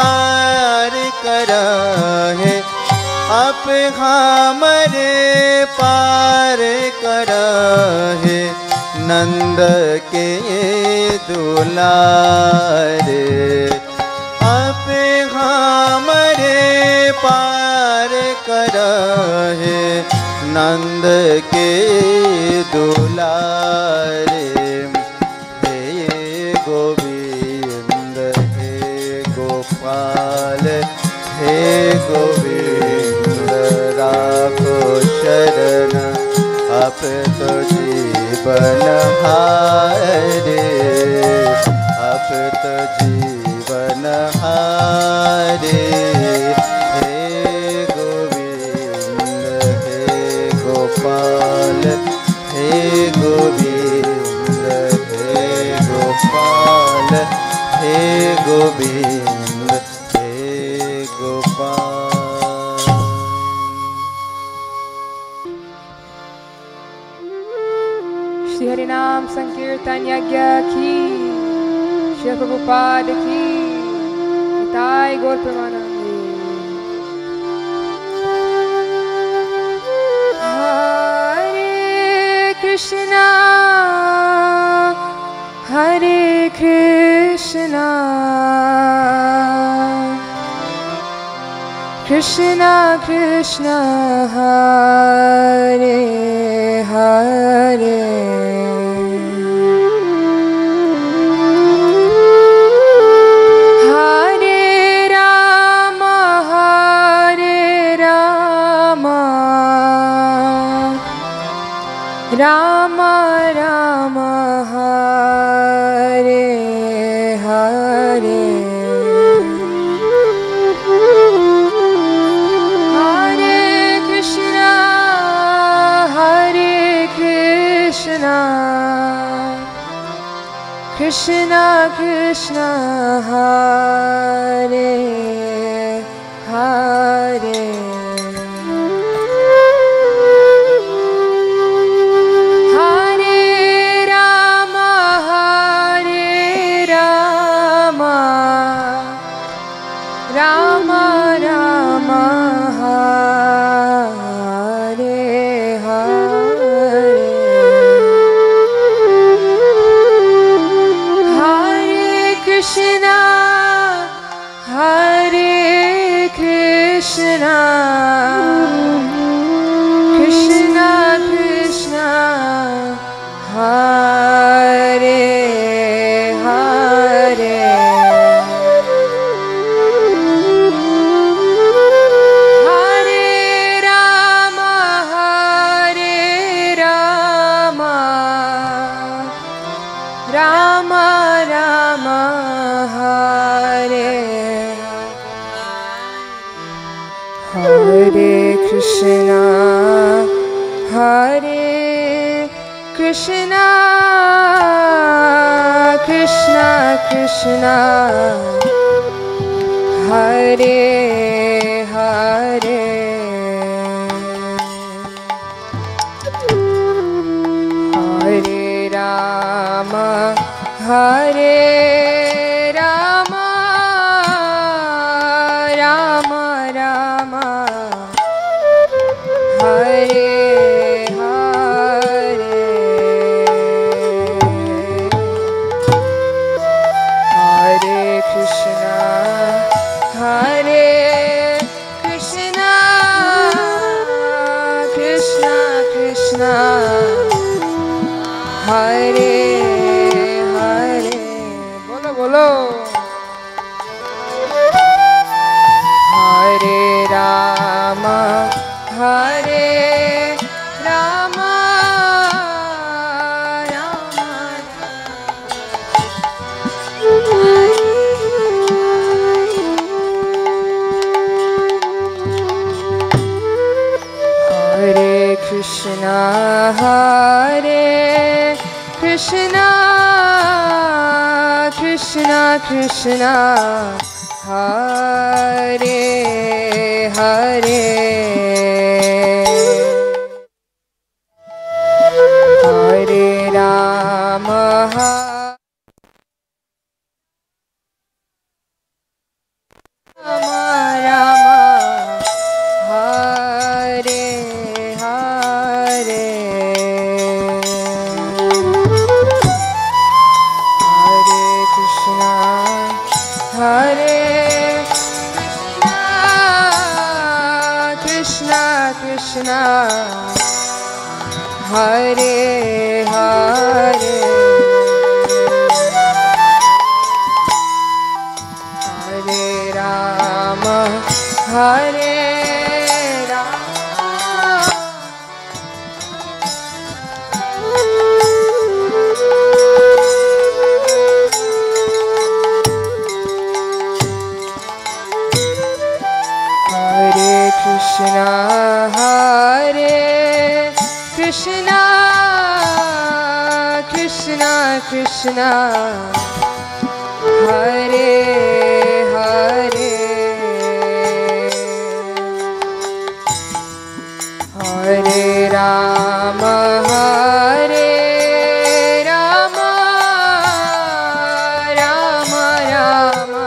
पार करहे, आप हमरे पार करहे, नंद के दुलारे। आप हमरे पार करहे, नंद के दुलारे। हे गोविंद हे गोपाल, हे गोविंद राखो शरण, आप तो जीवन हारे, आप तो जीवन हारे। हे गोविंद हे गोपाल, हे गोविंद हे गोपाल, हे गोविंद हे गोपाल। श्री हरि नाम संकीर्तन यज्ञ की, श्री प्रभुपाद की, निताय गौर Pramanand. Krishna, Hare Krishna, Krishna Krishna, Hare Hare, Hare Rama, Hare Rama, Rama Rama, Hare Hare, Hare Krishna, Hare Krishna, Krishna Krishna, Hare Hare, Rama Rama, Hare Hare, Hare Krishna, Hare Krishna, Krishna Krishna, Hare Hare, Rama Rama, Hare Hare Krishna, Hare Krishna, Krishna Krishna, Hare Hare, Hare Rama, Hare Rama, Rama Rama, Hare Hare, Hare Krishna, Hare Krishna, Krishna Krishna, Hare Hare, bolo bolo, Hare Rama, Hare Rama, Rama Hare Krishna, Hare Krishna, Krishna Krishna, Hare Hare, Hare Rama, Krishna Hare Hare Hare Rama Hare Krishna Hare Krishna Krishna Krishna Hare Hare Hare Rama Hare Rama Rama Rama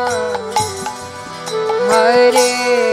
Hare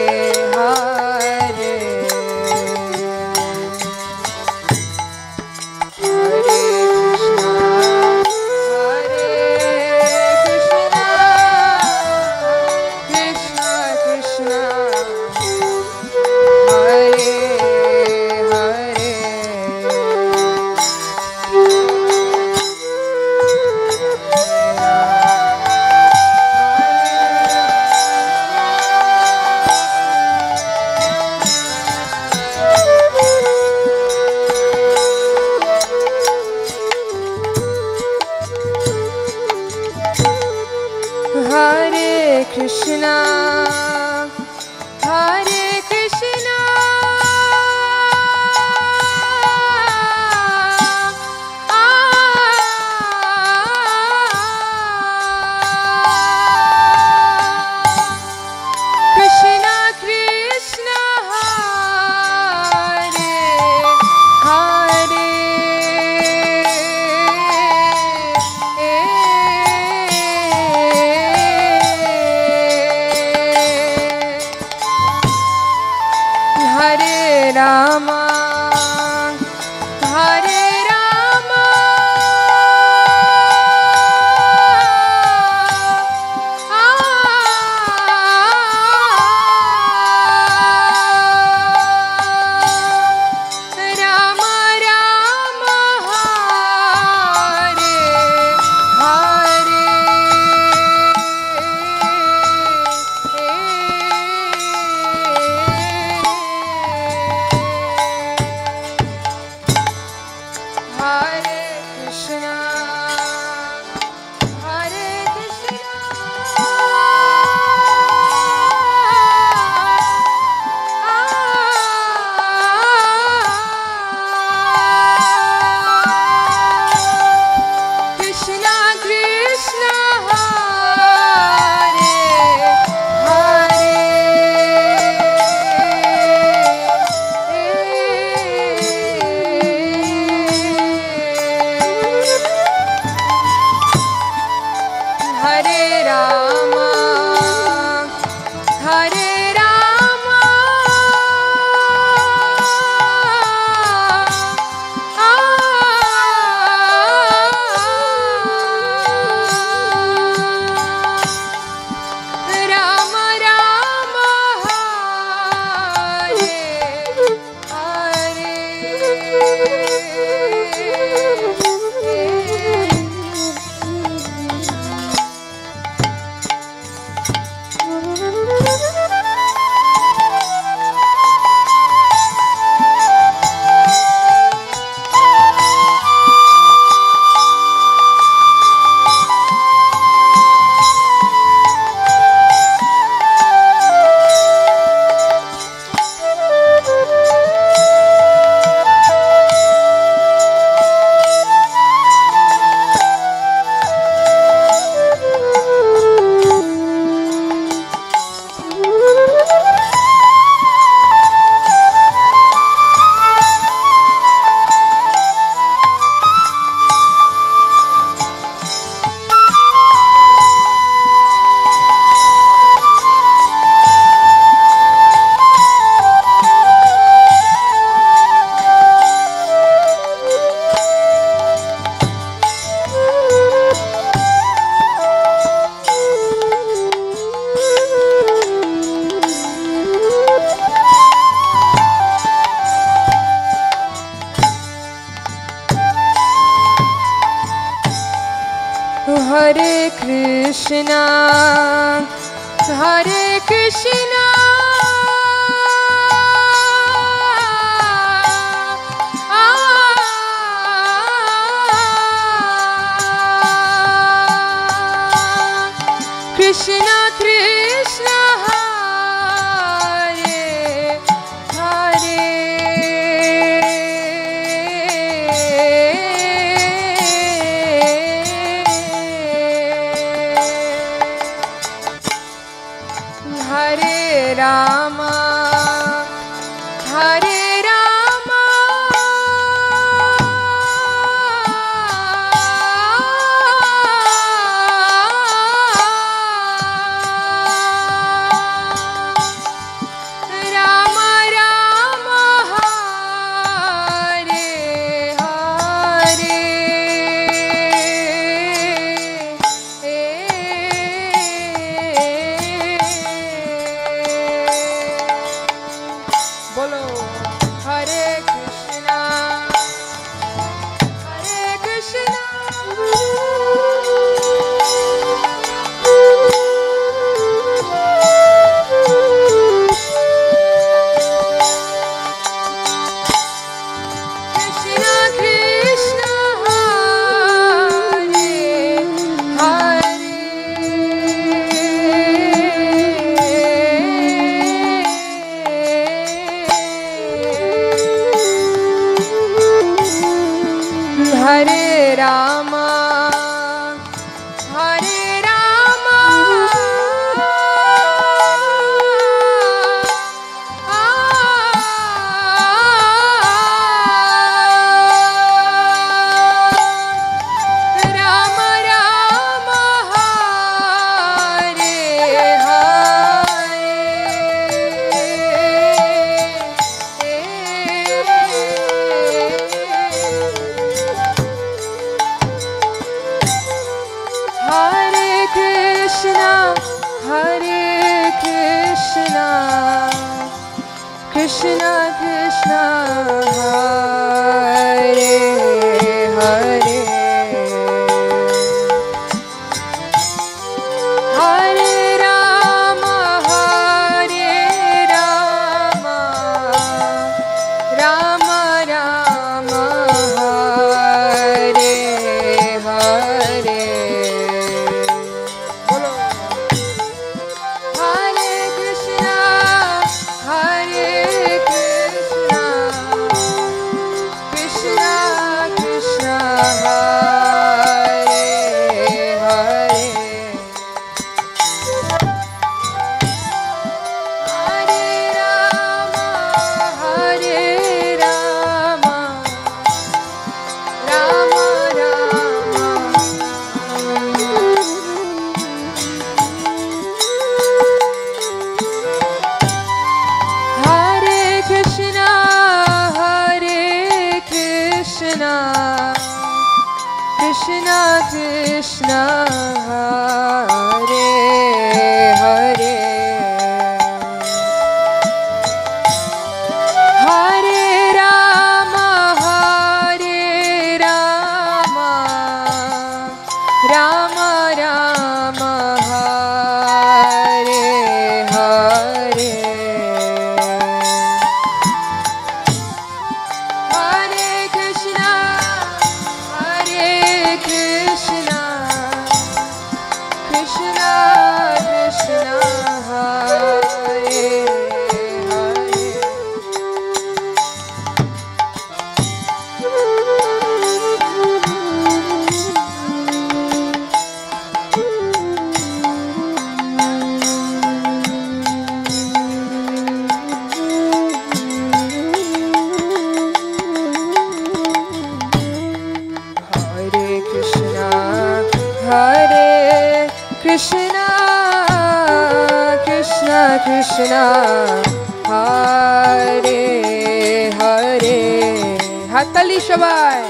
Krishna Hare Krishna Krishna Krishna Hare Hare Hare Rama Hare Rama Rama Rama Hare Hare Krishna, Hare Krishna, Krishna Krishna, Hare Hare, Hare Rama, Hare Rama, Rama Rama, Hare Hare. Bolo Hare Krishna, Hare Krishna, Krishna Krishna, Hare Hare, Hare Rama, Hare Rama, Rama Rama, Hare Hare Krishna, Hare Krishna, Krishna Krishna, Hare Hare, Hare Rama, Hare Rama, Rama Rama, Hare Hare. Bolo Hare Krishna, Hare Krishna, Krishna Krishna, Hare Hare, Hare Rama, Hare Rama, Rama Rama, Hare Krishna, Hare Krishna, Krishna Krishna, Hare Hare, Hare Rama, Hare Rama, Rama Rama, Hare Hare, Hare Krishna, Hare Krishna, Krishna Krishna, Hare Krishna, Krishna Krishna, Hare Hare. Hatali Shabai.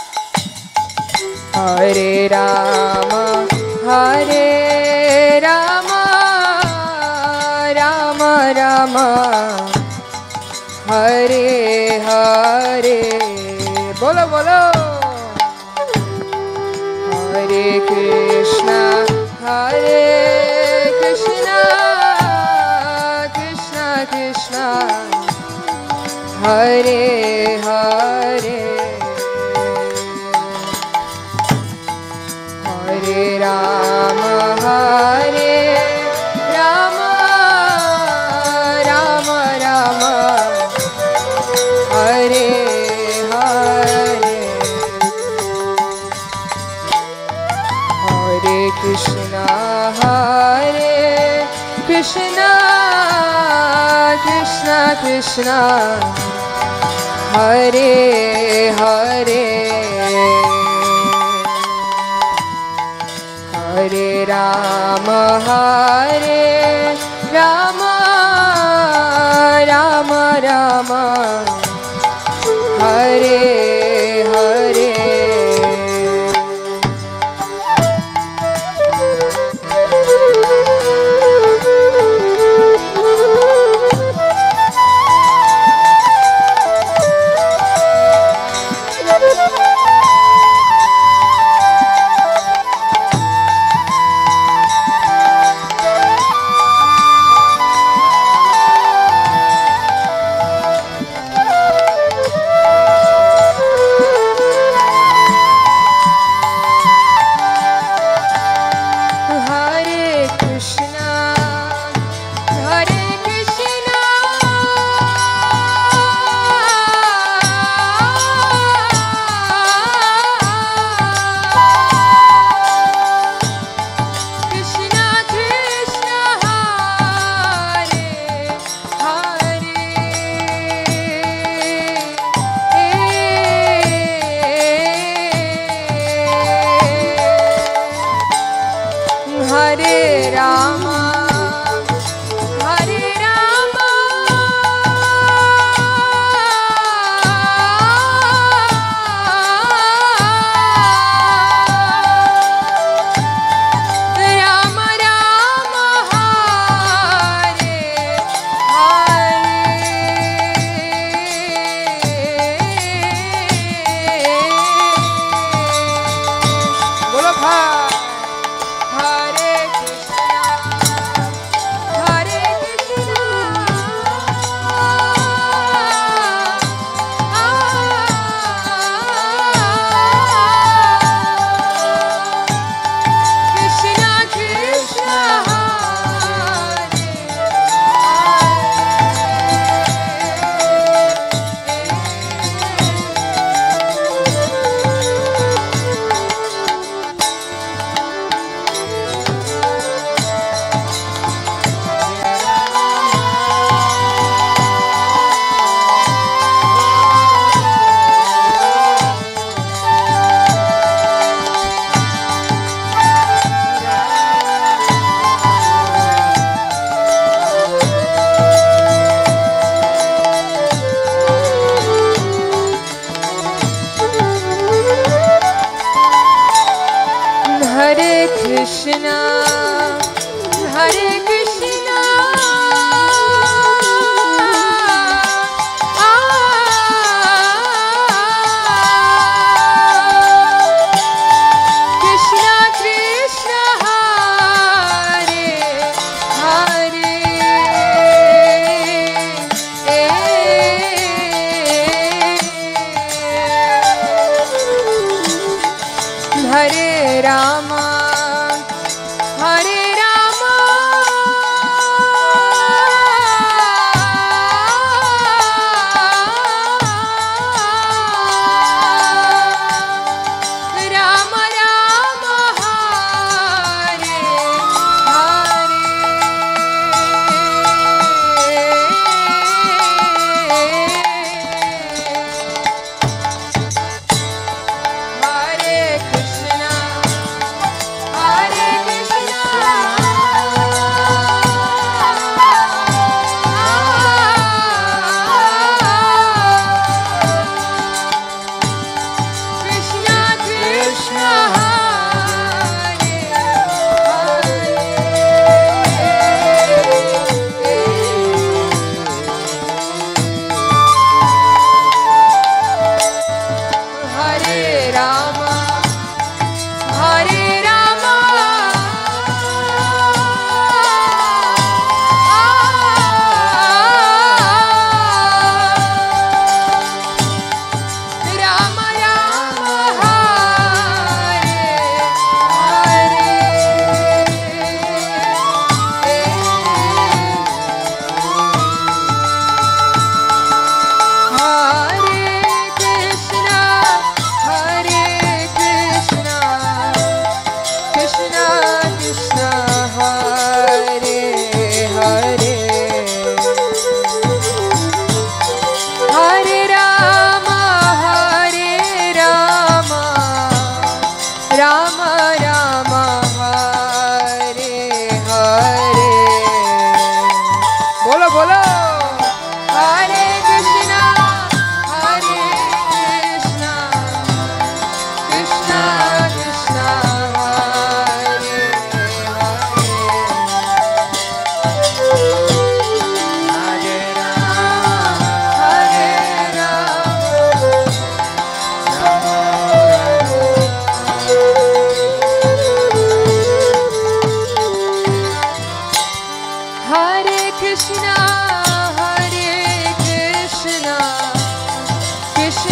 Hare Rama, Hare Rama, Rama Rama, Hare Hare. Bolo bolo. Hare Krishna, Hare Krishna, Krishna Krishna, Hare Hare, Hare Rama, Hare Rama, Rama Rama, Hare Hare, Hare Krishna, Krishna Krishna, Hare Hare, Hare Rama, Hare Rama, Rama Rama, Hare Hare.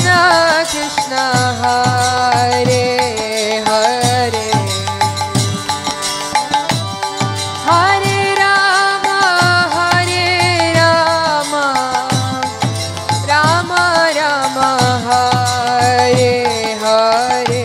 Krishna Hare Hare Hare Rama Rama Rama Hare Hare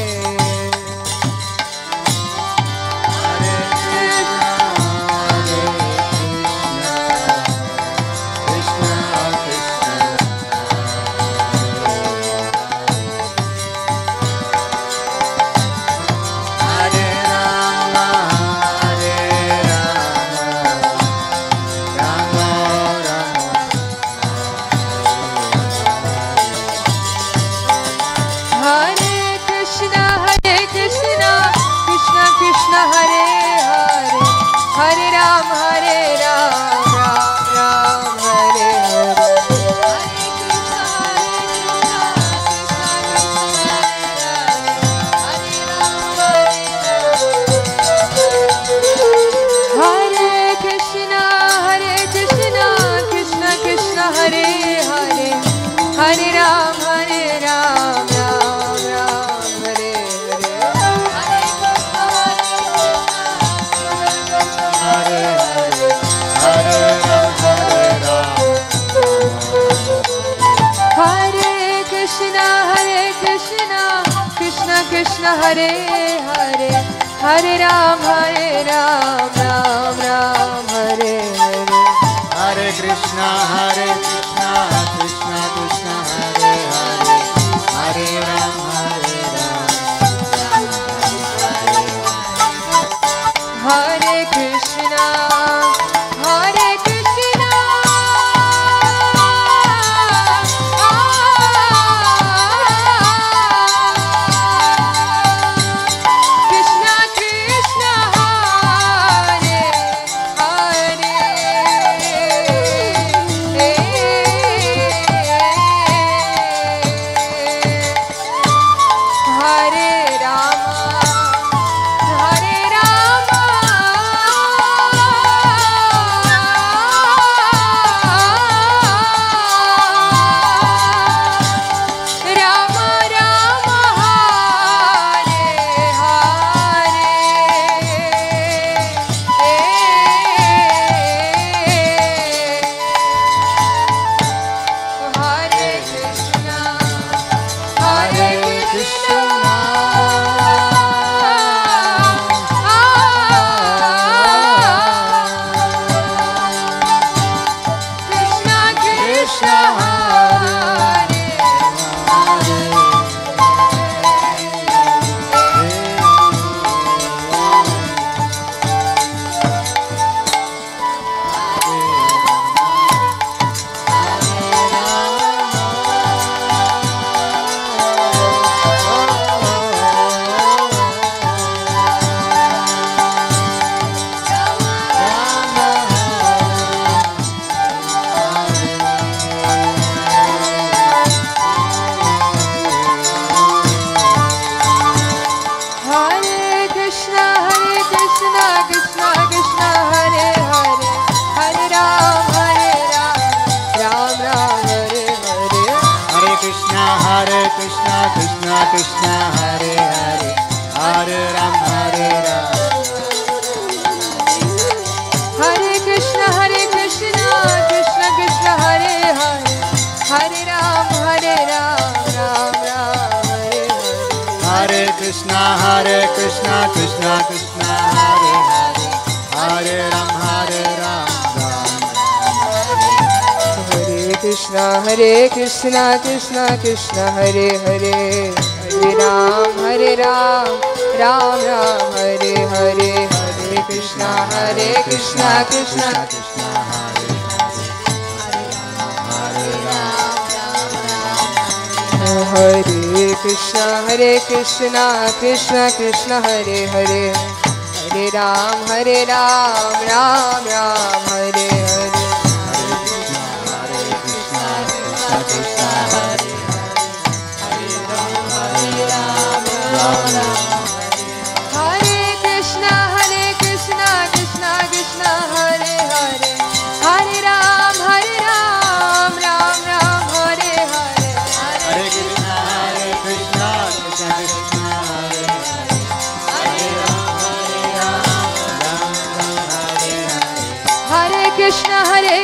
Krishna Hare Hare Hare Ram Ram Ram Hare Hare Hare Krishna Krishna Krishna Hare Hare Hare Ram Hare Krishna Krishna Hare Hare Hare Ram Hare Krishna Krishna Krishna Hare Hare Hare Ram Ram Hare Hare Hare Krishna Krishna Krishna Hare Hare Hare Ram Hare Krishna Krishna Hare Hare Hare Ram Ram Hare Hare Hare Krishna Krishna Hare Krishna Krishna Hare Hare Hare Ram Ram Hare Hare Hare Krishna Krishna Krishna Hare Hare Hare Ram Ram Hare Hare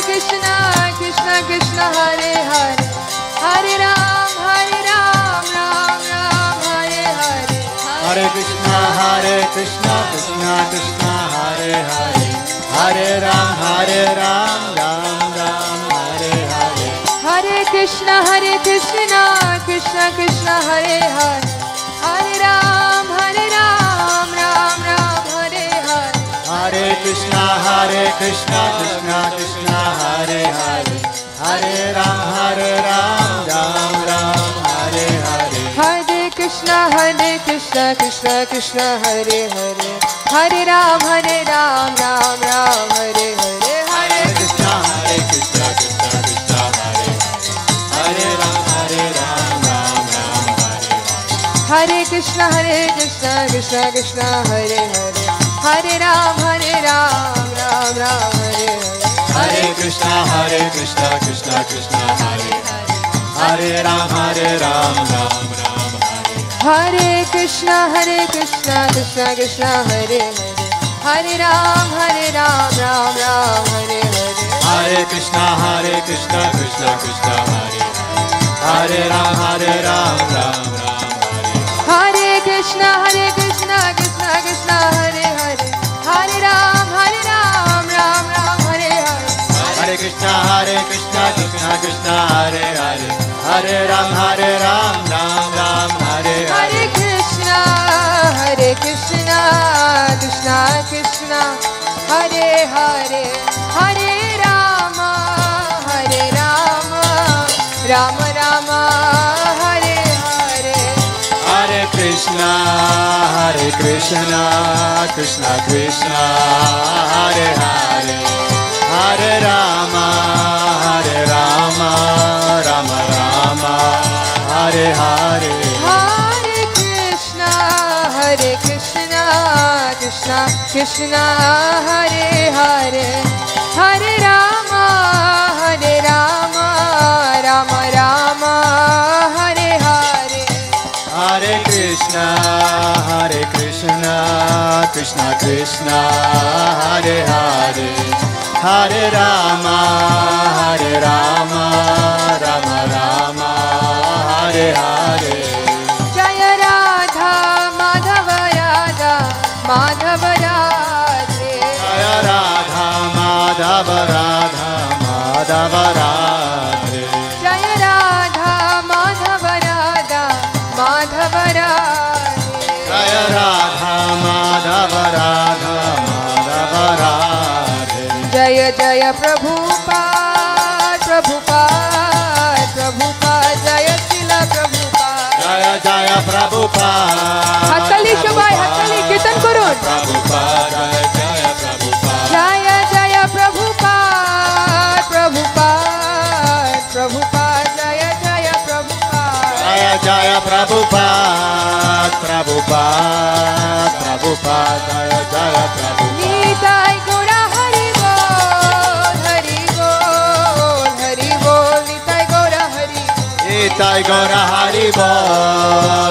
Krishna Krishna Krishna Hare Hare Hare Ram Ram Ram Hare Hare Hare Krishna Krishna Krishna Hare Hare Hare Ram Ram Ram Hare Hare Hare Krishna Krishna Krishna Hare Hare Hare Ram Ram Ram Hare Hare Hare Krishna Krishna Krishna Hare Hare Hare Ram Ram Ram Hare Hare Hare Krishna Krishna Krishna Hare Hare Hare Ram Ram Ram Hare Hare Hare Krishna Krishna Krishna Hare Hare Hare Ram Ram Ram Hare Hare Krishna Krishna Krishna Hare Hare Hare Ram Ram Hare Hare Hare Krishna Krishna Krishna Hare Hare Ram Ram Hare Hare Krishna Krishna Krishna Hare Hare Hare Ram Ram Hare Hare Hare Krishna Krishna Krishna Hare Hare Ram Ram Hare Krishna Krishna Krishna Hare Hare Hare Ram Ram Hare Hare Hare Krishna Krishna Hare Hare Hare Ram Ram Hare Hare Krishna Krishna Krishna Hare Hare Hare Rama Rama Hare Hare Hare Krishna Krishna Krishna Hare Hare Hare Rama Rama Hare Hare Hare Krishna Krishna Hare Hare Hare Rama Rama Hare Hare Hare Krishna Krishna Hare Hare Hare Rama Rama Hare Hare Jaya Radha Madhava Radhe Jaya Radha Madhava Radhe Jaya Radha Madhava Radhe Jaya Radha Madhava Radhe Jaya Jaya Prabhupada Jaya Srila Prabhupada Jaya Prabhupada Hattali Shabai Hattali Kirtan Kurun Prabhupada Jaya Prabhupada Jaya Jaya Prabhupada Jaya Jaya Prabhupada Jaya Prabhupada Jaya Jaya Prabhupada Nitai Gora Hari Bol Nitai Gora Hari Nitai Gaura Hari Bol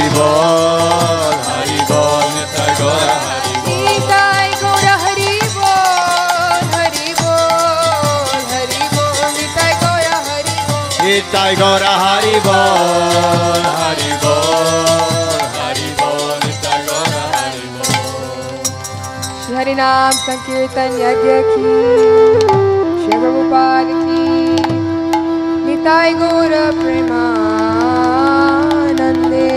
Nitai Gaura Hari Bol Nitai Gora Hari Bol Nitai Gora Hari Bol Nitai Gaura Hari Bol Nitai Gaura Hari Bol Shri Hari Naam Sankirtan Yagya ki Shri Prabhupada ki Nitai Gaura Premanande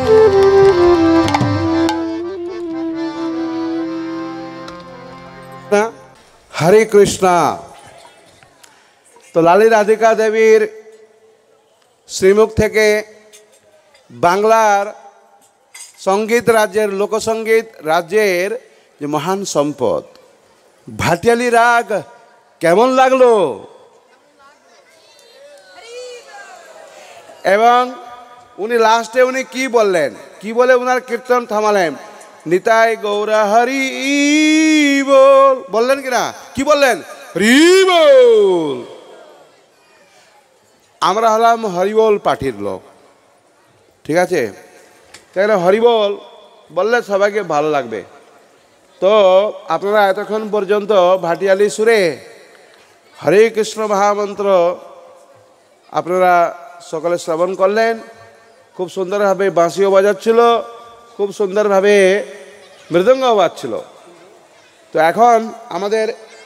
হরে কৃষ্ণা। তো লালি রাধিকা দেবীর শ্রীমুখ থেকে বাংলার সঙ্গীত রাজ্যের লোকসঙ্গীত রাজ্যের যে মহান সম্পদ ভাটিয়ালি রাগ কেমন লাগলো? এবং উনি লাস্টে উনি কি বললেন, কি বলে ওনার কীর্তন থামালেন? নিতাই গৌরা হরি বল বললেন কিনা? কি বললেন? হরি বল। আমরা হলাম হরিবল পার্টির লোক, ঠিক আছে? তাহলে হরিবল বললে সবাইকে ভালো লাগবে। তো আপনারা এতক্ষণ পর্যন্ত ভাটিয়ালি সুরে হরে কৃষ্ণ মহামন্ত্র আপনারা সকলে শ্রবণ করলেন। খুব সুন্দরভাবে বাঁশিও বাজাচ্ছিল, খুব সুন্দরভাবে মৃদঙ্গও বাজছিল। তো এখন আমাদের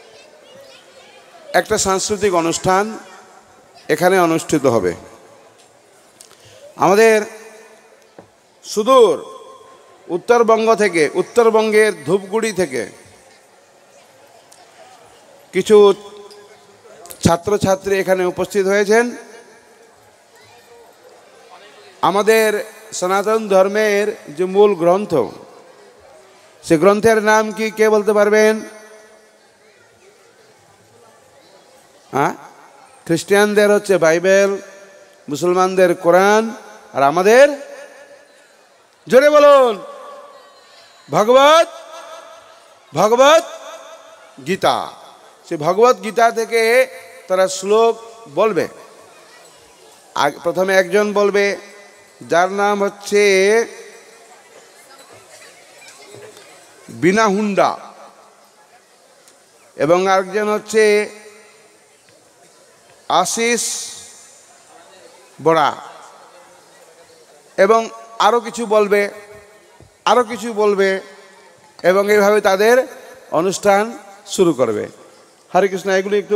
একটা সাংস্কৃতিক অনুষ্ঠান এখানে অনুষ্ঠিত হবে। আমাদের সুদূর উত্তরবঙ্গ থেকে, উত্তরবঙ্গের ধূপগুড়ি থেকে কিছু ছাত্রছাত্রী এখানে উপস্থিত হয়েছেন। আমাদের সনাতন ধর্মের যে মূল গ্রন্থ, সে গ্রন্থের নাম কি কে বলতে পারবেন? হ্যাঁ, খ্রিস্টানদের হচ্ছে বাইবেল, মুসলমানদের কোরআন, আর আমাদের জোরে বলুন ভগবত গীতা। সে ভগবত গীতা থেকে তারা শ্লোক বলবে। প্রথমে একজন বলবে, যার নাম হচ্ছে বিনা হুন্ডা, এবং আরেকজন হচ্ছে আশিস বড়া, এবং আরও কিছু বলবে, এবং এইভাবে তাদের অনুষ্ঠান শুরু করবে। হরে কৃষ্ণ। এগুলি একটু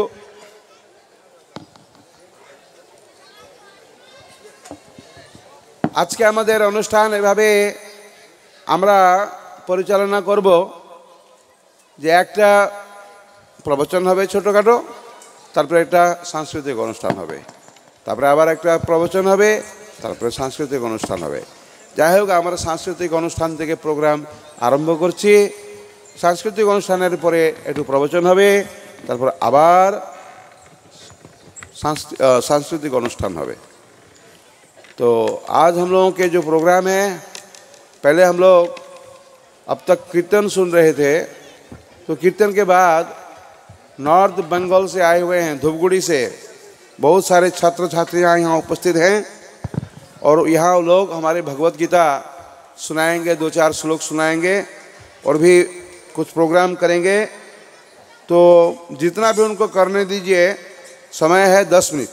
আজকে আমাদের অনুষ্ঠান এভাবে আমরা পরিচালনা করব যে একটা প্রবচন হবে ছোটোখাটো, তারপরে একটা সাংস্কৃতিক অনুষ্ঠান হবে, তারপরে আবার একটা প্রবচন হবে, তারপরে সাংস্কৃতিক অনুষ্ঠান হবে। যাই হোক, আমরা সাংস্কৃতিক অনুষ্ঠান থেকে প্রোগ্রাম আরম্ভ করছি। সাংস্কৃতিক অনুষ্ঠানের পরে একটু প্রবচন হবে, তারপর আবার सांस्कृतिक अनुष्ठान হবে। तो आज हम लोगों के जो प्रोग्राम है, पहले हम लोग अब तक कीर्तन सुन रहे थे, तो कीर्तन के बाद नॉर्थ बंगाल से आए हुए हैं, धूपगुड़ी से बहुत सारे छात्र छात्रियाँ यहाँ उपस्थित हैं, और यहाँ लोग हमारे भगवत गीता सुनाएंगे, 2-4 श्लोक सुनाएंगे, और भी कुछ प्रोग्राम करेंगे। तो जितना भी उनको करने दीजिए, समय है 10 मिनट।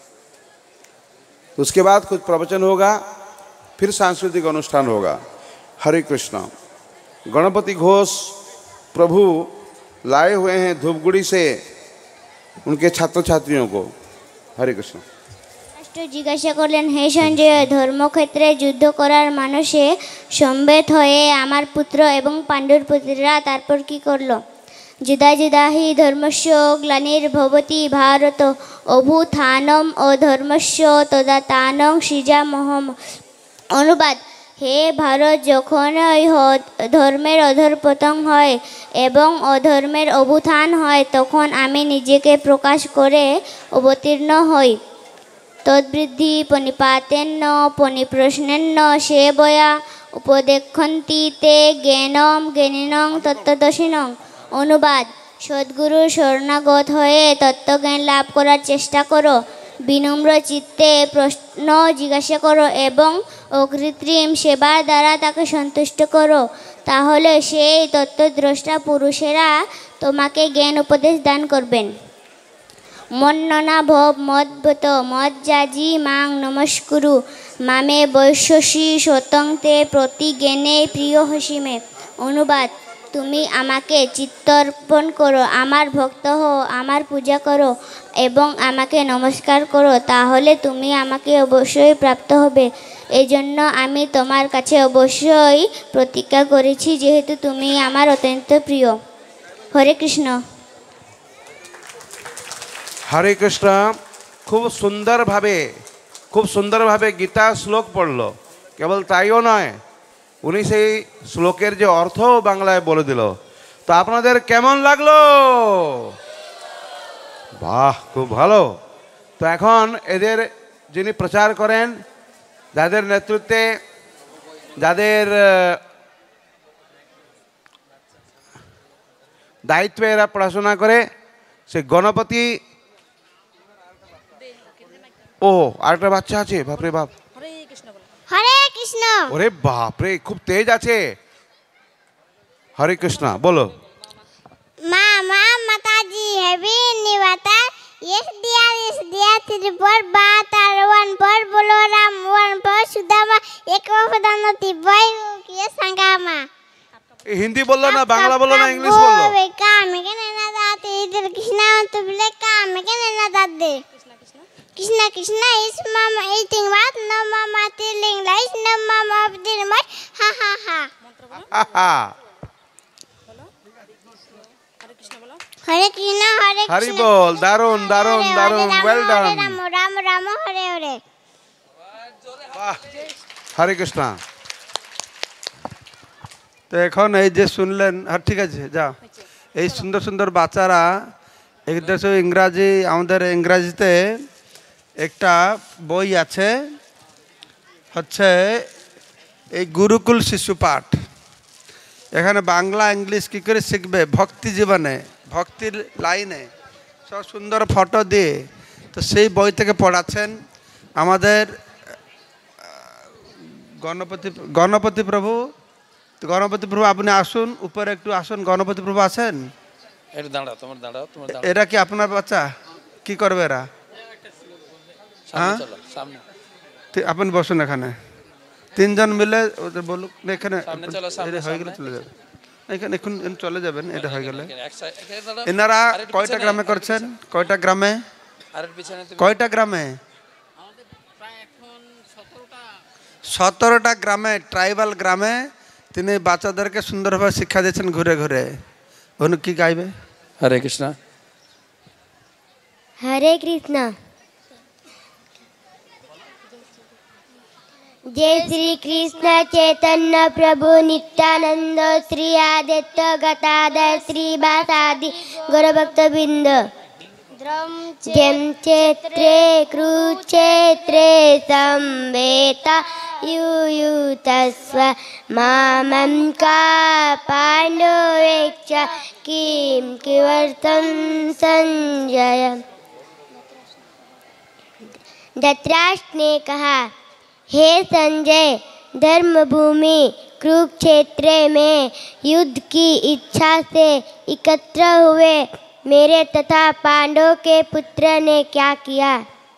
तो उसके बाद कुछ प्रवचन होगा, फिर सांस्कृतिक अनुष्ठान होगा। हरे कृष्ण। गणपति घोष प्रभु लाए हुए हैं धूपगुड़ी से उनके छात्र छात्रियों को। हरे कृष्ण। জিজ্ঞাসা করলেন, হে সঞ্জয়, ধর্মক্ষেত্রে যুদ্ধ করার মানুষে সম্বেত হয়ে আমার পুত্র এবং পাণ্ডুর পুত্ররা তারপর কি করলো? যুদা যুদা হি ধর্মস্য গ্লানির্ভবতি ভারত অভূথানম ও ধর্মস্য তদাতানং সৃজামহম। অনুবাদ: হে ভারত, যখন ধর্মের অধঃপতন হয় এবং অধর্মের অভ্যুত্থান হয়, তখন আমি নিজেকে প্রকাশ করে অবতীর্ণ হই। তদ্বৃদ্ধি পণিপাতেন্ন পণিপ্রশ্নেন্ন সেবয়া উপদেক্ষন্তি তে জ্ঞানম জ্ঞানিনং তত্ত্বদর্শিনং। অনুবাদ: সদ্গুরুর শরণাগত হয়ে তত্ত্বজ্ঞান লাভ করার চেষ্টা করো, বিনম্র চিত্তে প্রশ্ন জিজ্ঞাসা করো এবং অকৃত্রিম সেবার দ্বারা তাকে সন্তুষ্ট করো। তাহলে সেই তত্ত্বদ্রষ্টা পুরুষেরা তোমাকে জ্ঞান উপদেশ দান করবেন। মন্ননা ভব মদ্ভূত মজ্জাজি মাং নমস্কুরু মামে বৈশ্যসী সতং তে প্রতি জ্ঞানে প্রিয় হসিমে। অনুবাদ: তুমি আমাকে চিত্তর্পণ করো, আমার ভক্ত হও, আমার পূজা করো এবং আমাকে নমস্কার করো, তাহলে তুমি আমাকে অবশ্যই প্রাপ্ত হবে। এই জন্য আমি তোমার কাছে অবশ্যই প্রতিজ্ঞা করেছি, যেহেতু তুমি আমার অত্যন্ত প্রিয়। হরে কৃষ্ণ। हरे कृष्ण। खूब सुंदर भावे गीता श्लोक पढ़ल। केवल ताइও নয়, উনি সেই শ্লোকের যে অর্থ বাংলায় বলে দিল। তো আপনাদের কেমন লাগলো? বাহ, খুব ভালো। তো এখন এদের যিনি প্রচার করেন, যাদের নেতৃত্বে, যাদের দায়িত্বে এরা পড়াশোনা করে, সে গণপতি। ও, আরেকটা বাচ্চা আছে, বাপরে বাপ। হরে কৃষ্ণ। ওরে বাপরে, খুব তেজ আছে। হরে কৃষ্ণ, বলো। মা মা মাতাজি heavy in the water. Yes, dear, three for Bata, one for Boloram, one for Sudama, एक for Danati boy, yes, Sangama. Hindi বললো না, বাংলা বললো না, ইংলিশ বললো। Come again another either Krishna to black, come again another. Krishna is mama eating what? No mama telling lies, no mama of the much, ha ha ha. Hare Krishna, Hari বল, দারুন দারুন দারুন, well done. Ram Ram Hare Hare. বাহ, হরে কৃষ্ণ। তো এখন এই যে শুনলেন, হ্যাঁ ঠিক আছে যাও। এই সুন্দর সুন্দর বাচ্চারা একদেশ ইংরাজি, আমাদের ইংরাজিতে একটা বই আছে, হচ্ছে এই গুরুকুল শিশু পাঠ। এখানে বাংলা ইংলিশ কী করে শিখবে, ভক্তি জীবনে, ভক্তির লাইনে, সব সুন্দর ফটো দিয়ে, তো সেই বই থেকে পড়াচ্ছেন আমাদের গণপতি প্রভু। তো গণপতি প্রভু আপনি আসুন, উপরে একটু আসুন। গণপতি প্রভু আছেন? এরা কি আপনার বাচ্চা? কি করবে এরা? হ্যাঁ, আপনি বসুন এখানে, তিনজন মিলে ওদের বলুক। এখানে হয়ে গেলে চলে যাবে, এখানে এখন চলে যাবেন, এটা হয়ে গেলে। এনারা কয়টা গ্রামে করছেন? কয়টা গ্রামে? কয়টা গ্রামে? 17টা গ্রামে, ট্রাইবাল গ্রামে তিনি বাচ্চাদেরকে সুন্দরভাবে শিক্ষা দিচ্ছেন ঘুরে ঘুরে। উনি কি গাইবে? হরে কৃষ্ণ। हरे कृष्णा। जय श्री कृष्ण चैतन्य प्रभु नित्यानंद श्री आदित्य गदाधर श्री वासादि गौरभक्त बिंद। जम क्षेत्रे कुरुक्षेत्रे संवेता युयुतस्व मामं का पांडवेक्ष किं किवर्तं संजय। धृतराष्ट्र ने कहा, हे संजय, धर्मभूमि कुरुक्षेत्र में युद्ध की इच्छा से एकत्र हुए मेरे तथा पांडव के पुत्र ने क्या किया?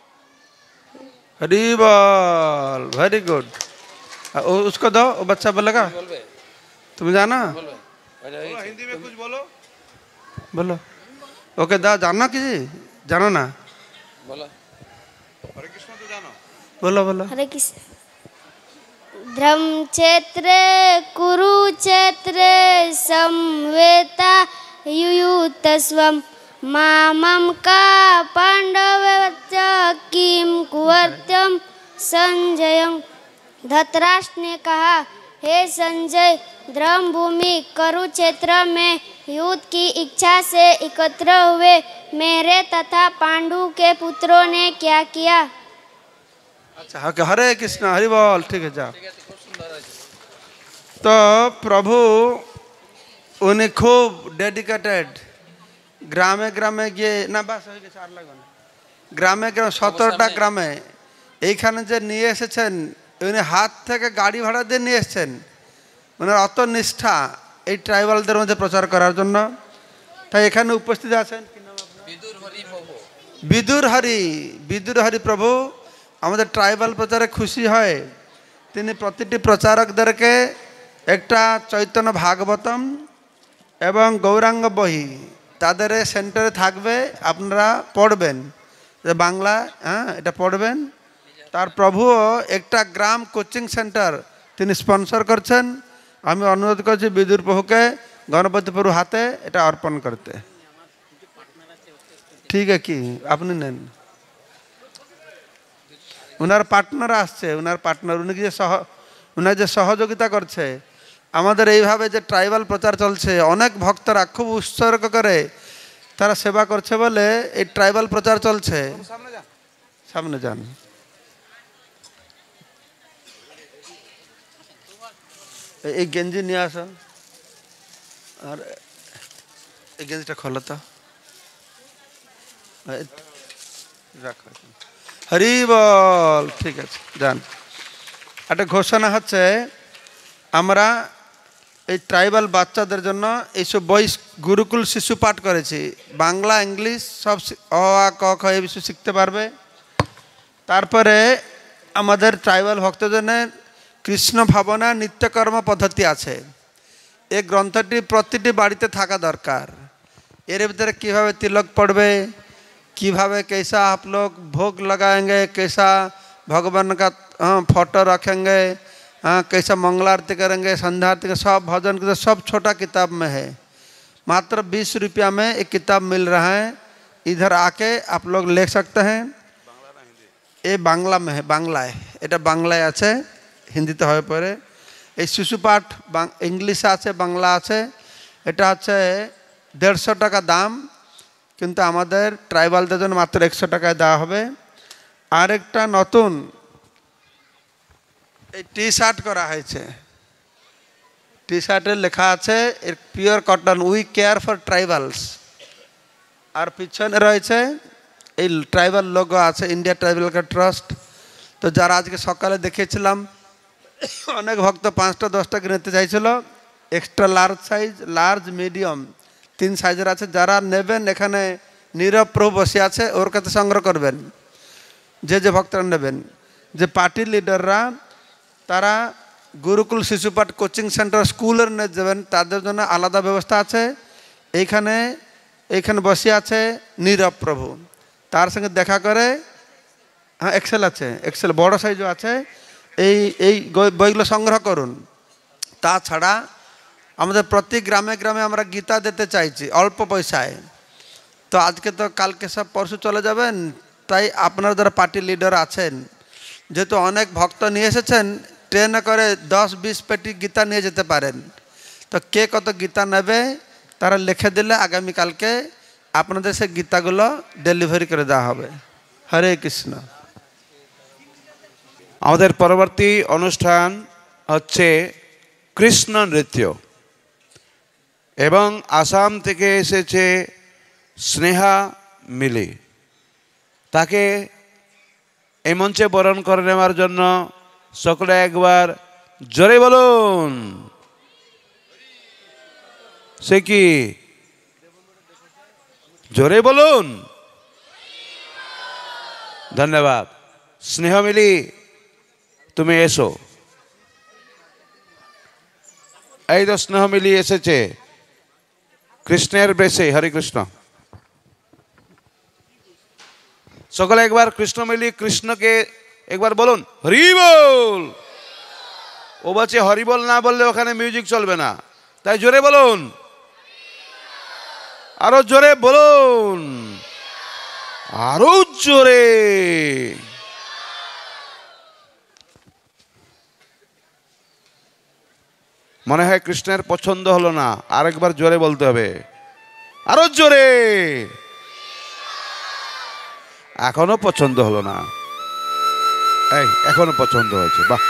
हरी बोल, वेरी गुड। उसको दो, वो बच्चा बोलेगा। तुम जाना, हिंदी में कुछ बोलो, बोलो। ओके दा, जाना किसी, जानो ना, बोलो। हरे कृष्ण तो जानो, बोलो बोलो। हरे कृष्ण। धर्म क्षेत्र कुरुक्षेत्र संवेता युयुतस्वम मामं का पांडवच्च किम कुवर्त्यम संजय। धृतराष्ट्र ने कहा, हे संजय, धर्मभूमि कुरुक्षेत्र में युद्ध की इच्छा से एकत्र हुए मेरे तथा पांडु के पुत्रों ने क्या किया? अच्छा, ओके, हरे कृष्ण, हरि बोल, ठीक है जाओ। तो प्रभु उन्हें खूब डेडिकेटेड গ্রামে গ্রামে গিয়ে, না বাস হয়ে গেছে, আর লাগবে না। গ্রামে গ্রামে 17টা গ্রামে এইখানে যে নিয়ে এসেছেন, উনি হাত থেকে গাড়ি ভাড়া দিয়ে নিয়ে এসেছেন। ওনার অত নিষ্ঠা এই ট্রাইবালদের মধ্যে প্রচার করার জন্য। তাই এখানে উপস্থিত আছেন বিদুর হরি প্রভু আমাদের ট্রাইবাল প্রচারে খুশি হয়। তিনি প্রতিটি প্রচারকদেরকে একটা চৈতন্য ভাগবতম এবং গৌরাঙ্গ বহি তাদের সেন্টারে থাকবে, আপনারা পড়বেন, বাংলা, হ্যাঁ এটা পড়বেন। তার প্রভুও একটা গ্রাম কোচিং সেন্টার তিনি স্পন্সর করছেন। আমি অনুরোধ করছি বিদুর প্রভুকে গণপতি প্রভু হাতে এটা অর্পণ করতে। ঠিক আছে, কি আপনি নেন। ওনার পার্টনার আসছে, ওনার পার্টনার, উনি ওনার যে সহযোগিতা করছে আমাদের এইভাবে যে ট্রাইবাল প্রচার চলছে, অনেক ভক্তরা খুব উৎসর্গ করে তারা সেবা করছে বলে এই ট্রাইবাল প্রচার চলছে। সামনে যান। এই গেঞ্জি নিয়ে আসো, আর এই গেঞ্জিটা খোলো তো, রাখো। হরি বল, ঠিক আছে যান। একটা ঘোষণা হচ্ছে, আমরা এই ট্রাইবাল বাচ্চাদের জন্য এইসব বই গুরুকুল শিশু পাঠ করেছি, বাংলা ইংলিশ সব অ আ ক খ এই বিষয় শিখতে পারবে। তারপরে আমাদের ট্রাইবাল ভক্তজনের কৃষ্ণ ভাবনা নিত্যকর্ম পদ্ধতি আছে। এই গ্রন্থটি প্রতিটি বাড়িতে থাকা দরকার। এর ভিতরে কীভাবে তিলক পড়বে, কিভাবে कैसा आप लोग भोग लगाएंगे, कैसा भगवान का फोटो रखेंगे, कैसा मंगला आरती करेंगे, संध्या आरती का सब भजन के सब छोटा किताब में है। मात्र 20 रुपया में एक किताब मिल रहा है, इधर आके आप लोग ले सकते हैं। ये बांग्ला में है, बांग्लाয় এটা বাংলায় আছে, হিন্দিতে হয়ে পড়ে। এই শিশু পাঠ ইংলিশে আছে, বাংলা আছে। এটা হচ্ছে 150 টাকা দাম, কিন্তু আমাদের ট্রাইবালদের জন্য মাত্র 100 টাকায় দেওয়া হবে। আরেকটা নতুন এই টি শার্ট করা হয়েছে, টি শার্টে লেখা আছে এর pure cotton, we care for tribals. আর পিছনে রয়েছে এই ট্রাইবাল লোগো আছে, ইন্ডিয়া ট্রাইবাল ট্রাস্ট। তো যারা আজকে সকালে দেখিয়েছিলাম অনেক ভক্ত 5টা 10টা কিনতে চাইছিল, extra large size, large medium 3 সাইজের আছে। যারা নেবেন এখানে নীরব প্রভু বসে আছে, ওর কাছে সংগ্রহ করবেন। যে ভক্তরা নেবেন, যে পার্টি লিডাররা তারা গুরুকুল শিশুপাঠ কোচিং সেন্টার স্কুলের নিয়ে যাবেন, তাদের জন্য আলাদা ব্যবস্থা আছে। এইখানে বসে আছে নীরব প্রভু, তার সঙ্গে দেখা করে। হ্যাঁ, এক্সেল আছে, এক্সেল বড় সাইজও আছে। এই বইগুলো সংগ্রহ করুন। তাছাড়া আমাদের প্রতি গ্রামে গ্রামে আমরা গীতা দিতে চাইছি অল্প পয়সায়। তো আজকে তো কালকে সব পরশু চলে যাবেন, তাই আপনারা যারা পার্টি লিডার আছেন, যেহেতু অনেক ভক্ত নিয়ে এসেছেন, ট্রেনে করে 10-20 পেটি গীতা নিয়ে যেতে পারেন। তো কে কত গীতা নেবে তারা লিখে দিলে আগামীকালকে আপনাদের সেই গীতাগুলো ডেলিভারি করে দেওয়া হবে। হরে কৃষ্ণ। আমাদের পরবর্তী অনুষ্ঠান হচ্ছে কৃষ্ণ নৃত্য, এবং আসাম থেকে এসেছে স্নেহা মিলি। তাকে এই মঞ্চে বরণ করে নেওয়ার জন্য সকলে একবার জোরে বলুন। সে কি জোরে বলুন। ধন্যবাদ। স্নেহা মিলি, তুমি এসো। এই তো স্নেহ মিলি এসেছে কৃষ্ণের বেশে। হরে কৃষ্ণ। সকলে একবার কৃষ্ণ মিলি কৃষ্ণকে একবার বলুন হরি বল। ও বলছে হরি বল না বললে ওখানে মিউজিক চলবে না, তাই জোরে বলুন, আরো জোরে বলুন, আরো জোরে। মনে হয় কৃষ্ণের পছন্দ হলো না, আরেকবার জোরে বলতে হবে, আরো জোরে। এখনো পছন্দ হলো না, এই এখনো পছন্দ হয়েছে, বাহ।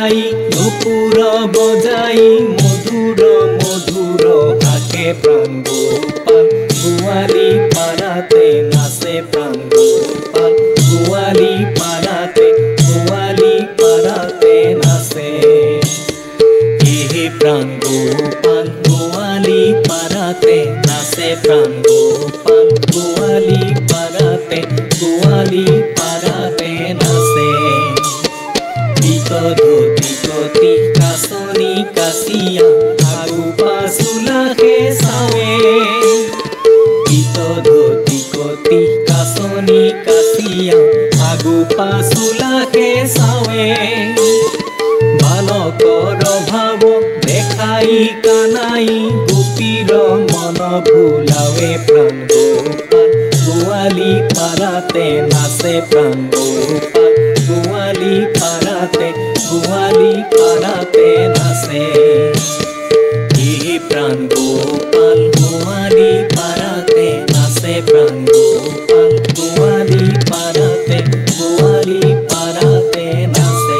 নাচাই নুপুর বজাই মধুর মধুর হাকে প্রাণ গোপাল গোয়ালি পাড়াতে নাচে প্রাণ গোপাল গোয়ালি পাড়াতে নাচে প্রাণ গোপাল গোয়ালি পাড়াতে নাচে প্রাণ গোপাল গোয়ালি পাড়াতে নাচে পিত ধুতি গতি কাসনি কাসিয়া আগু পাসুলাকে সাবে পিত ধুতি গতি কাসনি কাসিয়া আগু পাসুলাকে সাবে বালকৰ ভাব দেখাই কানাই গোপীৰ মন ভুলাৱে প্ৰাণ গোপাল গোৱালি পাৰাতে নাচে প্ৰাণ গোপাল গোৱালি পাৰাতে নাচে প্ৰাণ গোপাল গোৱালি পাৰাতে নাচে প্ৰাণ গোপাল গোৱালি পাৰাতে নাচে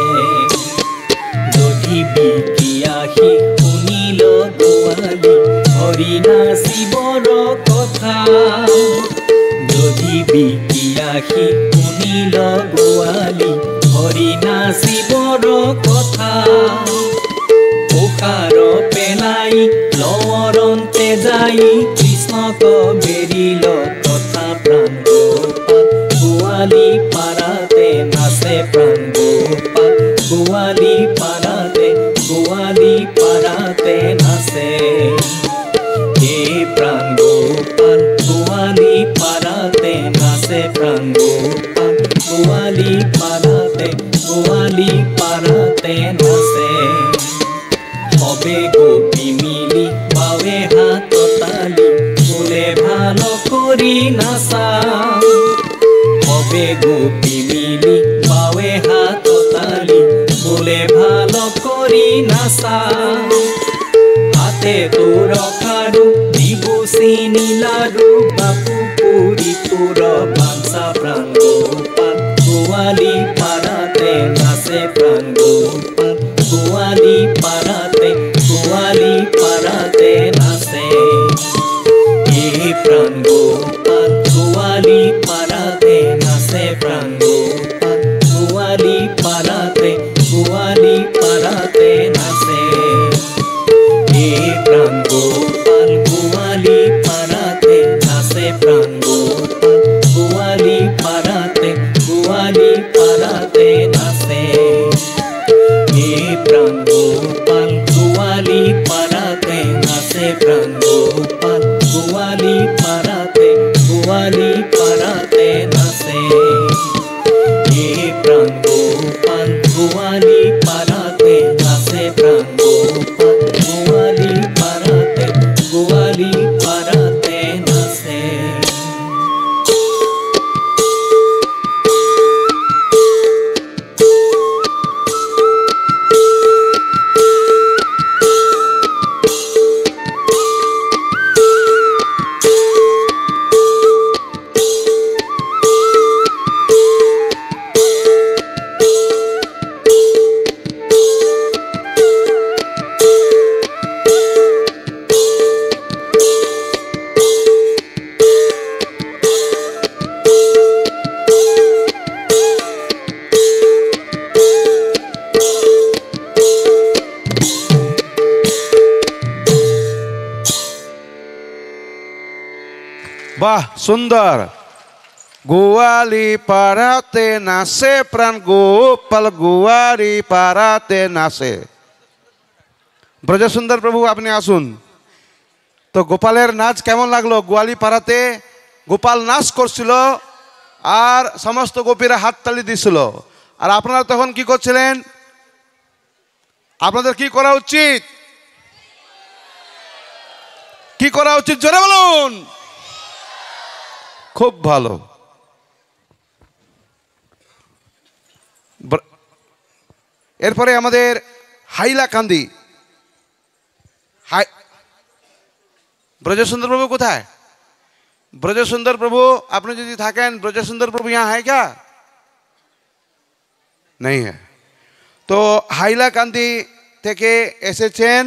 বিকিয়াহি শুনিল গোৱালি হৰি নাচিবৰ কথা যদি বিকিয়াহি শুনিল গোৱালি হৰি নাচিবৰ কথা পোখাৰ পেলাই লৱৰন্তে যাই কৃষ্ণক বেৰিল কথা প্ৰাণ গোপাল গোৱালি পাৰাতে নাচে প্ৰাণ গোপাল গোৱালি পাৰাতে নাচে প্ৰাণ গোপাল গোৱালি পাৰাতে নাচে প্ৰাণ গোপাল গোৱালি পাৰাতে নাচে সবে গোপী মিলি বাৱে হাত তালি বোলে ভাল কৰি নাচা সবে গোপী মিলি বাৱে হাত তালি বোলে ভাল কৰি নাচা হাতে তোৰ খাৰু দিবু চিনি লাডু বাপু পুৰি তোৰ বাঞ্চা প্ৰাণ গোপাল গোৱালি পাৰাতে নাচে প্ৰাণ গোপাল গোৱালি পাৰাতে নাচে প্ৰাণ গোপাল গোৱালি পাৰাতে নাচে প্ৰাণ গোপাল গোৱালি পাৰাতে নাচে প্ৰাণ গোপাল গোৱালি পাৰাতে নাচে প্ৰাণ গোপাল গোৱালি পাৰাতে নাচে প্ৰাণ গোপাল গোৱালি পাৰাতে নাচে প্ৰাণ গোপাল গোৱালি পাৰাতে নাচে প্ৰাণ গোপাল গোৱালি পাৰাতে নাচে প্ৰাণ গোপাল গোৱালি পাৰাতে নাচে বাহ সুন্দর গোয়ালি পাড়াতে নাচে প্রাণ গোপাল গোয়ালি পাড়াতে নাচে ব্রজসুন্দর প্রভু আপনি আসুন তো গোপালের নাচ কেমন লাগলো গোয়ালি পাড়াতে গোপাল নাচ করছিল আর সমস্ত গোপীরা হাততালি দিছিল আর আপনারা তখন কি করছিলেন আপনাদের কি করা উচিত জোরে বলুন খুব ভালো এরপরে আমাদের হাইলাকান্দি ब्रजसुंदर प्रभु কোথায় ब्रजसुंदर प्रभु আপনি যদি থাকেন ब्रजसुंदर प्रभु यहाँ है क्या नहीं है তো হাইলাকান্দি থেকে এসেছেন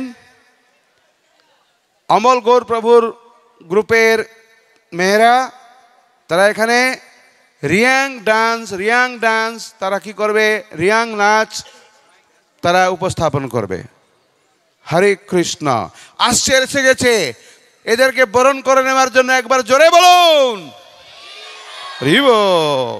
অমল গৌর প্রভুর গ্রুপের মেয়েরা। তারা এখানে রিয়াং ডান্স তারা কি করবে, রিয়াং নাচ তারা উপস্থাপন করবে। হরে কৃষ্ণ। আসছে, এসে গেছে, এদেরকে বরণ করে নেওয়ার জন্য একবার জোরে বলুন হরি বল।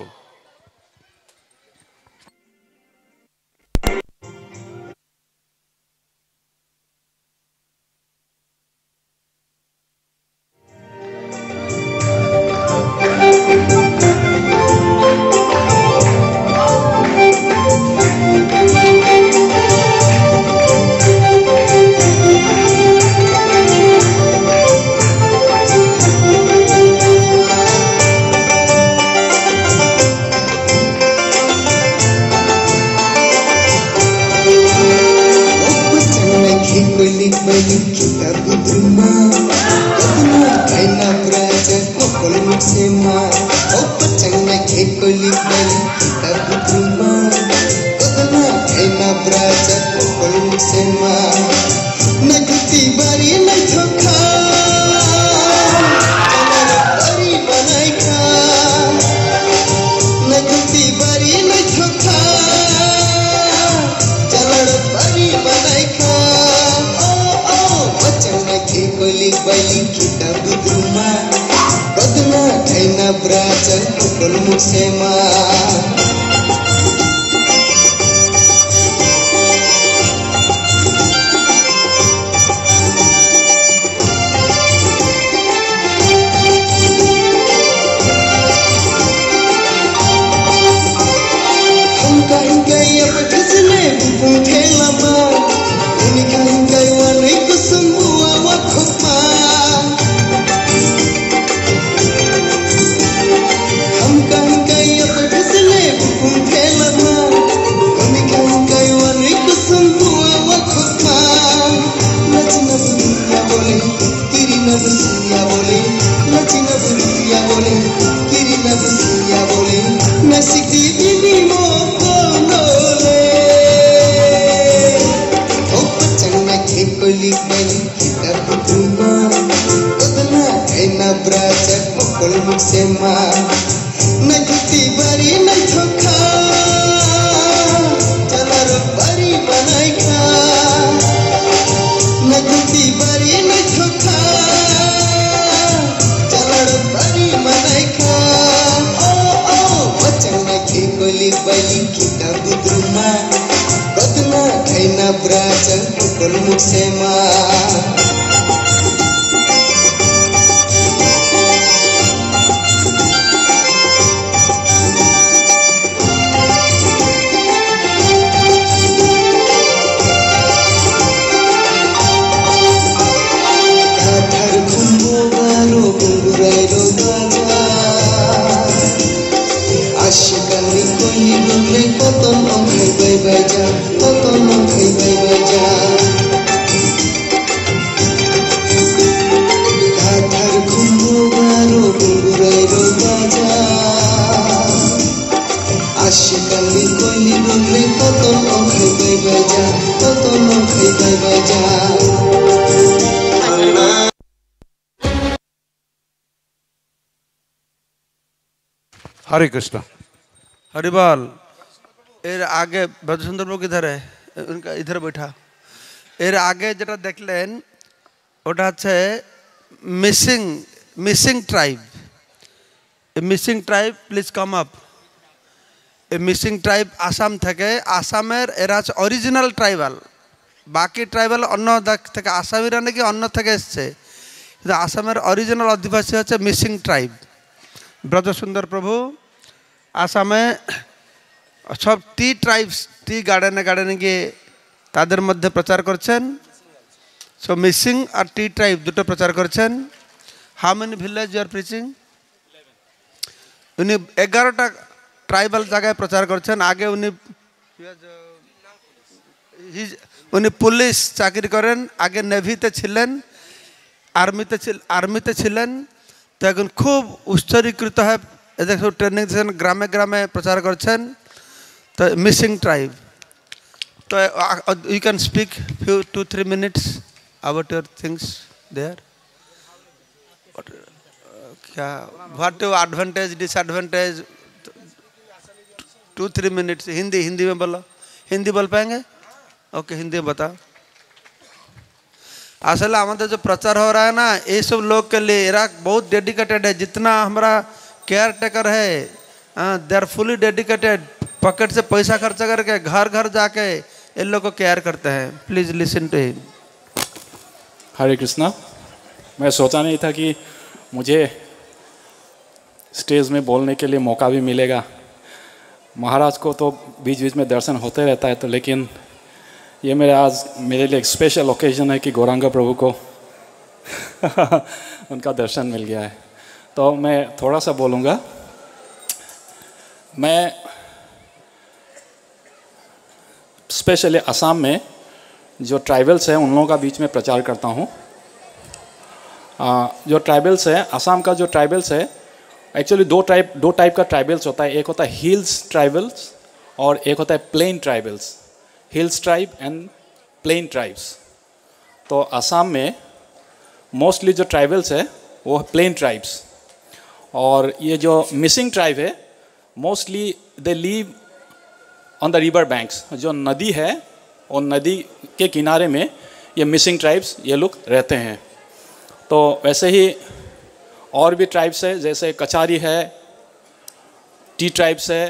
हरे कृष्ण हरिबाल। एर आगे भद्रसुंदर बाबू किधर है, उनका इधर बैठा। एर आगे जेटा देखलें ওটা হচ্ছে Mising tribe. Mising tribe please come up. এই মিসিং ট্রাইব আসাম থেকে, আসামের এরা হচ্ছে অরিজিনাল ট্রাইবাল। বাকি ট্রাইবাল অন্য থেকে, আসামিরা নাকি অন্য থেকে এসছে, কিন্তু আসামের অরিজিনাল অধিবাসী হচ্ছে মিসিং ট্রাইব। ব্রজসুন্দর প্রভু আসামে সব টি ট্রাইবস, টি গার্ডেনে গিয়ে তাদের মধ্যে প্রচার করছেন। সো মিসিং আর টি ট্রাইব দুটো প্রচার করছেন। How many village you are preaching? উনি 11টা ট্রাইবাল জায়গায় প্রচার করছেন। আগে উনি পুলিশ চাকরি করেন, আগে নেভিতে ছিলেন, আর্মিতে ছিলেন। তো এখন খুব উৎসর্গীকৃত হয়ে এদের ট্রেনিং দিচ্ছেন, গ্রামে গ্রামে প্রচার করছেন। তো মিসিং ট্রাইব तो you can speak few 2-3 minutes about your things there. क्या what advantage disadvantage 2-3 minutes Hindi में बोलो. हिंदी बोल पाएंगे? ओके हिंदी में बताओ. असल हमारे जो प्रचार हो रहा है ना ये सब लोग के लिए इराक बहुत डेडिकेटेड है. जितना हमारा केयर टेकर है they are fully dedicated. Pocket से पैसा खर्चा करके घर घर जाके इन लोग को केयर करते हैं. Please listen to him. Hare Krishna. मैं सोचा नहीं था कि मुझे स्टेज में बोलने के लिए मौका भी मिलेगा. महाराज को तो बीच बीच में दर्शन होते रहता है तो, लेकिन ये मेरे लिए एक स्पेशल ओकेजन है कि गौरांग प्रभु को उनका दर्शन मिल गया है. तो मैं थोड़ा सा बोलूँगा. मैं स्पेशली असम में जो ट्राइबल्स हैं उन लोगों का बीच में प्रचार करता हूँ. जो ट्राइबल्स है असम का जो ट्राइबल्स है एक्चुअली दो टाइप का ट्राइबल्स होता है. एक होता है हिल्स ट्राइबल्स और एक होता है plain tribals. Hills tribe and plain tribes. तो असम में मोस्टली जो ट्राइबल्स है वो प्लेन ट्राइब्स. और ये जो मिसिंग ट्राइब है mostly they live on the river banks. जो नदी है और नदी के किनारे में ये मिसिंग ट्राइब्स ये लोग रहते हैं. तो वैसे ही और भी ट्राइब्स है जैसे कचारी है, टी ट्राइब्स है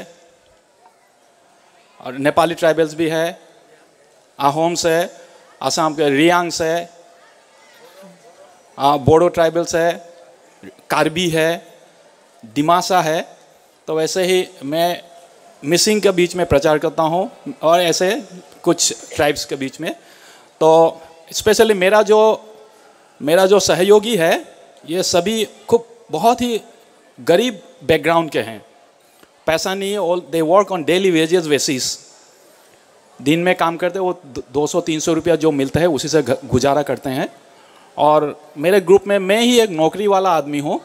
और नेपाली ट्राइबल्स भी है, आहोम्स है, असम के रियांग्स है, बोडो ट्राइबल्स है, कार्बी है, दिमासा है. तो वैसे ही मैं मिसिंग के बीच में प्रचार करता हूँ और ऐसे कुछ ट्राइब्स के बीच में. तो स्पेशली मेरा जो सहयोगी है ये सभी खूब बहुत ही गरीब बैकग्राउंड के हैं. पैसा नहीं है. All they work on daily wages basis. दिन में काम करते हैं वो 200-300 रुपया जो मिलता है उसी से गुजारा करते हैं. और मेरे ग्रुप में मैं ही एक नौकरी वाला आदमी हूँ.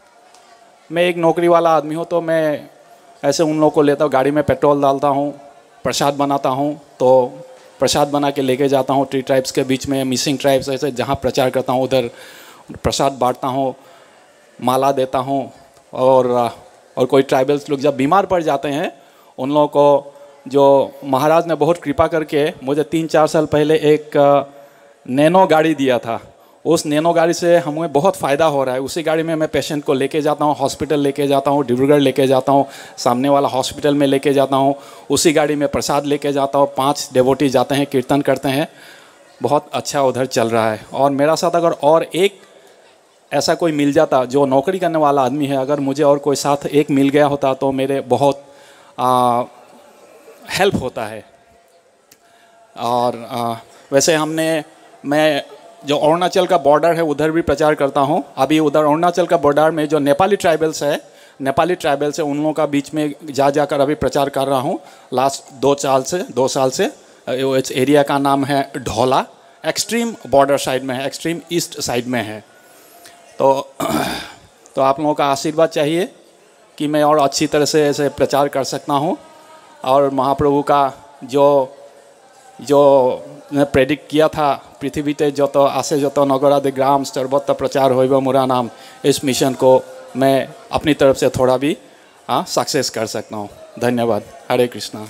तो मैं ऐसे उन लोगों को लेता हूँ, गाड़ी में पेट्रोल डालता हूँ, प्रसाद बनाता हूँ. तो प्रसाद बना के लेके जाता हूँ ट्री ट्राइब्स के बीच में. मिसिंग ट्राइब्स ऐसे जहाँ प्रचार करता हूँ उधर प्रसाद बांटता हूँ, माला देता हूँ. और कोई ट्राइबल्स लोग जब बीमार पड़ जाते हैं उन लोगों को जो महाराज ने बहुत कृपा करके मुझे 3-4 साल पहले एक नैनो गाड़ी दिया था. उस नैनो गाड़ी से हमें बहुत फ़ायदा हो रहा है. उसी गाड़ी में मैं पेशेंट को लेके जाता हूँ, हॉस्पिटल लेके जाता हूँ, डिब्रूगढ़ लेके जाता हूँ, सामने वाला हॉस्पिटल में लेके जाता हूँ. उसी गाड़ी में प्रसाद लेके जाता हूँ. 5 डेवोटी जाते हैं, कीर्तन करते हैं. बहुत अच्छा उधर चल रहा है. और मेरा साथ अगर और एक ऐसा कोई मिल जाता जो नौकरी करने वाला आदमी है, अगर मुझे और कोई साथ एक मिल गया होता तो मेरे बहुत हेल्प होता है. और वैसे मैं जो अरुणाचल का बॉर्डर है उधर भी प्रचार करता हूँ. अभी उधर अरुणाचल का बॉर्डर में जो नेपाली ट्राइबल्स है उन लोगों का बीच में जाकर अभी प्रचार कर रहा हूँ लास्ट 2 साल से. इस एरिया का नाम है ढोला. एक्सट्रीम बॉर्डर साइड में है, एक्सट्रीम ईस्ट साइड में है. तो आप लोगों का आशीर्वाद चाहिए कि मैं और अच्छी तरह से ऐसे प्रचार कर सकता हूँ. और महाप्रभु का जो ने प्रेडिक्ट किया था पृथ्वीते जत आसे जत नगरादि ग्राम सर्वत्र प्रचार होइब मोरा नाम, इस मिशन को मैं अपनी तरफ से थोड़ा भी सक्सेस कर सकता हूँ. धन्यवाद. हरे कृष्णा.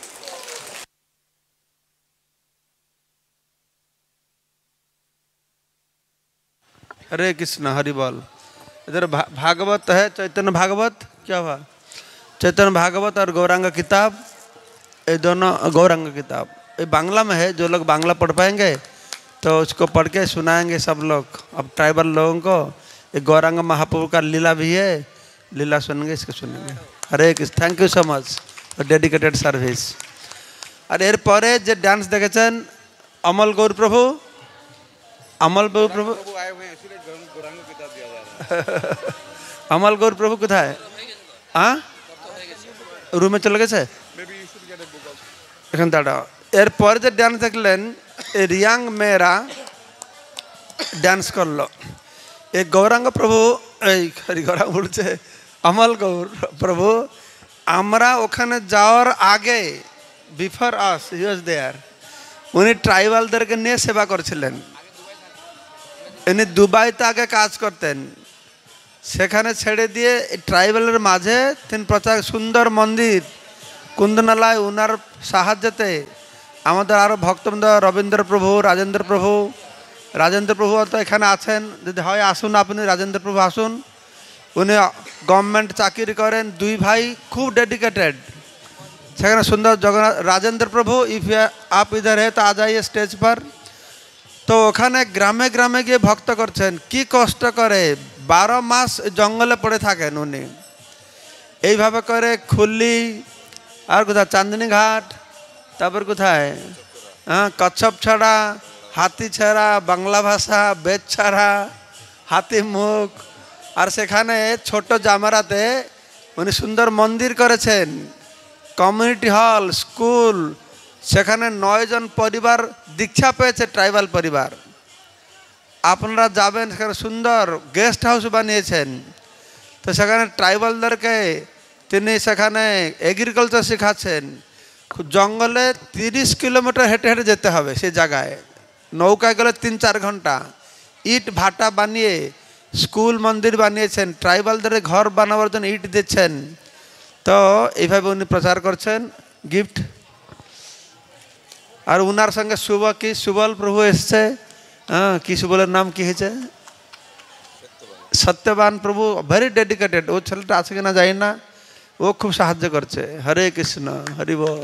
हरे कृष्णा. हरि बोल. इधर भागवत है, चैतन्य भागवत. क्या हुआ? चैतन्य भागवत और गौरांग किताब, ये दोनों गौरांग किताब ये बांग्ला में है. जो लोग बांग्ला पढ़ पाएंगे तो उसको पढ़ के सुनाएंगे सब लोग. अब ट्राइबल लोगों को एक गौरांग महाप्रभु का लीला भी है, लीला सुनेंगे, इसको सुनेंगे. Hare Krishna. Thank you so much for dedicated service. और एर परे जे डांस देखेছেন अमल गौर प्रभु, अमल गौर प्रभु अमल गौर प्रभु কোথায়? रूमे चले गए. এখানে দাঁড়াও. এরপর যে ডান্স দেখলেন রিয়াং মেয়েরা ডান্স করলো. এই গৌরাঙ্গ প্রভু এই গৌরাঙ্গ বলছে অমল গৌর প্রভু আমরা ওখানে যাওয়ার আগে বিফোর আস হি ওয়াজ দেয়ার। উনি ট্রাইবালদেরকে নিয়ে সেবা করছিলেন। উনি দুবাইতে আগে কাজ করতেন, সেখানে ছেড়ে দিয়ে ট্রাইবালের মাঝে তিনি প্রচার সুন্দর মন্দির কুন্দনালায় উনার সাহায্যতে আমাদের আরও ভক্তবৃন্দ রবীন্দ্র প্রভু, রাজেন্দ্র প্রভু তো এখানে আছেন, যদি হয় আসুন, আপনি রাজেন্দ্র প্রভু আসুন। উনি গভর্নমেন্ট চাকরি করেন, দুই ভাই খুব ডেডিকেটেড। সেখানে সুন্দর জগন্নাথ রাজেন্দ্র প্রভু ইফ আপ ইধার হে তো আ যাইয়ে স্টেজ পর। তো ওখানে গ্রামে গ্রামে গিয়ে ভক্ত করছেন, কি কষ্ট করে 12 মাস জঙ্গলে পড়ে থাকেন উনি। এইভাবে করে খুল্লি আর কোথায় চাঁদনি ঘাট, তারপর কোথায় কচ্ছপ ছাড়া, হাতি ছাড়া, বাংলা ভাষা, বেদ ছাড়া, হাতি মুখ, আর সেখানে ছোট জামারাতে উনি সুন্দর মন্দির করেছেন, কমিউনিটি হল, স্কুল। সেখানে 9 জন পরিবার দীক্ষা পেয়েছে, ট্রাইবাল পরিবার। আপনারা যাবেন, সেখানে সুন্দর গেস্ট হাউস বানিয়েছেন। তো সেখানে ট্রাইবালদেরকে তিনি সেখানে এগ্রিকালচার শেখাচ্ছেন। জঙ্গলে 30 কিলোমিটার হেঁটে হেঁটে যেতে হবে সেই জায়গায়, নৌকায় গেলে 3-4 ঘন্টা। ইট ভাটা বানিয়ে স্কুল মন্দির বানিয়েছেন, ট্রাইবালদের ঘর বানাবার জন্য ইট দিচ্ছেন। তো এইভাবে উনি প্রচার করছেন গিফট। আর উনার সঙ্গে সুবল প্রভু এসছে। কি সুবলের নাম কি হয়েছে? সত্যবান প্রভু, ভেরি ডেডিকেটেড। ও ছেলেটা আছে কিনা জানি না, ও খুব সাহায্য করছে। হরে কৃষ্ণ, হরি বল।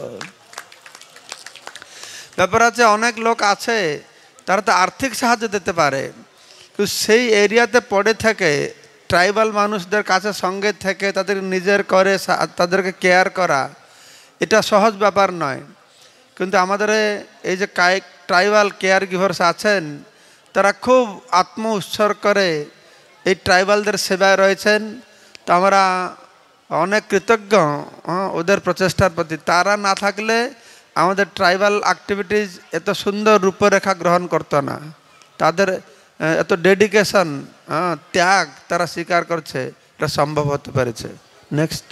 ব্যাপার আছে, অনেক লোক আছে তারা তো আর্থিক সাহায্য দিতে পারে, কিন্তু সেই এরিয়াতে পড়ে থেকে ট্রাইবাল মানুষদের কাছে সঙ্গে থেকে তাদের নিজের করে তাদেরকে কেয়ার করা, এটা সহজ ব্যাপার নয়। কিন্তু আমাদের এই যে ট্রাইবাল কেয়ার গিভার্স আছেন, তারা খুব আত্ম উৎসর্গ করে এই ট্রাইবালদের সেবায় রয়েছেন। তো আমরা অনেক কৃতজ্ঞ ওদের প্রচেষ্টার প্রতি। তারা না থাকলে আমাদের ট্রাইবাল অ্যাক্টিভিটিজ এত সুন্দর রূপরেখা গ্রহণ করতো না। তাদের এত ডেডিকেশন, ত্যাগ তারা স্বীকার করছে, এটা সম্ভব হতে পেরেছে। নেক্সট।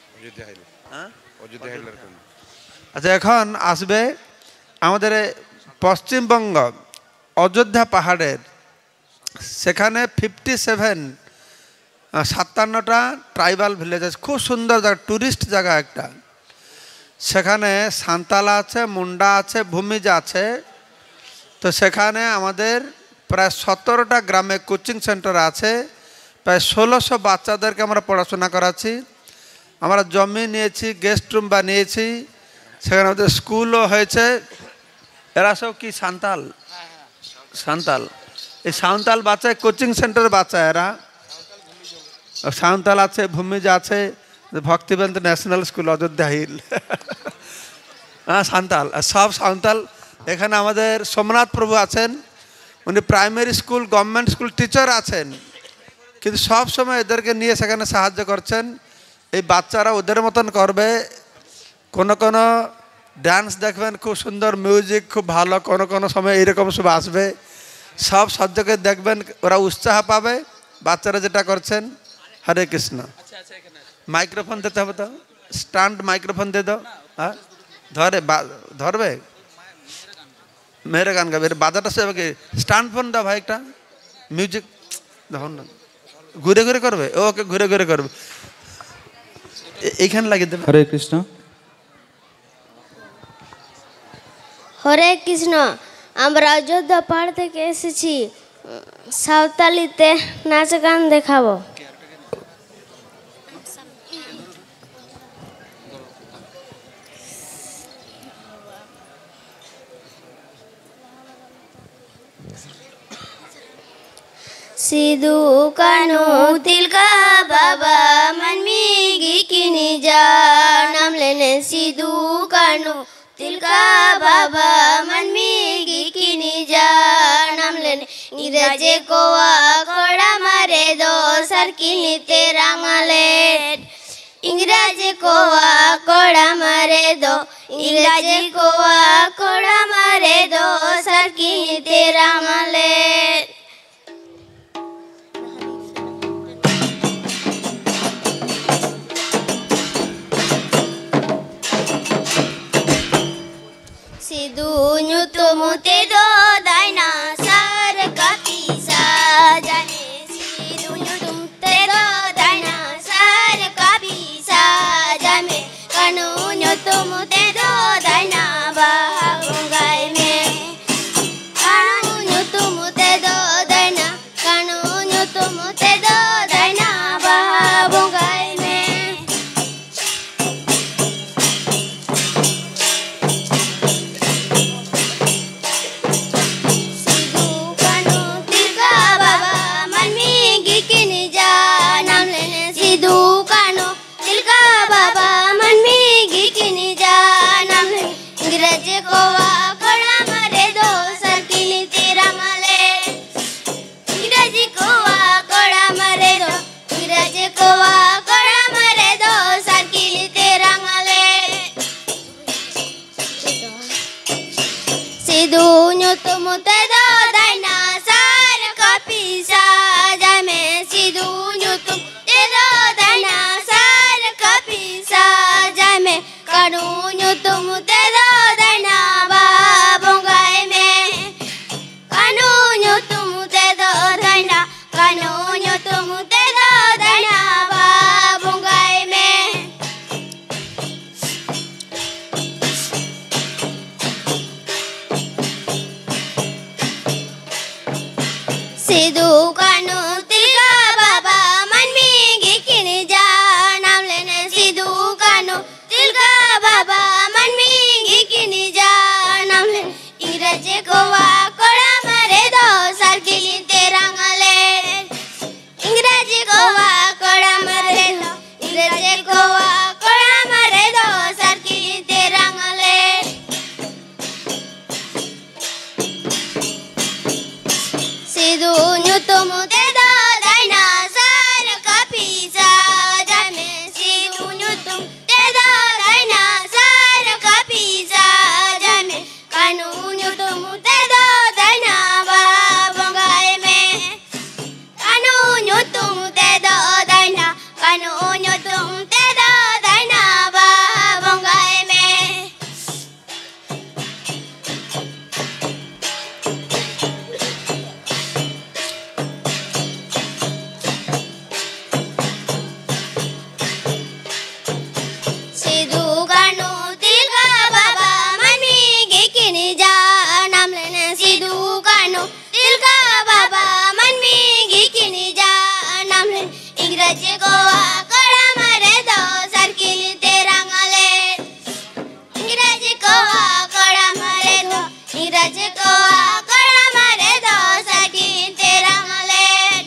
আচ্ছা, এখন আসবে আমাদের পশ্চিমবঙ্গ অযোধ্যা পাহাড়ের, সেখানে 57টা ট্রাইবাল ভিলেজ আছে। খুব সুন্দর জায়গা, ট্যুরিস্ট জায়গা একটা। সেখানে সাঁওতাল আছে, মুন্ডা আছে, ভূমিজ আছে। তো সেখানে আমাদের প্রায় 17টা গ্রামে কোচিং সেন্টার আছে। প্রায় 1600 বাচ্চাদেরকে আমরা পড়াশোনা করাচ্ছি। আমরা জমি নিয়েছি, গেস্ট রুম বানিয়েছি, সেখানে আমাদের স্কুলও হয়েছে। এরা সব কি সাঁওতাল? এই সাঁওতাল বাচ্চা, কোচিং সেন্টারের বাচ্চা এরা। সাঁওতাল আছে, ভূমিজ আছে, Bhaktivedanta national school Ayodhya hill. Santhal, সব সাঁওতাল। এখানে আমাদের সোমনাথ প্রভু আছেন, উনি primary school, government school teacher আছেন, কিন্তু সব সময় এদেরকে নিয়ে সেখানে সাহায্য করছেন। এই বাচ্চারা ওদের মতন করবে। কোনো কোনো ডান্স দেখবেন খুব সুন্দর, মিউজিক খুব ভালো, কোনো কোনো সময় এইরকম সব আসবে। সব সাহায্যকে দেখবেন, ওরা উৎসাহ পাবে বাচ্চারা যেটা করছেন। হরে কৃষ্ণ। মাইক্রোফোন দিতে হবে তো, স্ট্যান্ড মাইক্রোফোন দিয়ে দাও। হ্যাঁ, ধরবে, মেরে গান গাবে। বাজাটা সে স্ট্যান্ড ফোন দাও ভাই, একটা মিউজিক দেখুন না, ঘুরে ঘুরে করবে। ওকে, ঘুরে ঘুরে করবে, এইখানে লাগিয়ে দেবে। হরে কৃষ্ণ। হরে কৃষ্ণ। আমরা অযোধ্যা পাহাড় থেকে এসেছি, সাঁওতালিতে নাচ গান দেখাবো। সিধু কানু তিলকা বাবা মনমিগি কিনি যা, নাম লেনে সিধু কানু তিলকা বাবা মনমিগি কিনি যা, নাম লেনে ইংরেজে কোয়া কোড়া মারে দো সারকিনি তেরা মালেট, ইংরেজে কোয়া কোড়া মারে দো, ইংরেজে কোয়া কোড়া মারে দো সারকিনি তেরা মালেট। nyutumute do daina sar kapisa jane sidu nyutumute do daina sar kapisa jame kanu nyutumute do daina bahungai me kanu nyutumute do daina kanu nyutumute do daina bahungai me nyutumute do daina sar kapisa jame sidu nyutumute do daina sar kapisa jame kanu nyutumute do daina babongai me kanu nyutumute do daina kanu nyutumute do daina babongai me Sidu kanu tilka baba manmi gikini janam lene sidu kanu tilka baba manmi gikini janam lene ingraje gowa kola mare do sarkili terangale ingraje gowa kola mare do ingraje gowa kola mare do sarkili terangale Sidu nyutumute do daina sar kapisa jame sidu nyutumute do daina sar kapisa jame kanu nyutumute do daina babongai me kanu nyutumute do daina kanu nyutumute do daina babongai me Sidu kanu tilka baba manmi gikini janam lene sidu kanu tilka baba manmi gikini janam lene ingraje gowa kola mare do sarkili terangale ingraje gowa kola mare do ingraje gowa kola mare do sarkili terangale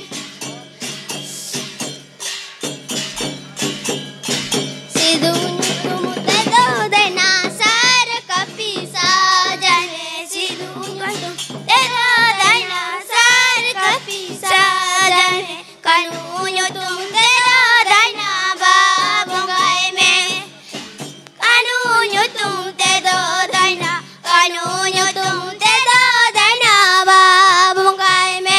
Sidu nyutumute do daina sar kapisa jane sidu nyutumute do daina sar kapisa jane kanu nyutumute do daina babongai me kanu nyutumute do daina kanu nyutumute do daina babongai me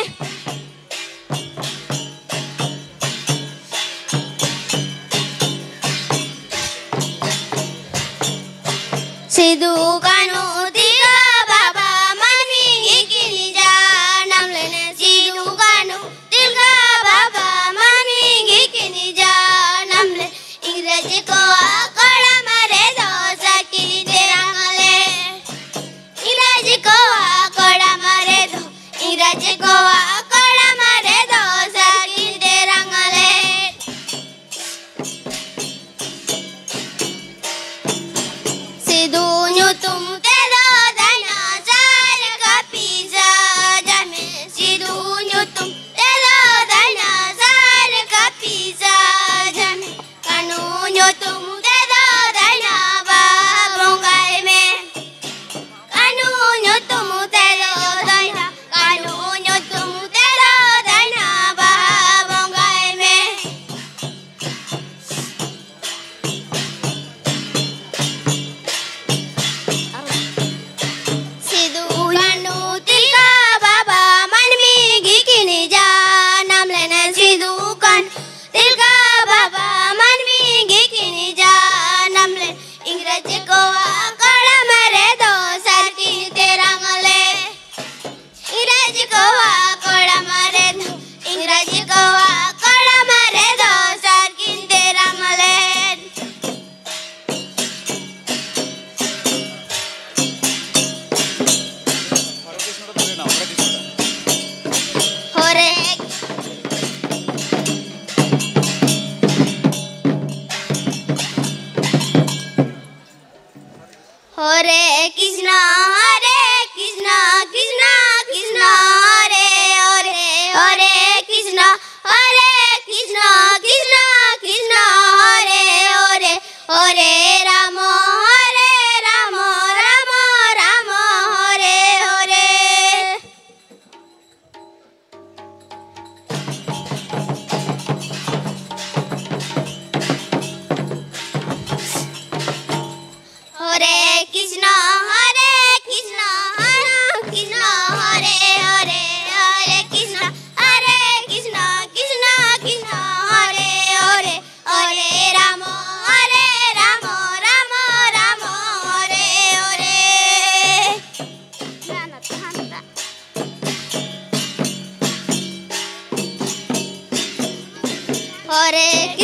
Sidu kanu tilka baba manmi gikini janam lene sidu kanu tilka baba manmi gikini janam lene ingraje gowa kola mare do sarkili terangale ingraje gowa kola mare do ingraje gowa kola mare do sarkili terangale Sidu nyutumute do daina sar kapisa jame sidu nyutumute do daina sar kapisa jame kanu nyutumute do daina babongai me kanu nyutumute do daina kanu nyutumute do daina babongai me Sidu kanu tilka baba manmi gikini janam lene sidu kanu tilka baba manmi gikini janam lene ingraje gowa kola mare do sar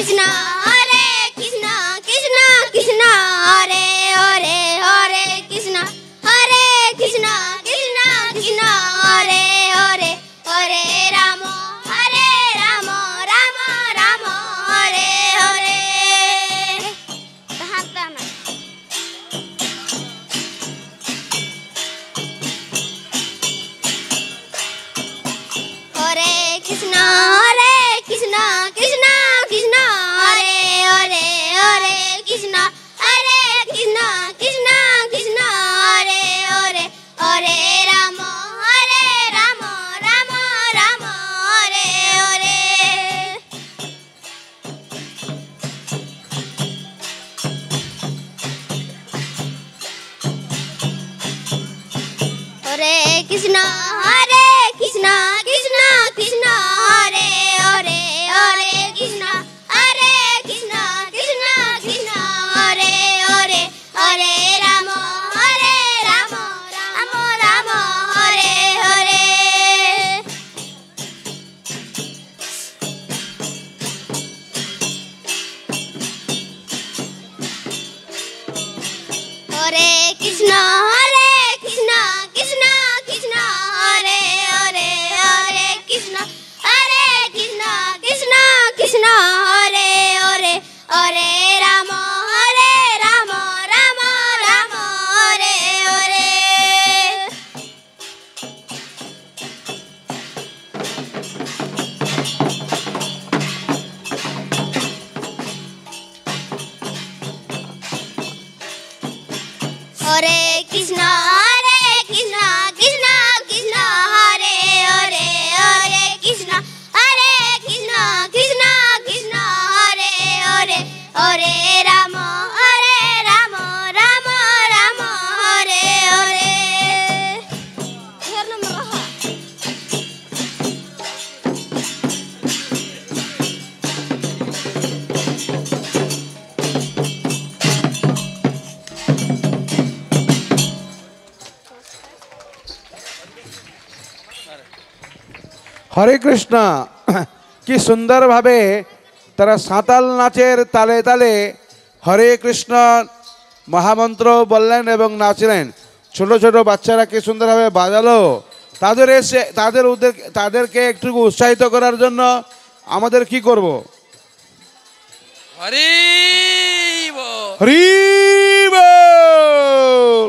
Krishna Hare Krishna Krishna Krishna Hare Hare Hare Krishna Krishna Krishna Hare Hare Hare Rama Rama Rama Hare Hare Tahatana Hare Krishna Krishna Krishna Hare Hare Hare Krishna Krishna Krishna Hare Hare Hare Rama Rama Rama Hare Hare Hare Krishna Krishna Krishna Hare Hare Hare Krishna Krishna Krishna Hare Hare Hare Rama Rama Hare Hare Hare Krishna Krishna Krishna Hare Hare Hare Krishna Krishna Krishna Hare Hare Hare Rama Rama Hare Hare Hare Krishna Krishna Krishna Hare Hare Hare Krishna Krishna Krishna Hare Hare Hare Rama Rama Hare Hare Hare Krishna কি সুন্দরভাবে তারা সাঁতাল নাচের তালে তালে হরে কৃষ্ণ মহামন্ত্র বললেন এবং নাচলেন। ছোট ছোট বাচ্চারা কি সুন্দরভাবে বাজালো। তাদেরকে একটু উৎসাহিত করার জন্য আমাদের কি করব? হরি হরি বল।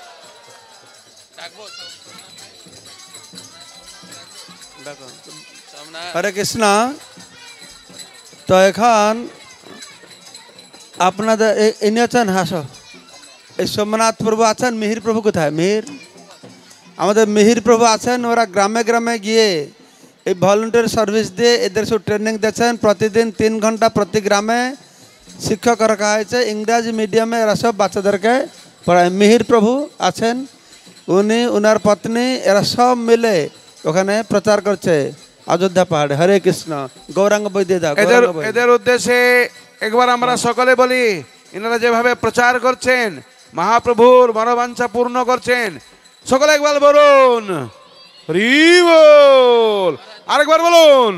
হরে কৃষ্ণ। তো এখন আপনাদের ইনি আছেন হাসো, এই সোমনাথ প্রভু আছেন। মিহির প্রভু কোথায়? মিহির, আমাদের মিহির প্রভু আছেন। ওরা গ্রামে গ্রামে গিয়ে এই ভলেন্টিয়ার সার্ভিস দিয়ে এদের সব ট্রেনিং দিচ্ছেন। প্রতিদিন 3 ঘন্টা প্রতি গ্রামে শিক্ষক রাখা হয়েছে ইংরাজি মিডিয়ামে। এরা সব বাচ্চাদেরকে পড়ায়। মিহির প্রভু আছেন, উনি ওনার পত্নী, এরা সব মিলে ওখানে প্রচার করছে অযোধ্যা পাহাড়ে। হরে কৃষ্ণ। গৌরাঙ্গ বই দিয়ে দাও। এদের উদ্দেশ্যে একবার আমরা সকলে বলি, এনারা যেভাবে প্রচার করছেন, মহাপ্রভুর মনোবাঞ্ছা পূর্ণ করছেন, সকলে একবার বলুন হরি বল। আরেকবার বলুন,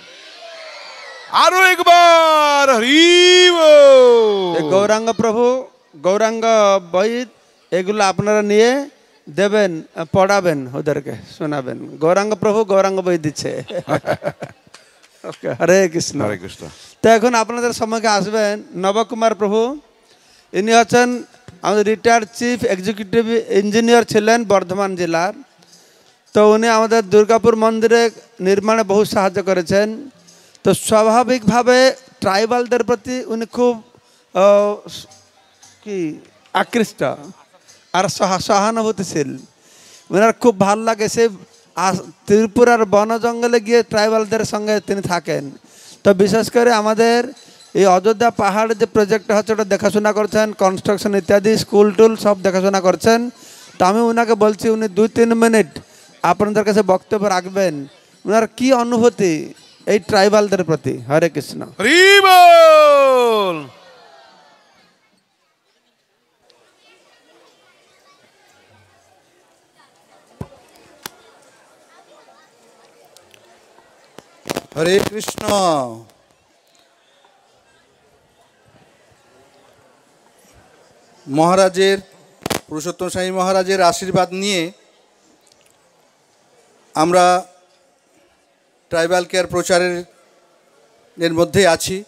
আরো একবার হরি বল। গৌরাঙ্গ প্রভু, গৌরাঙ্গ বই এগুলো আপনারা নিয়ে দেবেন, পড়াবেন, ওদেরকে শোনাবেন। গৌরাঙ্গ প্রভু গৌরাঙ্গ বই দিচ্ছে। হরে কৃষ্ণ। হরে কৃষ্ণ। তো এখন আপনাদের সম্মুখে আসবেন নবকুমার প্রভু। ইনি হচ্ছেন আমাদের রিটায়ার্ড চিফ এক্সিকিউটিভ ইঞ্জিনিয়ার ছিলেন বর্ধমান জেলার। তো উনি আমাদের দুর্গাপুর মন্দিরে নির্মাণে বহু সাহায্য করেছেন। তো স্বাভাবিকভাবে ট্রাইবালদের প্রতি উনি খুব কি আকৃষ্ট আর সহানুভূতিশীল। ওনার খুব ভাল লাগে। সে ত্রিপুরার বন জঙ্গলে গিয়ে ট্রাইবালদের সঙ্গে তিনি থাকেন। তো বিশেষ করে আমাদের এই অযোধ্যা পাহাড় যে প্রজেক্ট হচ্ছে ওটা দেখাশোনা করছেন, কনস্ট্রাকশন ইত্যাদি, স্কুল টুল সব দেখাশোনা করছেন। তো আমি ওনাকে বলছি উনি 2-3 মিনিট আপনাদের কাছে বক্তব্য রাখবেন। ওনার কি অনুভূতি এই ট্রাইবালদের প্রতি। হরে কৃষ্ণ। হরি বল। হরে কৃষ্ণ। মহারাজের পুরুষোত্তম স্বামী মহারাজের আশীর্বাদ নিয়ে আমরা ট্রাইবাল কেয়ার প্রচারের মধ্যে আছি।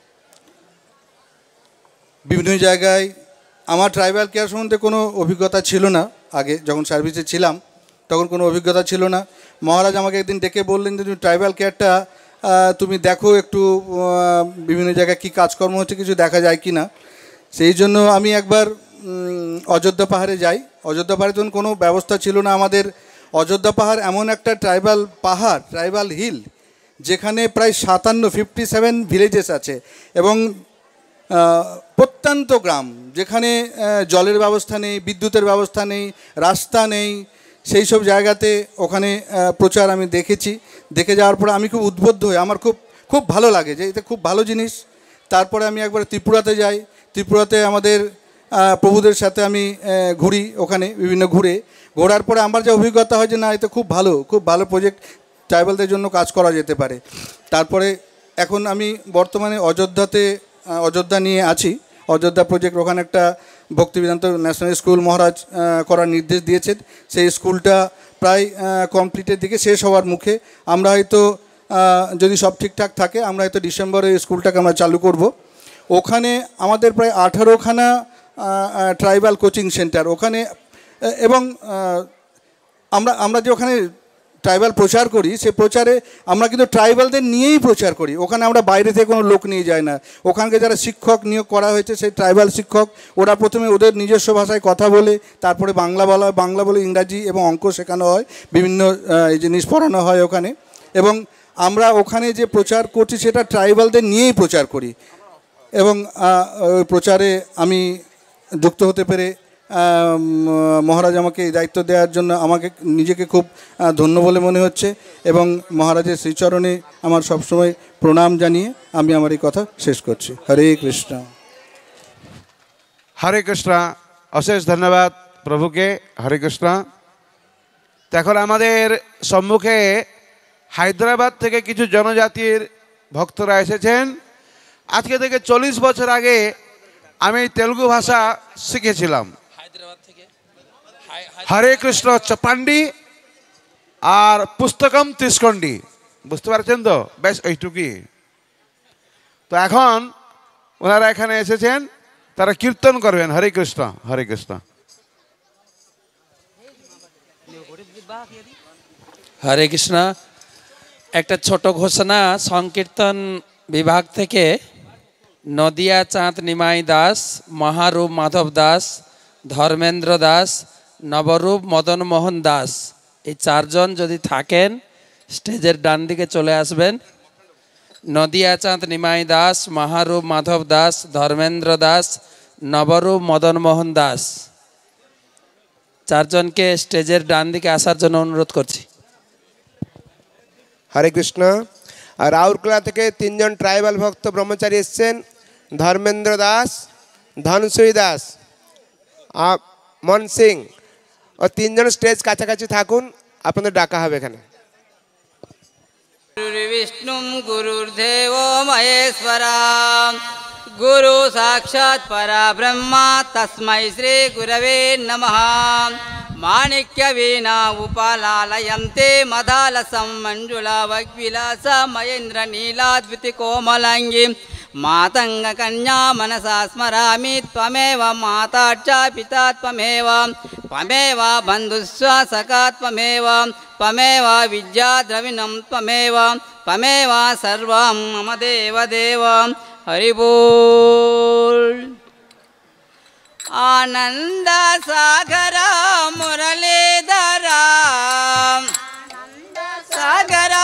বিভিন্ন জায়গায় আমার ট্রাইবাল কেয়ার সম্বন্ধে কোনো অভিজ্ঞতা ছিল না, আগে যখন সার্ভিসে ছিলাম তখন কোনো অভিজ্ঞতা ছিল না। মহারাজ আমাকে একদিন ডেকে বললেন যে তুমি ট্রাইবাল কেয়ারটা তুমি দেখো একটু, বিভিন্ন জায়গায় কী কাজকর্ম হচ্ছে কিছু দেখা যায় কি না। সেই জন্য আমি একবার অযোধ্যা পাহাড়ে যাই। অযোধ্যা পাহাড়ে তখন কোনো ব্যবস্থা ছিল না আমাদের। অযোধ্যা পাহাড় এমন একটা ট্রাইবাল পাহাড়, ট্রাইবাল হিল, যেখানে প্রায় 57 ভিলেজেস আছে এবং প্রত্যন্ত গ্রাম, যেখানে জলের ব্যবস্থা নেই, বিদ্যুতের ব্যবস্থা নেই, রাস্তা নেই। সেই সব জায়গাতে ওখানে প্রচার আমি দেখেছি। দেখে যাওয়ার পরে আমি খুব উদ্বুদ্ধ হই, আমার খুব খুব ভালো লাগে যে এটা খুব ভালো জিনিস। তারপরে আমি একবার ত্রিপুরাতে যাই। ত্রিপুরাতে আমাদের প্রভুদের সাথে আমি ঘুরি, ওখানে বিভিন্ন ঘোরার পরে আমার যে অভিজ্ঞতা হয় যে না, এটা খুব ভালো প্রজেক্ট, ট্রাইবালদের জন্য কাজ করা যেতে পারে। তারপরে এখন আমি বর্তমানে অযোধ্যা নিয়ে আছি। অযোধ্যা প্রজেক্ট, ওখানে একটা ভক্তি বেদান্ত ন্যাশনাল স্কুল মহারাজ করার নির্দেশ দিয়েছেন। সেই স্কুলটা প্রায় কমপ্লিটের দিকে, শেষ হওয়ার মুখে। আমরা হয়তো যদি সব ঠিকঠাক থাকে আমরা হয়তো ডিসেম্বরে স্কুলটাকে আমরা চালু করব। ওখানে আমাদের প্রায় 18খানা ট্রাইবাল কোচিং সেন্টার ওখানে, এবং আমরা যে ওখানে ট্রাইবাল প্রচার করি, সে প্রচারে আমরা কিন্তু ট্রাইবালদের নিয়েই প্রচার করি। ওখানে আমরা বাইরে থেকে কোনো লোক নিয়ে যাই না। ওখানকে যারা শিক্ষক নিয়োগ করা হয়েছে সেই ট্রাইবাল শিক্ষক, ওরা প্রথমে ওদের নিজস্ব ভাষায় কথা বলে, তারপরে বাংলা বলে ইংরাজি এবং অঙ্ক শেখানো হয়, বিভিন্ন জিনিস পড়ানো হয় ওখানে। এবং আমরা ওখানে যে প্রচার করছি সেটা ট্রাইবালদের নিয়েই প্রচার করি। এবং ওই প্রচারে আমি যুক্ত হতে পেরে মহারাজ আমাকে এই দায়িত্ব দেওয়ার জন্য আমাকে নিজেকে খুব ধন্য বলে মনে হচ্ছে। এবং মহারাজের শ্রীচরণে আমার সবসময় প্রণাম জানিয়ে আমি আমার এই কথা শেষ করছি। হরে কৃষ্ণ। হরে কৃষ্ণ। অশেষ ধন্যবাদ প্রভুকে। হরে কৃষ্ণ। তো এখন আমাদের সম্মুখে হায়দ্রাবাদ থেকে কিছু জনজাতির ভক্তরা এসেছেন। আজকে থেকে 40 বছর আগে আমি তেলুগু ভাষা শিখেছিলাম। হরে কৃষ্ণ চপান্ডি আর পুস্তকম তিসকন্ডি, বুঝতে পারছেন তো? বেশ ওইটুকুই। তো এখন ওনারা এখানে এসেছেন, তারা কীর্তন করবেন। হরে কৃষ্ণ, হরে কৃষ্ণ। হরে কৃষ্ণ। একটা ছোট ঘোষণা সংকীর্তন বিভাগ থেকে নদিয়া চাঁদ নিমাই দাস, মহারূপ মাধব দাস, ধর্মেন্দ্র দাস, নবরূপ মদন মোহন দাস, এই 4 জন যদি থাকেন স্টেজের ডান দিকে চলে আসবেন। নদিয়া চাঁদ নিমাই দাস, মহারূপ মাধব দাস, ধর্মেন্দ্র দাস, নবরূপ মদন মোহন দাস, 4 জনকে স্টেজের ডান দিকে আসার জন্য অনুরোধ করছি। হরে কৃষ্ণ। আর রাউরকেলা থেকে 3 জন ট্রাইবাল ভক্ত ব্রহ্মচারী এসছেন, ধর্মেন্দ্র দাস, ধনসুই দাস, মন সিং। ও 3 জন স্টেজ কাছাকাছি থাকুন, আপনাদের ডাকা হবে এখানে। বিষ্ণু গুরুর্দেব মহেশ্বরা, গুরু সাক্ষাৎ পরা ব্রহ্মা, তস্मै শ্রী গুরবে নমঃ। মাণিক্য వీణా ఉపాలాలయంతే మదాలసం మంజుళా వగ్విలాస మహేంద్ర నీలాద్వితి కోమలాంగి మాతంగ కన్యా మనసా స్మరామి త్వమేవ మాతా చ పితా త్వమేవ త్వమేవ బంధుస్వ సఖా త్వమేవ త్వమేవ విద్యా ద్రవిణం త్వమేవ త్వమేవ సర్వం మమ దేవ దేవ హరి బోల్। आनंद सागर मुरलीधर, सागर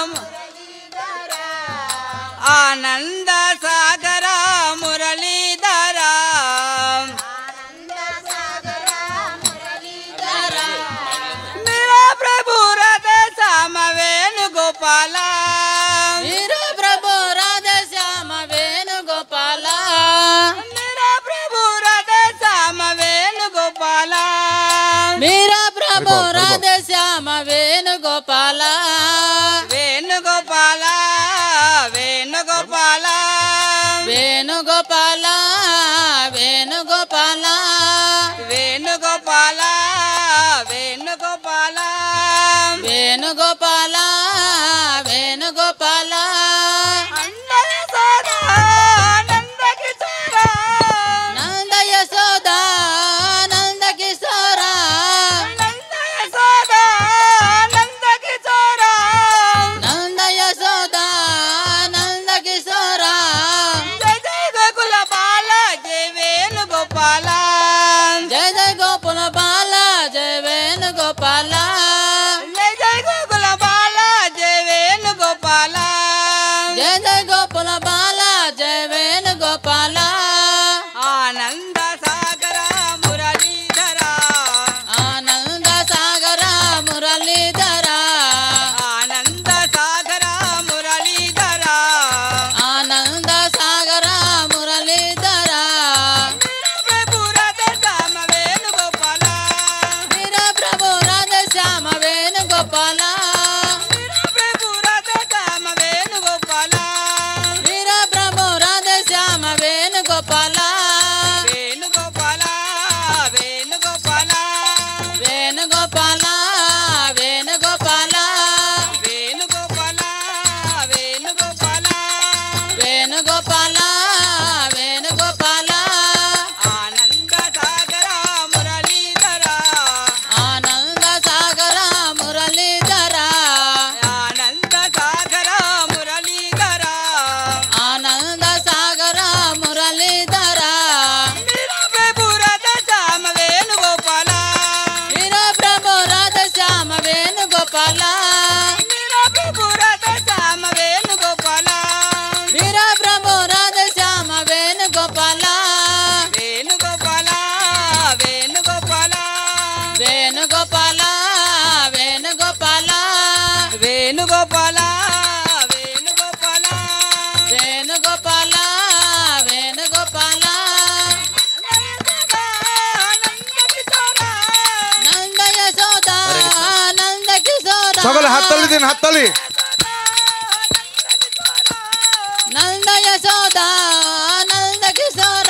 आनंद सागर मुरलीधर, मेरा प्रभु राधे श्याम वेणुगोपाल, मेरा प्रभु राधे श्याम वेणुगोपाल, मेरा प्रभु राधे श्याम वेणुगोपाल, वेणुगोपाल वेणुगोपाल वेणुगोपाल वेणुगोपाल गोपाल वेणुगोपाल वेणुगोपाल नंद यशोदा नंद किशोर नंद यशोदा नंद किशोर जय जय गोकुल बाल जय वेणुगोपाल जय जय गोकुल बाल जय वेणुगोपाल जय जय गोकुल बाल जय वेणुगोपाल जय जय गोकुल बाल जय वेणुगोपाल आनंद सागर मुरलीधर आनंद सागर मुरलीधर आनंद सागर मुरलीधर आनंद सागर मुरलीधर प्रभु राधे श्याम वेणुगोपाल मेरा प्रभु राधे श्याम वेणुगोपाल प्रभु राधे श्याम वेणुगोपाल मेरा प्रभु राधे श्याम वेणुगोपाल वेणुगोपाल वेणुगोपाल वेणुगोपाल वेणुगोपाल वेणुगोपाल वेणुगोपाल वेणुगोपाल वेणुगोपाल आनंद सागर मुरलीधर आनंद सागर मुरलीधर आनंद सागर मुरलीधर आनंद सागर मुरलीधर मेरा प्रभु राधे श्याम वेणुगोपाल मेरा प्रभु राधे श्याम वेणुगोपाल मेरा प्रभु राधे श्याम वेणुगोपाल मेरा प्रभु राधे श्याम वेणुगोपाल वेणुगोपाल वेणुगोपाल वेणुगोपाल वेणुगोपाल वेणुगोपाल वेणुगोपाल वेणुगोपाल वेणुगोपाल नंद यशोदा नंद किशोर সকলে হাততালি দিন, হাততালি। नंद यशोदा नंद किशोर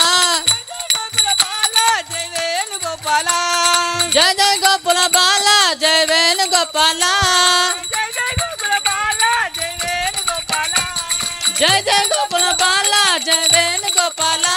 जय वेणुगोपाल जय जय गोकुल बाल जय वेणुगोपाल जय जय गोकुल बाल जय वेणुगोपाल जय जय गोकुल बाल जय वेणुगोपाल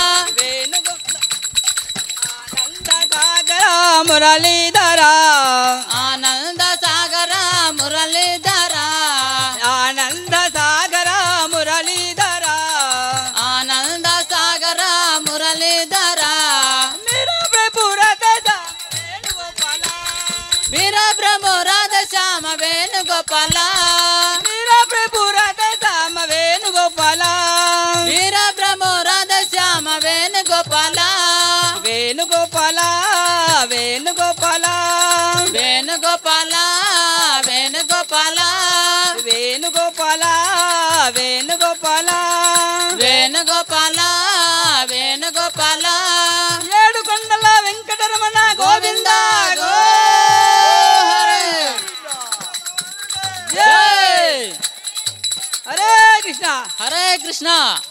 आनंद सागर मुरलीधर आनंद सागर मुरलीधर आनंद सागर मुरलीधर आनंद सागर मुरलीधर मेरा प्रभु राधे श्याम वेणुगोपाल मेरा प्रभु राधे श्याम वेणुगोपाल मेरा प्रभु राधे श्याम वेणुगोपाल मेरा प्रभु राधे श्याम वेणुगोपाल वेणुगोपाल वेणुगोपाल वेणुगोपाल वेणुगोपाल वेणुगोपाल वेणुगोपाल वेणुगोपाल वेणुगोपाल ఏడుకొండల వెంకటరమణ గోవింద జై హరే కృష్ణ హరే కృష్ణ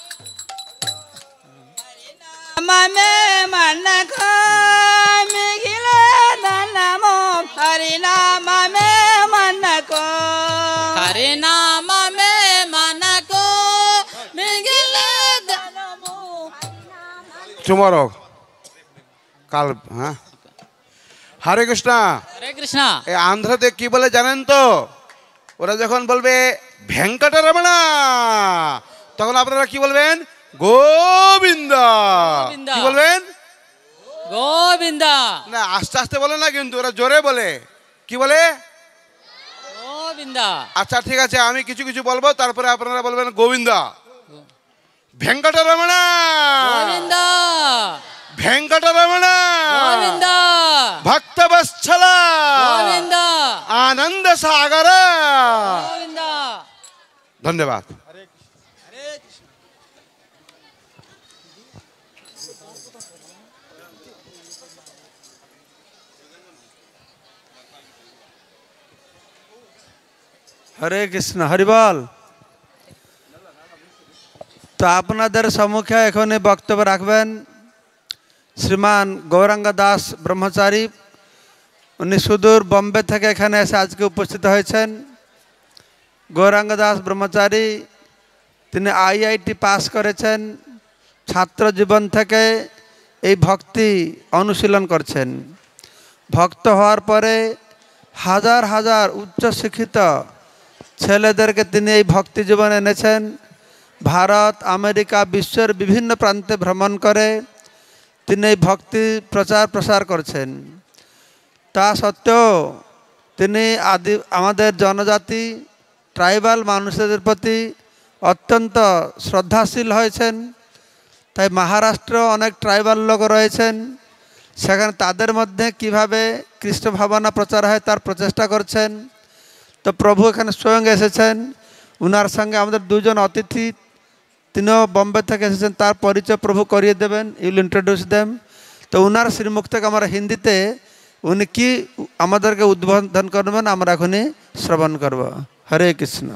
మమే మనకో మిగిలే ధనమో హరినామ మే మనకో హరినామ మే మనకో మిగిలే ధనమో টুমরো কাল, হ্যাঁ। হরে কৃষ্ণ হরে কৃষ্ণ এই আন্ধ্রাতে কি বলে জানেন তো? ওরা যখন বলবে ভেঙ্কটরমণ তখন আপনারা কি বলবেন? গোবিন্দ। কি বলবেন? গোবিন্দ। না, আস্তে আস্তে বলে না, কিন্তু ওরা জোরে বলে। কি বলে? গোবিন্দ। আচ্ছা ঠিক আছে, আমি কিছু কিছু বলবো, তারপরে আপনারা বলবেন গোবিন্দ। ভেঙ্কটরমণ গোবিন্দ। ভেঙ্কটরমণ গোবিন্দ। ভক্তবৎসল গোবিন্দ। আনন্দ সাগর গোবিন্দ। ধন্যবাদ। হরে কৃষ্ণ, হরিবল। তো আপনাদের সম্মুখে এখন বক্তব্য রাখবেন শ্রীমান গৌরাঙ্গ দাস ব্রহ্মচারী, উনি সুদূর বম্বে থেকে এখানে এসে আজকে উপস্থিত হয়েছেন। গৌরাঙ্গ দাস ব্রহ্মচারী, তিনি আইআইটি পাস করেছেন। ছাত্র জীবন থেকে এই ভক্তি অনুশীলন করছেন। ভক্ত হওয়ার পরে হাজার হাজার উচ্চশিক্ষিত ছেলেদেরকে তিনি এই ভক্তি জীবনে এনেছেন। ভারত, আমেরিকা, বিশ্বের বিভিন্ন প্রান্তে ভ্রমণ করে তিনি এই ভক্তি প্রসার করছেন। তা সত্ত্বেও তিনি আমাদের জনজাতি ট্রাইবাল মানুষদের প্রতি অত্যন্ত শ্রদ্ধাশীল হয়েছেন। তাই মহারাষ্ট্র অনেক ট্রাইবাল লোক রয়েছেন, সেখানে তাদের মধ্যে কিভাবে কৃষ্ণ ভাবনা প্রচার হয় তার প্রচেষ্টা করছেন। তো প্রভু এখানে স্বয়ং এসেছেন। উনার সঙ্গে আমাদের দুজন অতিথি, তিনিও বম্বে থেকে এসেছেন, তার পরিচয় প্রভু করিয়ে দেবেন। You'll introduce them. তো উনার শ্রীমুখ থেকে আমরা হিন্দিতে উনি কি আমাদেরকে উদ্বোধন করবেন আমরা এখনই শ্রবণ করব। হরে কৃষ্ণ।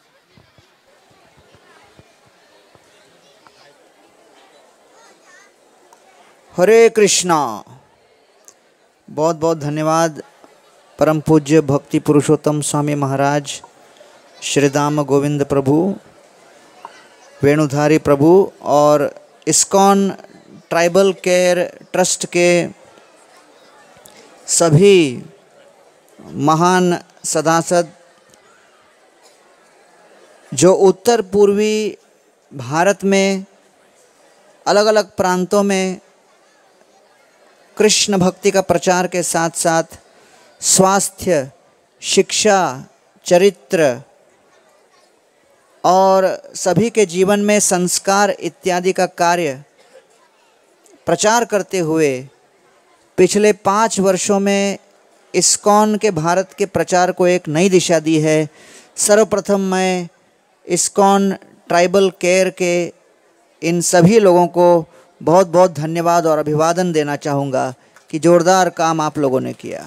हरे कृष्णा। बहुत बहुत धन्यवाद परम पूज्य भक्ति पुरुषोत्तम स्वामी महाराज, श्री दाम गोविंद प्रभु, वेणुधारी प्रभु और इस्कॉन ट्राइबल केयर ट्रस्ट के सभी महान सदस्य जो उत्तर पूर्वी भारत में अलग अलग प्रांतों में कृष्ण भक्ति का प्रचार के साथ साथ स्वास्थ्य, शिक्षा, चरित्र और सभी के जीवन में संस्कार इत्यादि का कार्य प्रचार करते हुए पिछले 5 वर्षों में इस्कॉन के भारत के प्रचार को एक नई दिशा दी है। सर्वप्रथम मैं इस्कॉन ट्राइबल केयर के इन सभी लोगों को बहुत बहुत धन्यवाद और अभिवादन देना चाहूँगा कि जोरदार काम आप लोगों ने किया।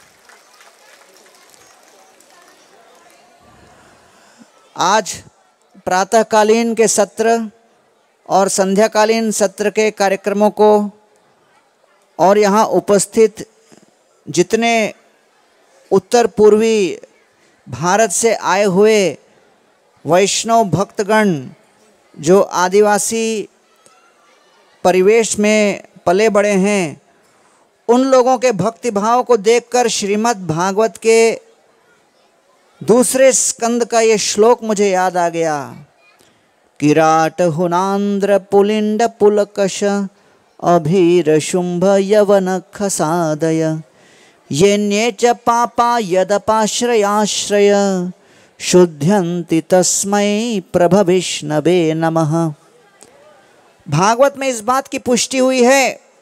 आज प्रातःकालीन के सत्र और संध्याकालीन सत्र के कार्यक्रमों को और यहाँ उपस्थित जितने उत्तर पूर्वी भारत से आए हुए वैष्णव भक्तगण जो आदिवासी परिवेश में पले बड़े हैं, उन लोगों के भक्ति भाव को देखकर श्रीमद् भागवत के दूसरे स्कंद का ये श्लोक मुझे याद आ गया। किराट हुनांद्र पुलिंड पुलकश अभीर शुंभ यवन खसादय येन्ये च पापा यदपाश्रयाश्रय शुद्ध्यन्ति तस्मै प्रभविष्णवे नमः। भागवत में इस बात की पुष्टि हुई है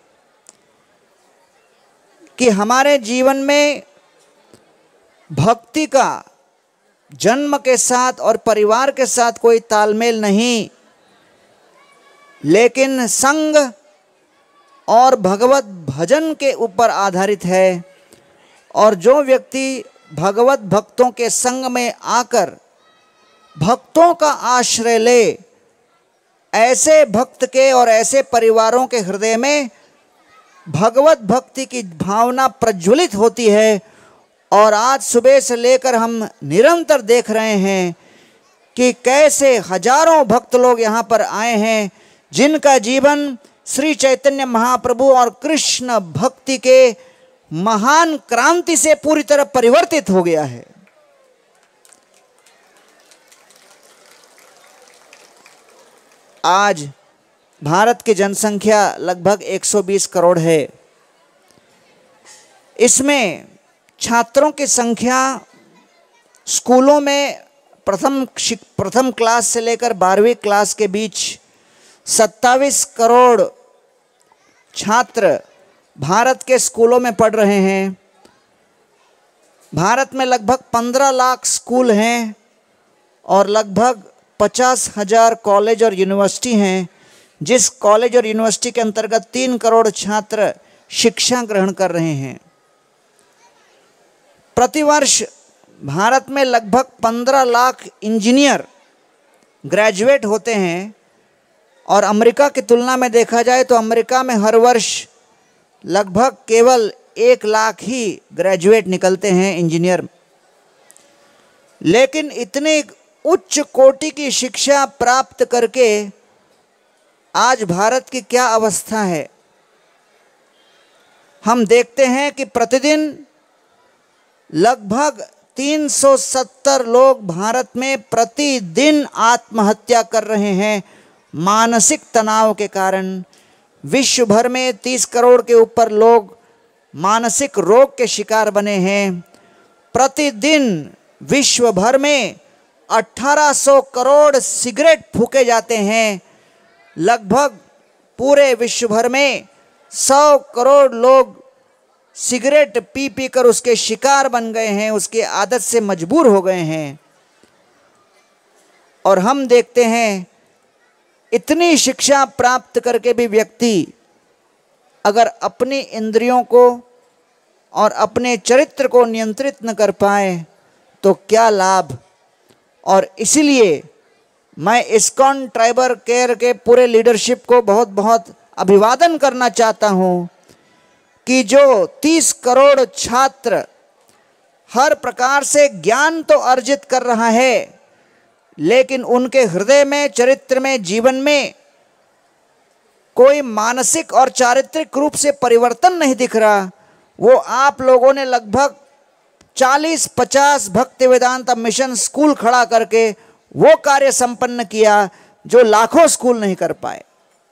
कि हमारे जीवन में भक्ति का जन्म के साथ और परिवार के साथ कोई तालमेल नहीं, लेकिन संग और भगवत भजन के ऊपर आधारित है। और जो व्यक्ति भगवत भक्तों के संग में आकर भक्तों का आश्रय ले, ऐसे भक्त के और ऐसे परिवारों के हृदय में भगवत भक्ति की भावना प्रज्वलित होती है। और आज सुबह से लेकर हम निरंतर देख रहे हैं कि कैसे हजारों भक्त लोग यहाँ पर आए हैं जिनका जीवन श्री चैतन्य महाप्रभु और कृष्ण भक्ति के महान क्रांति से पूरी तरह परिवर्तित हो गया है। आज भारत की जनसंख्या लगभग 120 करोड़ है। इसमें छात्रों की संख्या स्कूलों में प्रथम क्लास से लेकर 12वीं क्लास के बीच 27 करोड़ छात्र भारत के स्कूलों में पढ़ रहे हैं। भारत में लगभग 15 लाख स्कूल हैं और लगभग 50,000 कॉलेज और यूनिवर्सिटी हैं, जिस कॉलेज और यूनिवर्सिटी के अंतर्गत 3 करोड़ छात्र शिक्षा ग्रहण कर रहे हैं। प्रतिवर्ष भारत में लगभग 15 लाख इंजीनियर ग्रेजुएट होते हैं और अमेरिका की तुलना में देखा जाए तो अमेरिका में हर वर्ष लगभग केवल 1 लाख ही ग्रेजुएट निकलते हैं इंजीनियर। लेकिन इतने उच्च कोटि की शिक्षा प्राप्त करके आज भारत की क्या अवस्था है। हम देखते हैं कि प्रतिदिन लगभग 370 लोग भारत में प्रतिदिन आत्महत्या कर रहे हैं मानसिक तनाव के कारण। विश्व भर में 30 करोड़ के ऊपर लोग मानसिक रोग के शिकार बने हैं। प्रतिदिन विश्व भर में 1800 करोड़ सिगरेट फूके जाते हैं। लगभग पूरे विश्व भर में 100 करोड़ लोग सिगरेट पी पी कर उसके शिकार बन गए हैं, उसकी आदत से मजबूर हो गए हैं। और हम देखते हैं इतनी शिक्षा प्राप्त करके भी व्यक्ति अगर अपनी इंद्रियों को और अपने चरित्र को नियंत्रित न कर पाए तो क्या लाभ। और इसीलिए मैं इस्कॉन ट्राइबल केयर के पूरे लीडरशिप को बहुत बहुत अभिवादन करना चाहता हूँ कि जो 30 करोड़ छात्र हर प्रकार से ज्ञान तो अर्जित कर रहा है, लेकिन उनके हृदय में, चरित्र में, जीवन में कोई मानसिक और चारित्रिक रूप से परिवर्तन नहीं दिख रहा। वो आप लोगों ने लगभग 40-50 भक्ति वेदांत मिशन स्कूल खड़ा करके वो कार्य संपन्न किया जो लाखों स्कूल नहीं कर पाए।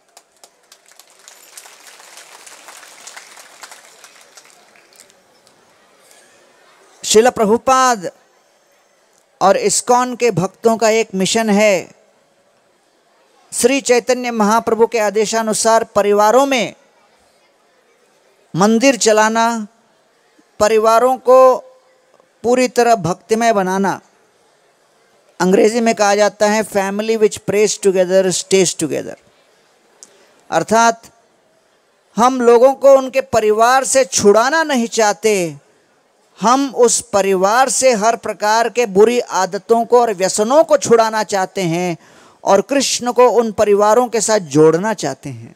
श्रील प्रभुपाद और इस्कॉन के भक्तों का एक मिशन है, श्री चैतन्य महाप्रभु के आदेशानुसार परिवारों में मंदिर चलाना, परिवारों को पूरी तरह भक्तिमय बनाना। अंग्रेजी में कहा जाता है family which prays together stays together. अर्थात हम लोगों को उनके परिवार से छुड़ाना नहीं चाहते, हम उस परिवार से हर प्रकार के बुरी आदतों को और व्यसनों को छुड़ाना चाहते हैं और कृष्ण को उन परिवारों के साथ जोड़ना चाहते हैं।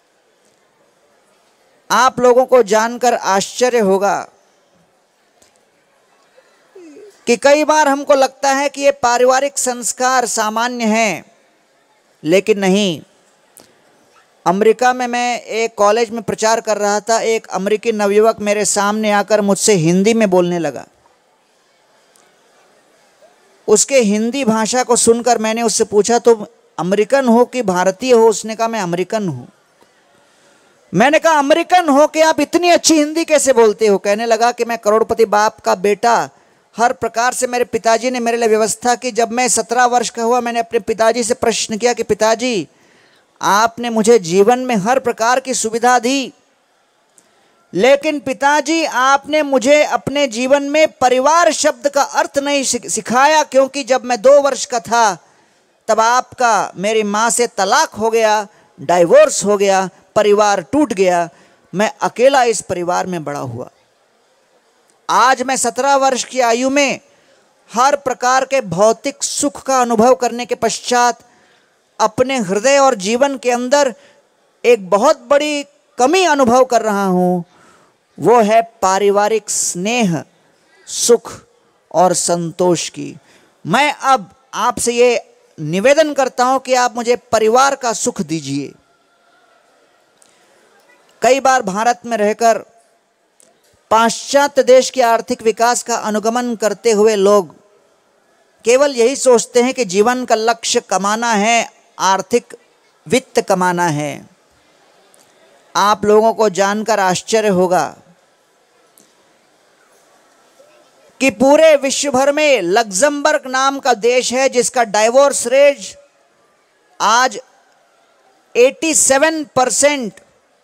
आप लोगों को जानकर आश्चर्य होगा कि कई बार हमको लगता है कि ये पारिवारिक संस्कार सामान्य हैं, लेकिन नहीं। अमेरिका में मैं एक कॉलेज में प्रचार कर रहा था, एक अमेरिकी नवयुवक मेरे सामने आकर मुझसे हिंदी में बोलने लगा। उसके हिंदी भाषा को सुनकर मैंने उससे पूछा, तुम अमेरिकन हो कि भारतीय हो? उसने कहा मैं अमेरिकन हूँ। मैंने कहा अमेरिकन हो कि आप इतनी अच्छी हिंदी कैसे बोलते हो? कहने लगा कि मैं करोड़पति बाप का बेटा, हर प्रकार से मेरे पिताजी ने मेरे लिए व्यवस्था की। जब मैं 17 वर्ष का हुआ, मैंने अपने पिताजी से प्रश्न किया कि पिताजी आपने मुझे जीवन में हर प्रकार की सुविधा दी, लेकिन पिताजी आपने मुझे अपने जीवन में परिवार शब्द का अर्थ नहीं सिखाया, क्योंकि जब मैं 2 वर्ष का था तब आपका मेरी माँ से तलाक हो गया, डाइवोर्स हो गया, परिवार टूट गया, मैं अकेला इस परिवार में बड़ा हुआ। आज मैं 17 वर्ष की आयु में हर प्रकार के भौतिक सुख का अनुभव करने के पश्चात अपने हृदय और जीवन के अंदर एक बहुत बड़ी कमी अनुभव कर रहा हूँ। वो है पारिवारिक स्नेह, सुख और संतोष की। मैं अब आपसे ये निवेदन करता हूँ कि आप मुझे परिवार का सुख दीजिए। कई बार भारत में रहकर पाश्चात्य देश के आर्थिक विकास का अनुगमन करते हुए लोग केवल यही सोचते हैं कि जीवन का लक्ष्य कमाना है, आर्थिक वित्त कमाना है। आप लोगों को जानकर आश्चर्य होगा कि पूरे विश्व भर में लग्जमबर्ग नाम का देश है जिसका डाइवोर्स रेट आज 87%,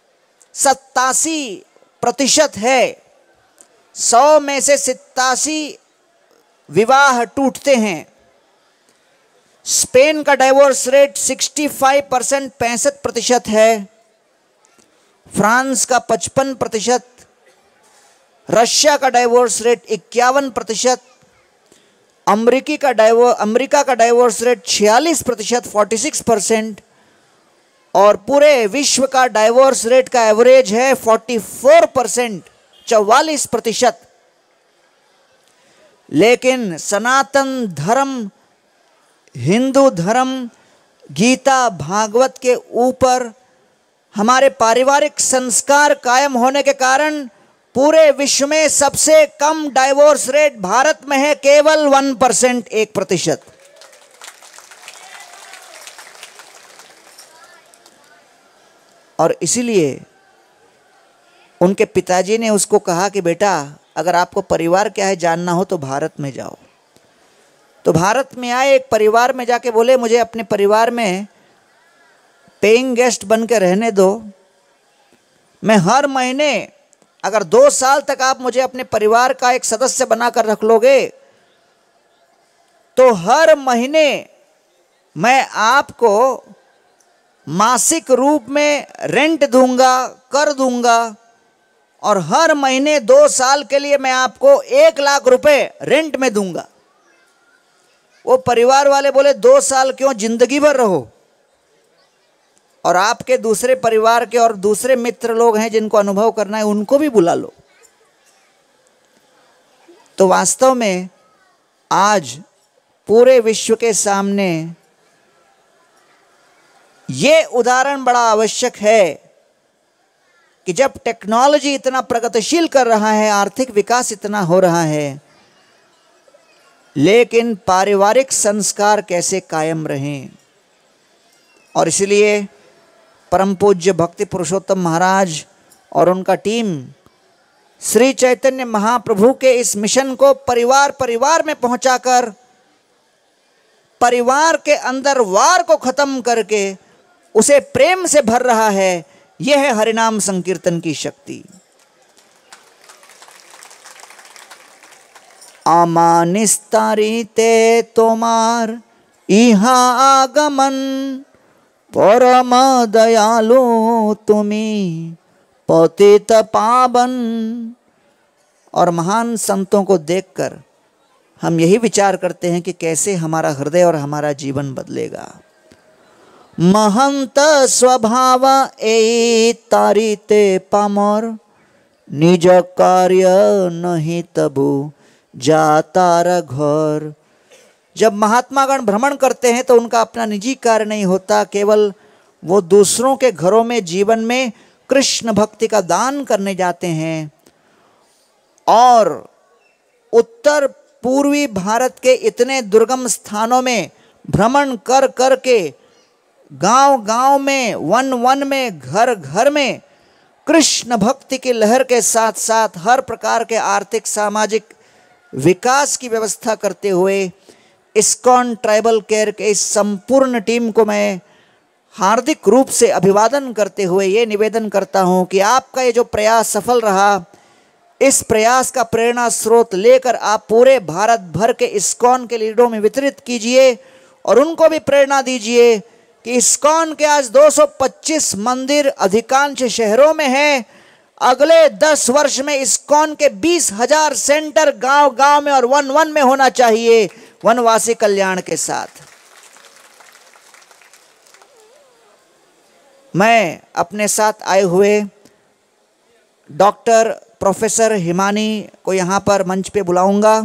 87% है। 100 में से 87 विवाह टूटते हैं। स्पेन का डाइवोर्स रेट 65%, 65% है। फ्रांस का 55%, रशिया का डाइवोर्स रेट 51%, अमेरिका का डाइवोर्स रेट 46%, 46%, और पूरे विश्व का डाइवोर्स रेट का एवरेज है 44%, 44%। लेकिन सनातन धर्म, हिंदू धर्म, गीता भागवत के ऊपर हमारे पारिवारिक संस्कार कायम होने के कारण पूरे विश्व में सबसे कम डाइवोर्स रेट भारत में है, केवल 1%, 1%। और इसीलिए उनके पिताजी ने उसको कहा कि बेटा अगर आपको परिवार क्या है जानना हो तो भारत में जाओ। तो भारत में आए, एक परिवार में जाके बोले मुझे अपने परिवार में पेइंग गेस्ट बन के रहने दो। मैं हर महीने, अगर 2 साल तक आप मुझे अपने परिवार का एक सदस्य बनाकर रख लोगे तो हर महीने मैं आपको मासिक रूप में रेंट दूंगा, कर दूंगा, और हर महीने 2 साल के लिए मैं आपको 1 लाख रुपए रेंट में दूंगा। वो परिवार वाले बोले 2 साल क्यों, जिंदगी भर रहो। और आपके दूसरे परिवार के और दूसरे मित्र लोग हैं जिनको अनुभव करना है, उनको भी बुला लो। तो वास्तव में आज पूरे विश्व के सामने ये उदाहरण बड़ा आवश्यक है कि जब टेक्नोलॉजी इतना प्रगतिशील कर रहा है, आर्थिक विकास इतना हो रहा है, लेकिन पारिवारिक संस्कार कैसे कायम रहें। और इसलिए परम पूज्य भक्ति पुरुषोत्तम महाराज और उनका टीम श्री चैतन्य महाप्रभु के इस मिशन को परिवार परिवार में पहुंचाकर परिवार के अंदर वार को खत्म करके उसे प्रेम से भर रहा है। यह है हरिनाम संकीर्तन की शक्ति। अमानिस्तारिते तोमार इहा आगमन, परम दयालु तुमी पतित पावन। और महान संतों को देखकर हम यही विचार करते हैं कि कैसे हमारा हृदय और हमारा जीवन बदलेगा। महंत स्वभाव ए तारिते पामर, निज कार्य नहीं तबु जातार घर। जब महात्मागण भ्रमण करते हैं तो उनका अपना निजी कार्य नहीं होता, केवल वो दूसरों के घरों में जीवन में कृष्ण भक्ति का दान करने जाते हैं। और उत्तर पूर्वी भारत के इतने दुर्गम स्थानों में भ्रमण कर कर के गांव गांव में, वन वन में, घर घर में कृष्ण भक्ति की लहर के साथ साथ हर प्रकार के आर्थिक सामाजिक विकास की व्यवस्था करते हुए इस्कॉन ट्राइबल केयर के इस संपूर्ण टीम को मैं हार्दिक रूप से अभिवादन करते हुए ये निवेदन करता हूं कि आपका ये जो प्रयास सफल रहा, इस प्रयास का प्रेरणा स्रोत लेकर आप पूरे भारत भर के इस्कॉन के लीडरों में वितरित कीजिए और उनको भी प्रेरणा दीजिए कि इस्कॉन के आज 225 मंदिर अधिकांश शहरों में हैं। अगले 10 वर्ष में इस्कॉन के 20,000 सेंटर गांव गांव में और वन वन में होना चाहिए, वनवासी कल्याण के साथ। मैं अपने साथ आए हुए डॉक्टर प्रोफेसर हिमानी को यहाँ पर मंच पे बुलाऊंगा।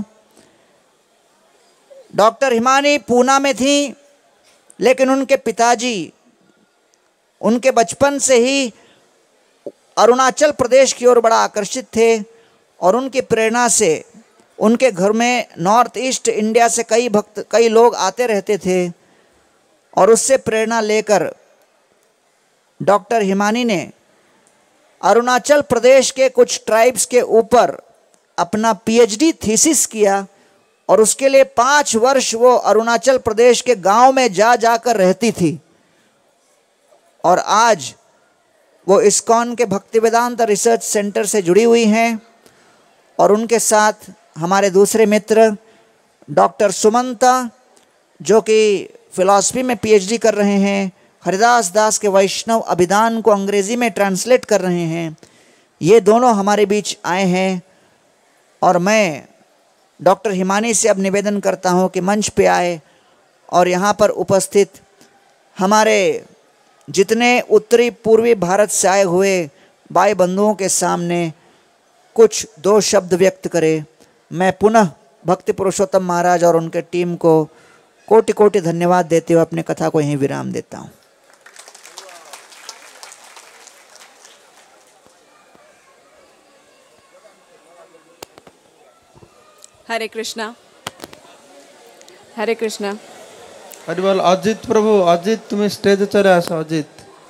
डॉक्टर हिमानी पूना में थी, लेकिन उनके पिताजी उनके बचपन से ही अरुणाचल प्रदेश की ओर बड़ा आकर्षित थे और उनकी प्रेरणा से उनके घर में नॉर्थ ईस्ट इंडिया से कई लोग आते रहते थे। और उससे प्रेरणा लेकर डॉक्टर हिमानी ने अरुणाचल प्रदेश के कुछ ट्राइब्स के ऊपर अपना पीएचडी थीसिस किया और उसके लिए 5 वर्ष वो अरुणाचल प्रदेश के गांव में जाकर रहती थी। और आज वो इस्कॉन के भक्ति वेदांत रिसर्च सेंटर से जुड़ी हुई हैं और उनके साथ हमारे दूसरे मित्र डॉक्टर सुमंता जो कि फिलॉसफी में पीएचडी कर रहे हैं, हरिदास दास के वैष्णव अभिधान को अंग्रेजी में ट्रांसलेट कर रहे हैं, ये दोनों हमारे बीच आए हैं। और मैं डॉक्टर हिमानी से अब निवेदन करता हूं कि मंच पे आए और यहाँ पर उपस्थित हमारे जितने उत्तरी पूर्वी भारत से आए हुए भाई बंधुओं के सामने कुछ 2 शब्द व्यक्त करे। मैं पुनः भक्ति पुरुषोत्तम महाराज और उनके टीम को कोटि कोटि धन्यवाद देते हुए अपने कथा को यहीं विराम देता हूँ। हरे कृष्णा, हरे कृष्णा। हरि बोल। अजित प्रभु, अजित तुम्हें स्टेज चले आसो। अजित,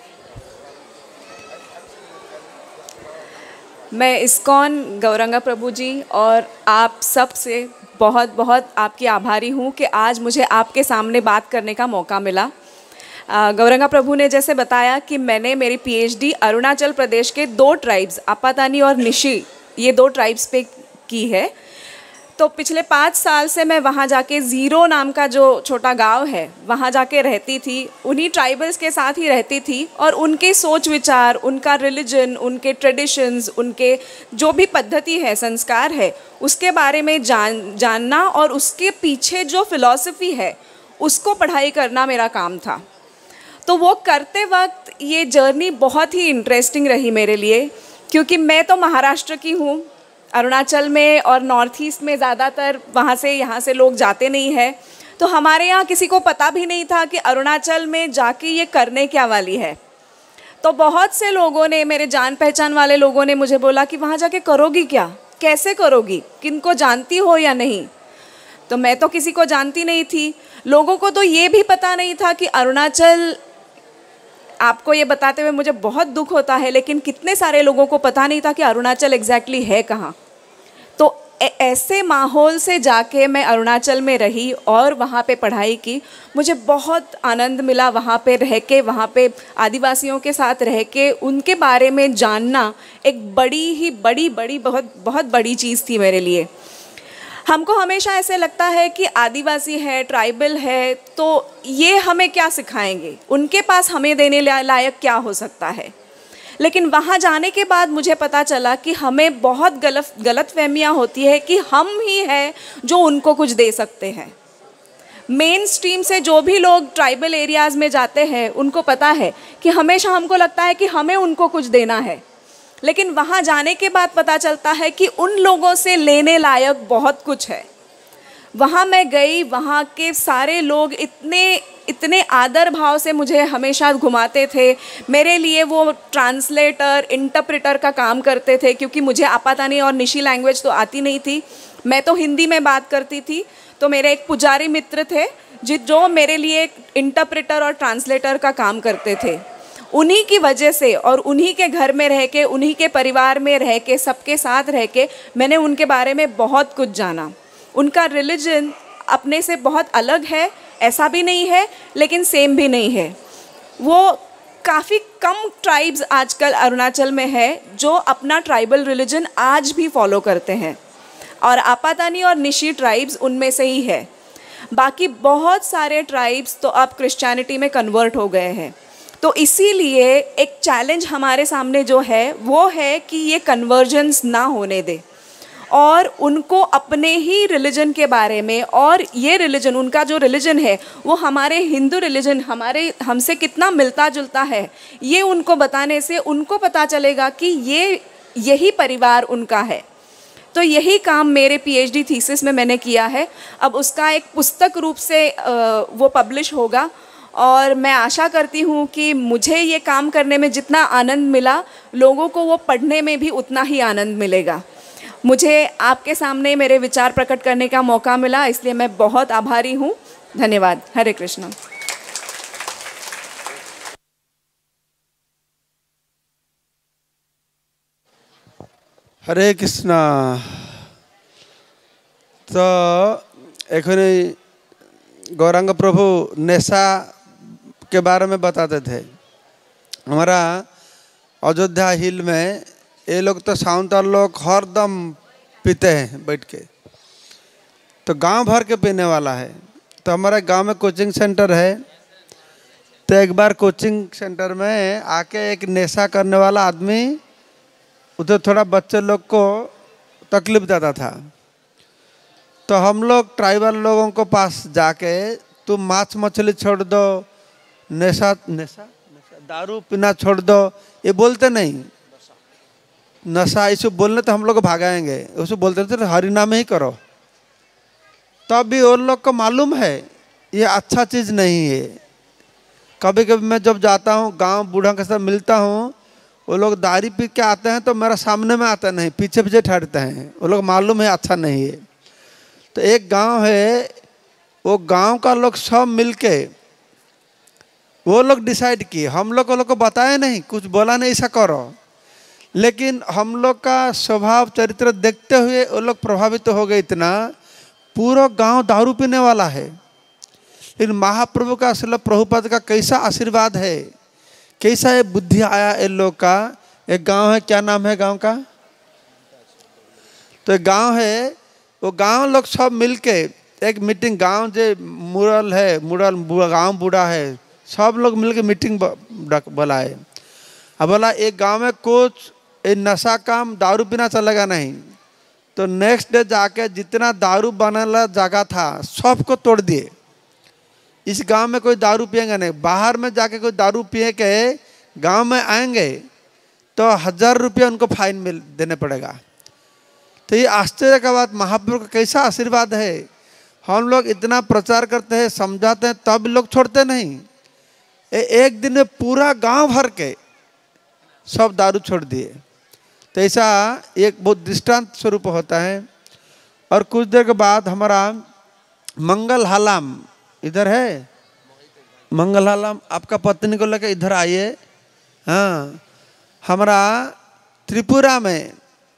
मैं इस्कॉन गौरंगा प्रभु जी और आप सब से बहुत बहुत आपकी आभारी हूँ कि आज मुझे आपके सामने बात करने का मौका मिला। गौरंगा प्रभु ने जैसे बताया कि मैंने मेरी पीएचडी अरुणाचल प्रदेश के 2 ट्राइब्स आपातानी और निशी, ये 2 ट्राइब्स पे की है। तो पिछले 5 साल से मैं वहाँ जाके ज़ीरो नाम का जो छोटा गांव है वहाँ जाके रहती थी, उन्हीं ट्राइबल्स के साथ ही रहती थी और उनके सोच विचार, उनका रिलीजन, उनके ट्रेडिशंस, उनके जो भी पद्धति है, संस्कार है, उसके बारे में जानना और उसके पीछे जो फिलॉसफी है उसको पढ़ाई करना मेरा काम था। तो वो करते वक्त ये जर्नी बहुत ही इंटरेस्टिंग रही मेरे लिए, क्योंकि मैं तो महाराष्ट्र की हूँ, अरुणाचल में और नॉर्थ ईस्ट में ज़्यादातर वहाँ से यहाँ से लोग जाते नहीं हैं। तो हमारे यहाँ किसी को पता भी नहीं था कि अरुणाचल में जाके ये करने क्या वाली है। तो बहुत से लोगों ने, मेरे जान पहचान वाले लोगों ने मुझे बोला कि वहाँ जाके करोगी क्या, कैसे करोगी, किनको जानती हो या नहीं। तो मैं तो किसी को जानती नहीं थी। लोगों को तो ये भी पता नहीं था कि अरुणाचल, आपको ये बताते हुए मुझे बहुत दुख होता है, लेकिन कितने सारे लोगों को पता नहीं था कि अरुणाचल एग्जैक्टली है कहाँ। तो ऐसे माहौल से जाके मैं अरुणाचल में रही और वहाँ पे पढ़ाई की। मुझे बहुत आनंद मिला वहाँ पे रह के, वहाँ पे आदिवासियों के साथ रह के उनके बारे में जानना एक बड़ी बहुत बड़ी चीज़ थी मेरे लिए। हमको हमेशा ऐसे लगता है कि आदिवासी है, ट्राइबल है, तो ये हमें क्या सिखाएंगे, उनके पास हमें देने लायक क्या हो सकता है। लेकिन वहाँ जाने के बाद मुझे पता चला कि हमें बहुत गलतफहमियाँ होती है कि हम ही हैं जो उनको कुछ दे सकते हैं। मेन स्ट्रीम से जो भी लोग ट्राइबल एरियाज़ में जाते हैं उनको पता है कि हमेशा हमको लगता है कि हमें उनको कुछ देना है, लेकिन वहाँ जाने के बाद पता चलता है कि उन लोगों से लेने लायक बहुत कुछ है। वहाँ मैं गई, वहाँ के सारे लोग इतने आदर भाव से मुझे हमेशा घुमाते थे। मेरे लिए वो ट्रांसलेटर, इंटरप्रेटर का काम करते थे, क्योंकि मुझे आपातानी और निशी लैंग्वेज तो आती नहीं थी, मैं तो हिंदी में बात करती थी। तो मेरे एक पुजारी मित्र थे जो मेरे लिए इंटरप्रेटर और ट्रांसलेटर का काम करते थे। उन्हीं की वजह से और उन्हीं के घर में रह के, उन्हीं के परिवार में रह के, सबके साथ रह के मैंने उनके बारे में बहुत कुछ जाना। उनका रिलीजन अपने से बहुत अलग है, ऐसा भी नहीं है लेकिन सेम भी नहीं है। वो काफ़ी कम ट्राइब्स आजकल अरुणाचल में है जो अपना ट्राइबल रिलीजन आज भी फॉलो करते हैं, और आपातानी और निशी ट्राइब्स उनमें से ही है। बाकी बहुत सारे ट्राइब्स तो अब क्रिश्चियनिटी में कन्वर्ट हो गए हैं। तो इसीलिए एक चैलेंज हमारे सामने जो है वो है कि ये कन्वर्जेंस ना होने दे और उनको अपने ही रिलीजन के बारे में, और ये रिलीजन, उनका जो रिलीजन है वो हमारे हिंदू रिलीजन हमसे कितना मिलता जुलता है, ये उनको बताने से उनको पता चलेगा कि यही परिवार उनका है। तो यही काम मेरे पीएचडी थीसिस में मैंने किया है। अब उसका एक पुस्तक रूप से वो पब्लिश होगा, और मैं आशा करती हूँ कि मुझे ये काम करने में जितना आनंद मिला, लोगों को वो पढ़ने में भी उतना ही आनंद मिलेगा। मुझे आपके सामने मेरे विचार प्रकट करने का मौका मिला, इसलिए मैं बहुत आभारी हूँ। धन्यवाद। हरे कृष्ण। हरे कृष्णा। तो एखन गौरांग प्रभु नेशा के बारे में बताते थे। हमारा अयोध्या हिल में ये लोग तो साउंटर लोग हरदम पीते हैं बैठ के, तो गांव भर के पीने वाला है। तो हमारे गांव में कोचिंग सेंटर है, तो एक बार कोचिंग सेंटर में आके एक नेशा करने वाला आदमी उधर थोड़ा बच्चे लोग को तकलीफ देता था। तो हम लोग ट्राइबल लोगों को पास जाके तुम मांस मछली छोड़ दो, नेशा दारू पीना छोड़ दो, ये बोलते नहीं। नशा इसको बोलने तो हम लोग भागाएंगे, उसको बोलते थे हरि नाम ही करो। तब भी उन लोग को मालूम है ये अच्छा चीज़ नहीं है। कभी कभी मैं जब जाता हूँ गांव बूढ़ा के साथ मिलता हूँ, वो लोग दारू पी के आते हैं तो मेरा सामने में आता नहीं, पीछे पीछे ठहरते हैं। वो लोग मालूम है अच्छा नहीं है। तो एक गांव है, वो गांव का लोग सब मिलके वो लोग डिसाइड किए, हम लोग को बताया नहीं, कुछ बोला नहीं ऐसा करो, लेकिन हम लोग का स्वभाव चरित्र देखते हुए वो लोग प्रभावित हो गए इतना, पूरा गांव दारू पीने वाला है। लेकिन महाप्रभु का श्रील प्रभुपाद का कैसा आशीर्वाद है, कैसा ये बुद्धि आया इन लोग का। एक गांव है, क्या नाम है गांव का? तो एक गांव है, वो गांव लोग सब मिलके एक मीटिंग, गांव जो मुरल है, गांव बूढ़ा है, सब लोग मिलके मीटिंग बुलाए। अब बोला एक गांव में कुछ नशा काम दारू पीना चलेगा नहीं। तो नेक्स्ट डे जाके जितना दारू बनाने जगह था सबको तोड़ दिए। इस गांव में कोई दारू पिएगा नहीं, बाहर में जाके कोई दारू पिए के गांव में आएंगे तो 1000 रुपया उनको फाइन देने पड़ेगा। तो ये आश्चर्य का बात, महाप्रभु का कैसा आशीर्वाद है। हम लोग इतना प्रचार करते हैं, समझाते हैं, तब लोग छोड़ते नहीं। एक दिन में पूरा गांव भर के सब दारू छोड़ दिए। तो ऐसा एक बहुत दृष्टांत स्वरूप होता है। और कुछ देर के बाद हमारा मंगल हालाम इधर है, मंगल हालाम आपका पत्नी को लेकर इधर आइए। हाँ, हमारा त्रिपुरा में,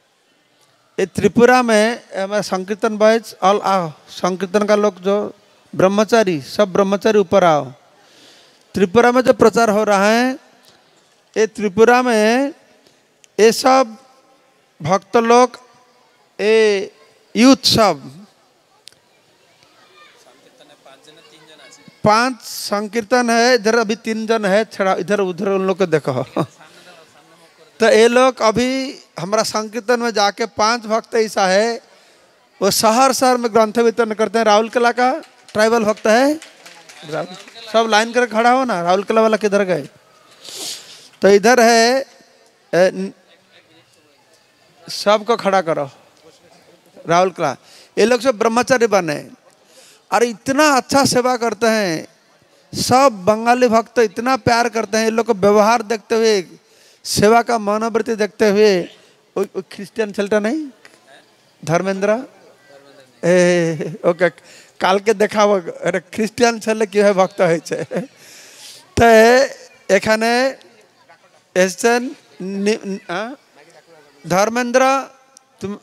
ये त्रिपुरा में हमारा संकीर्तन बॉयज ऑल आओ, संकीर्तन का लोग जो ब्रह्मचारी, सब ब्रह्मचारी ऊपर आओ। त्रिपुरा में जो प्रचार हो रहा है, ये त्रिपुरा में ये सब भक्त लोग, ये यूथ सब 5 संकीर्तन है, इधर अभी 3 जन है, छड़ा इधर उधर उन लोग को देखो। तो ये लोग अभी हमारा संकीर्तन में जाके 5 भक्त ऐसा है, वो शहर शहर में ग्रंथ वितरण करते हैं। राहुल कला का ट्राइबल भक्त है, सब लाइन कर खड़ा हो ना, राहुल कला वाला किधर गए? तो इधर है, सबको खड़ा करो, राहुल कला। ये लोग सब ब्रह्मचारी बने और इतना अच्छा सेवा करते हैं। सब बंगाली भक्त इतना प्यार करते हैं, ये लोग को व्यवहार देखते हुए, सेवा का मनोवृत्ति देखते हुए। क्रिश्चियन चलता नहीं, धर्मेंद्र ओके, काल के देखा अरे क्रिश्चियन छले कि भक्त है। तो एखाने एसन धर्मेंद्र तुम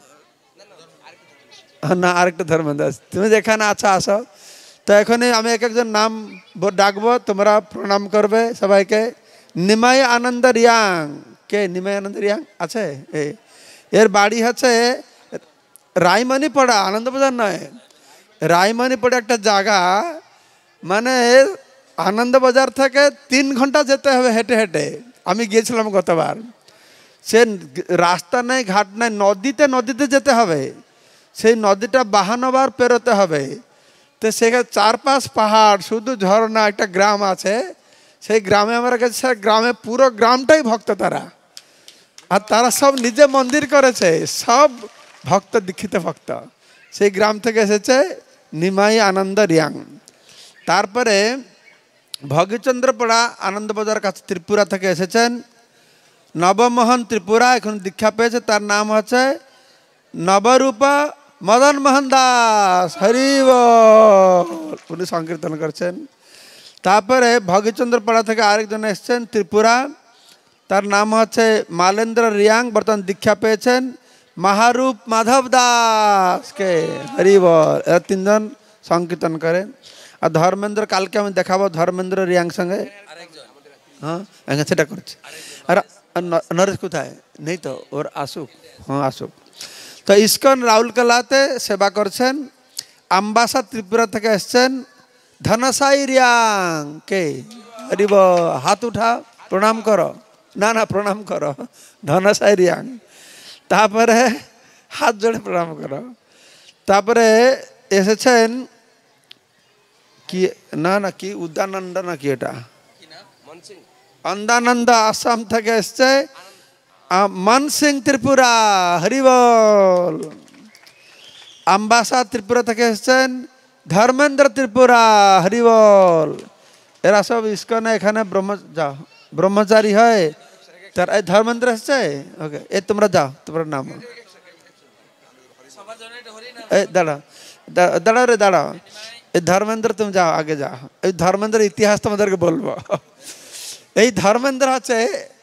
ना आरेकटा धर्मेंद्र तुम्हें देखा ना, अच्छा आसो। तो एखने आमी एक एकजन नाम डाकबो, তোমরা प्रणाम करबे सबाई के। निमाई आनंद रियांग के, निमाई आनंद रियांग আছে, এর বাড়ি হচ্ছে রায়মণিপাড়া, আনন্দবাজার নয়, রায়মণিপাড়া একটা জায়গা, মানে আনন্দবাজার থেকে 3 ঘন্টা যেতে হবে হেঁটে হেঁটে। আমি গিয়েছিলাম গতবার। সে রাস্তা নেই, ঘাট নেই, নদীতে নদীতে যেতে হবে, সেই নদীটা 52 বার পেরোতে হবে। তো সেখানে 4-5 পাহাড়, শুধু ঝর্ণা, একটা গ্রাম আছে, সেই গ্রামে আমরা গেছি। গ্রামে পুরো গ্রামটাই ভক্ত তারা, আর তারা সব নিজে মন্দির করেছে, সব ভক্ত, দীক্ষিত ভক্ত। সেই গ্রাম থেকে এসেছে নিমাই আনন্দ রিয়াং। তারপরে ভগীচন্দ্রপাড়া আনন্দবাজার কাছে ত্রিপুরা থেকে এসেছেন নবমোহন ত্রিপুরা, এখন দীক্ষা পেয়েছে। তার নাম হচ্ছে নবরূপা মদন মোহন দাস, হরি বল, উনি সংকীর্তন করছেন। তারপরে ভগীচন্দ্রপাড়া থেকে আরেকজন এসেছেন ত্রিপুরা, তার নাম হচ্ছে মালেন্দ্র রিয়াং, বর্তমান দীক্ষা পেয়েছেন মহারূপ মাধব দাসকে, হরি বল। এরা 3 জন সংকীর্তন করেন। আর ধর্মেন্দ্র কালকে আমি দেখাবো ধর্মেন্দ্র রিয়াং সঙ্গে। হ্যাঁ, সেটা করছে। আর নরেশ কোথায় নেই তো, ওর আসুক। হ্যাঁ আসুক। তো ইস্কন রাউরকেলাতে সেবা করছেন। আম্বাসা ত্রিপুরা থেকে এসছেন ধনসাই রিয়াং কে, হরি বল। হাত উঠাও, প্রণাম করো, না না প্রণাম করো, ধনসাই রিয়াং। তারপরে হাত জোড়ে প্রণাম করো। তারপরে এসেছেন কি, না না কি উদ্যানন্দ নাকি, এটা অন্দানন্দ আসাম থেকে এসছে मन सिंह त्रिपुरा हरिबोल। अम्बासा त्रिपुरा থেকে এসেছেন ধর্মেন্দ্র ত্রিপুরা হরিবল। এরা সব ইস্কনে এখানে ব্রহ্মচারী হয়। তার এই ধর্মেন্দ্র এসেছে। ওকে, এই তোমরা যাও, তোমার নাম এই দাঁড়াও দাঁড়াও রে দাঁড়াও। এই ধর্মেন্দ্র তুমি যাও, আগে যাও। এই ধর্মেন্দ্র ইতিহাস তোমাদেরকে বলবো। এই ধর্মেন্দ্র হচ্ছে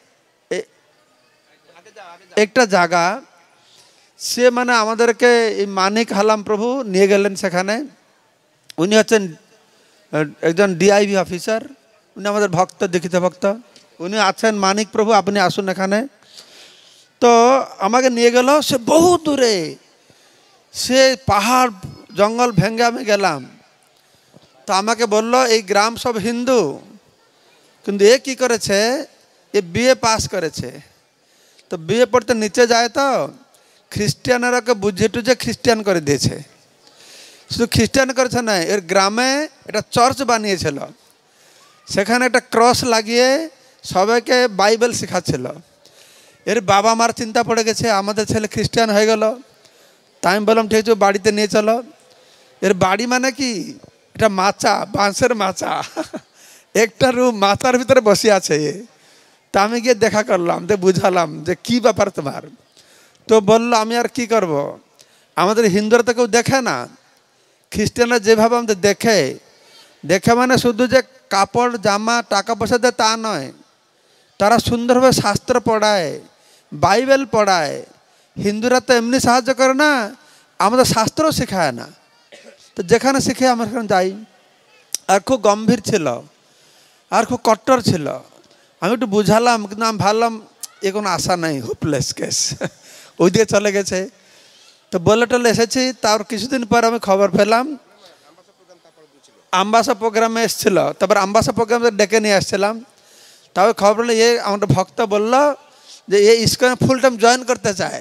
একটা জায়গা, সে মানে আমাদেরকে এই মানিক হালাম প্রভু নিয়ে গেলেন সেখানে। উনি হচ্ছেন একজন ডিআইভি অফিসার, উনি আমাদের ভক্ত, দীক্ষিত ভক্ত। উনি আছেন মানিক প্রভু, আপনি আসুন এখানে। তো আমাকে নিয়ে গেল সে বহু দূরে, সে পাহাড় জঙ্গল ভেঙে আমি গেলাম। তো আমাকে বলল এই গ্রাম সব হিন্দু, কিন্তু এ কী করেছে, এ বিএ পাস করেছে। তো বিএ পড়তে নিচে যায়, তো খ্রিস্টানেরাকে বুঝিয়ে টুঝে খ্রিস্টান করে দিয়েছে। শুধু খ্রিস্টান করেছে না, এর গ্রামে একটা চার্চ বানিয়েছিল, সেখানে একটা ক্রস লাগিয়ে সবাইকে বাইবেল শেখাচ্ছিল। এর বাবা মার চিন্তা পড়ে গেছে, আমাদের ছেলে খ্রিস্টান হয়ে গেল। তাই আমি বললাম ঠিক আছে বাড়িতে নিয়ে চলো। এর বাড়ি মানে কি, এটা মাচা, বাঁশের মাচা, একটা রুম মাচার ভিতরে বসে আছে এ। তা আমি গিয়ে দেখা করলাম, যে বুঝালাম যে কি ব্যাপার তোমার। তো বললো আমি আর কি করব, আমাদের হিন্দুরা তো কেউ দেখে না, খ্রিস্টানরা যেভাবে আমাদের দেখে, দেখে মানে শুধু যে কাপড় জামা টাকা পয়সা দেয় তা নয়, তারা সুন্দরভাবে শাস্ত্র পড়ায়, বাইবেল পড়ায়। হিন্দুরা তো এমনি সাহায্য করে না, আমাদের শাস্ত্রও শেখায় না। তো যেখানে শিখে আমরা সেখানে যাই। আর খুব গম্ভীর ছিল, আর খুব কট্টর ছিল। আমি একটু বুঝালাম, কিন্তু আমি ভাবলাম এ কোনো আশা নেই, হোপলেস কেস, ওই দিয়ে চলে গেছে। তো বলে টলে এসেছি। তার কিছুদিন পর আমি খবর পেলাম আম্বাসা প্রোগ্রামে এসেছিল। তারপর আম্বাসা প্রোগ্রামে ডেকে নিয়ে আসছিলাম। তবে খবর পেলে এ আমাদের ভক্ত বলল যে এ ইস্কনে ফুল টাইম জয়েন করতে চায়।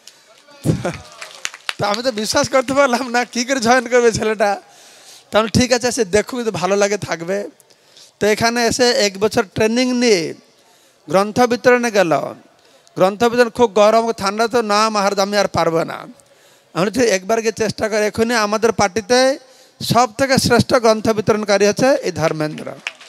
তো আমি তো বিশ্বাস করতে পারলাম না, কী করে জয়েন করবে ছেলেটা। তাহলে ঠিক আছে, সে দেখুক, যদি ভালো লাগে থাকবে। তো এখানে এসে 1 বছর ট্রেনিং নিয়ে গ্রন্থ বিতরণে গেল। গ্রন্থ বিতরণ খুব গরম, ঠান্ডা, তো না মহারাজ আমি আর পারবো না। আমি ঠিক একবার গিয়ে চেষ্টা করি। এখনই আমাদের পার্টিতে সব থেকে শ্রেষ্ঠ গ্রন্থ বিতরণকারী হচ্ছে এই ধর্মেন্দ্র।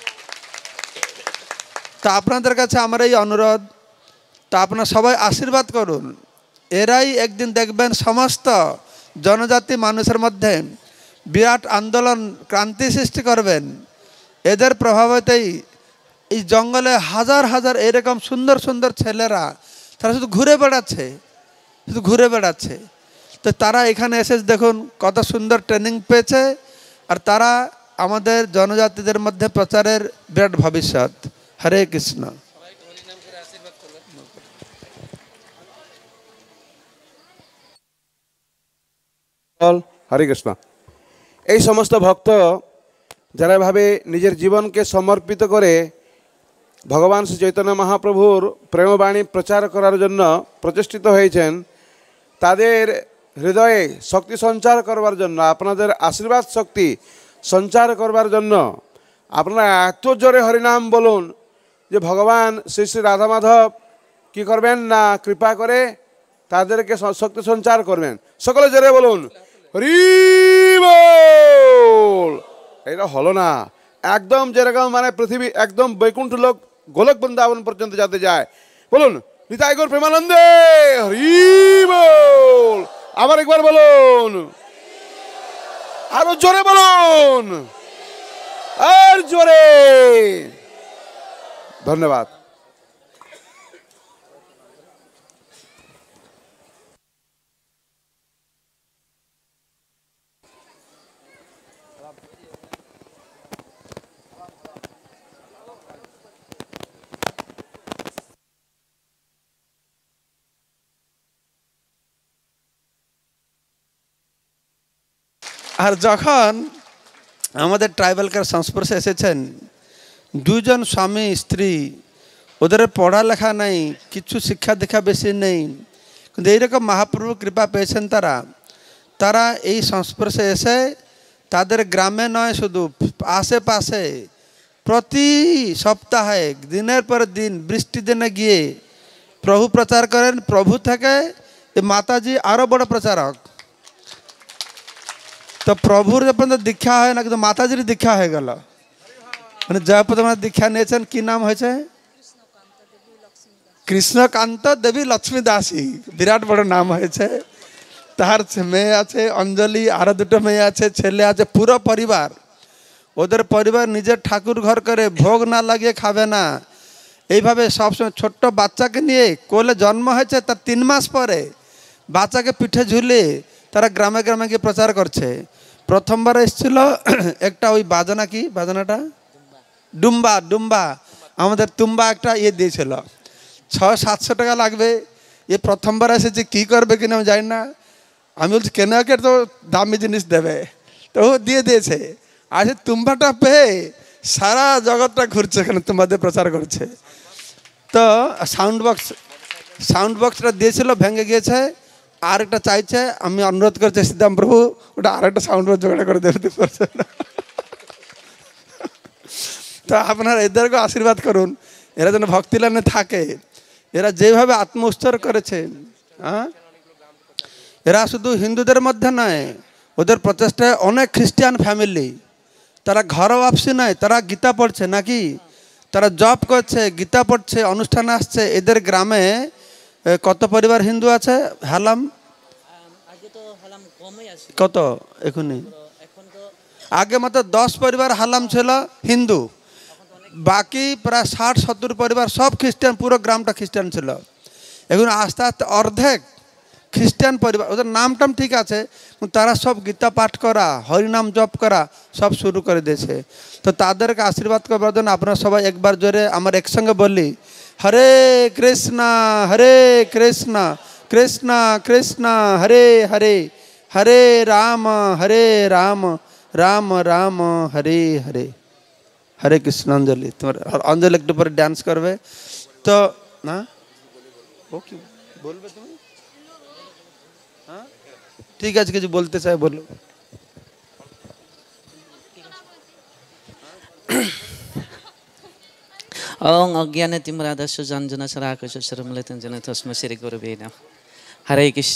তা আপনাদের কাছে আমার এই অনুরোধ, তা আপনারা সবাই আশীর্বাদ করুন। এরাই একদিন দেখবেন সমস্ত জনজাতি মানুষের মধ্যে বিরাট আন্দোলন, ক্রান্তি সৃষ্টি করবেন। এদের প্রভাবেতেই এই জঙ্গলে হাজার হাজার এরকম সুন্দর সুন্দর ছেলেরা, তারা শুধু ঘুরে বেড়াচ্ছে, শুধু ঘুরে বেড়াচ্ছে। তো তারা এখানে এসে দেখুন কত সুন্দর ট্রেনিং পেয়েছে। আর তারা আমাদের জনজাতিদের মধ্যে প্রচারের বিরাট ভবিষ্যৎ। হরে কৃষ্ণ। হরে কৃষ্ণ। এই সমস্ত ভক্ত যারা ভাবে নিজের জীবনকে সমর্পিত করে ভগবান শ্রী চৈতন্য মহাপ্রভুর প্রেমবাণী প্রচার করার জন্য প্রচেষ্টিত হয়েছেন, তাদের হৃদয়ে শক্তি সঞ্চার করবার জন্য, আপনাদের আশীর্বাদ শক্তি সঞ্চার করবার জন্য আপনারা এত জোরে হরিনাম বলুন যে ভগবান শ্রী শ্রী রাধা মাধব কী করবেন না, কৃপা করে তাদেরকে শক্তি সঞ্চার করবেন। সকলে জোরে বলুন হরি বল। এটা হলো না, একদম যেরকম মানে পৃথিবী একদম বৈকুণ্ঠ লোক গোলক বৃন্দাবন পর্যন্ত যাতে যায়। বলুন নিতাই গৌর প্রেমানন্দে হরি বল। আবার একবার বলুন, আরো জোরে বলুন, আর জোরে। ধন্যবাদ। আর যখন আমাদের ট্রাইবালকার সংস্পর্শে এসেছেন দুজন স্বামী স্ত্রী, ওদের পড়ালেখা নেই, কিছু শিক্ষা দীক্ষা বেশি নেই, কিন্তু এইরকম মহাপ্রভু কৃপা পেয়েছেন তারা। তারা এই সংস্পর্শে এসে তাদের গ্রামে নয়, শুধু আশেপাশে প্রতি সপ্তাহে দিনের পর দিন বৃষ্টি দিনে গিয়ে প্রভু প্রচার করেন, প্রভু থেকে মাতাজি আরও বড় প্রচারক। তো প্রভুর যখন দীক্ষা হয় না, কিন্তু মাতাজির দীক্ষা হয়ে গেল। মানে জয়প্রদমার দীক্ষা নিয়েছেন, কি নাম হয়েছে? কৃষ্ণকান্ত দেবী লক্ষ্মী দাসী, বিরাট বড় নাম হয়েছে। তার মেয়ে আছে অঞ্জলি, আরো দুটো মেয়ে আছে, ছেলে আছে, পুরো পরিবার। ওদের পরিবার নিজের ঠাকুর ঘর করে ভোগ না লাগিয়ে খাবে না। এইভাবে সবসময় ছোট্ট বাচ্চাকে নিয়ে, কোলে জন্ম হয়েছে তার 3 মাস পরে বাচ্চাকে পিঠে ঝুলিয়ে তারা গ্রামে গ্রামে গিয়ে প্রচার করছে। প্রথমবার এসেছিল একটা ওই বাজনা, কি বাজনাটা, ডুম্বা, ডুম্বা আমাদের তুম্বা একটা দিয়েছিল, 600-700 টাকা লাগবে। এ প্রথমবার এসেছে, কী করবে কিনা আমি জানি না। আমি বলছি কেন, একে তো দামি জিনিস দেবে, তো ও দিয়ে দিয়েছে। আর সে তুম্বাটা পেয়ে সারা জগৎটা ঘুরছে, এখানে তুম্বাদের প্রচার করছে। তো সাউন্ড বক্সটা দিয়েছিল, ভেঙে গিয়েছে, আর একটা চাইছে। আমি অনুরোধ করছি সিদ্ধাম প্রভু ওটা আর একটা সাউন্ড বক্স জোগাড় করে দেবে পারছে না। তো আপনারা এদেরকে আশীর্বাদ করুন, এরা যেন ভক্তি লাইনে থাকে। এরা যেভাবে আত্ম উৎসর্গ করেছে, হ্যাঁ, এরা শুধু হিন্দুদের মধ্যে নয়, ওদের প্রচেষ্টায় অনেক খ্রিস্টান ফ্যামিলি, তারা ঘর আপসি নয়, তারা গীতা পড়ছে নাকি, তারা জব করছে, গীতা পড়ছে, অনুষ্ঠানে আসছে। এদের গ্রামে কত পরিবার হিন্দু আছে? হালাম কত এখনই? আগে মাত্র 10 পরিবার হালাম ছিল হিন্দু, বাকি প্রায় 60-70 পরিবার সব খ্রিস্টান, পুরো গ্রামটা খ্রিস্টান ছিল। এখন আস্তে আস্তে অর্ধেক খ্রিস্টান পরিবার, ওদের নাম টাম ঠিক আছে, তারা সব গীতা পাঠ করা, হরিনাম জপ করা সব শুরু করে দিয়েছে। তো তাদেরকে আশীর্বাদ করবার জন্য আপনারা সবাই একবার জোরে আমার একসঙ্গে বললি, হরে কৃষ্ণ হরে কৃষ্ণ কৃষ্ণ কৃষ্ণ হরে হরে, হরে রাম রাম রাম হরে হরে। হরে কৃষ্ণ। অঞ্জলি, তোমার অঞ্জলি একটু পরে ডান্স করবে তো না? ও কি বলবে তুমি? হ্যাঁ ঠিক আছে, কিছু বলতে চাই বলো। ওং অজ্ঞানে তিম্রাদস্য জঞ্জনা সরাকশ শরমলেতন জন তস্ম শ্রী গুরুবে নমঃ। হরে কৃষ্ণ।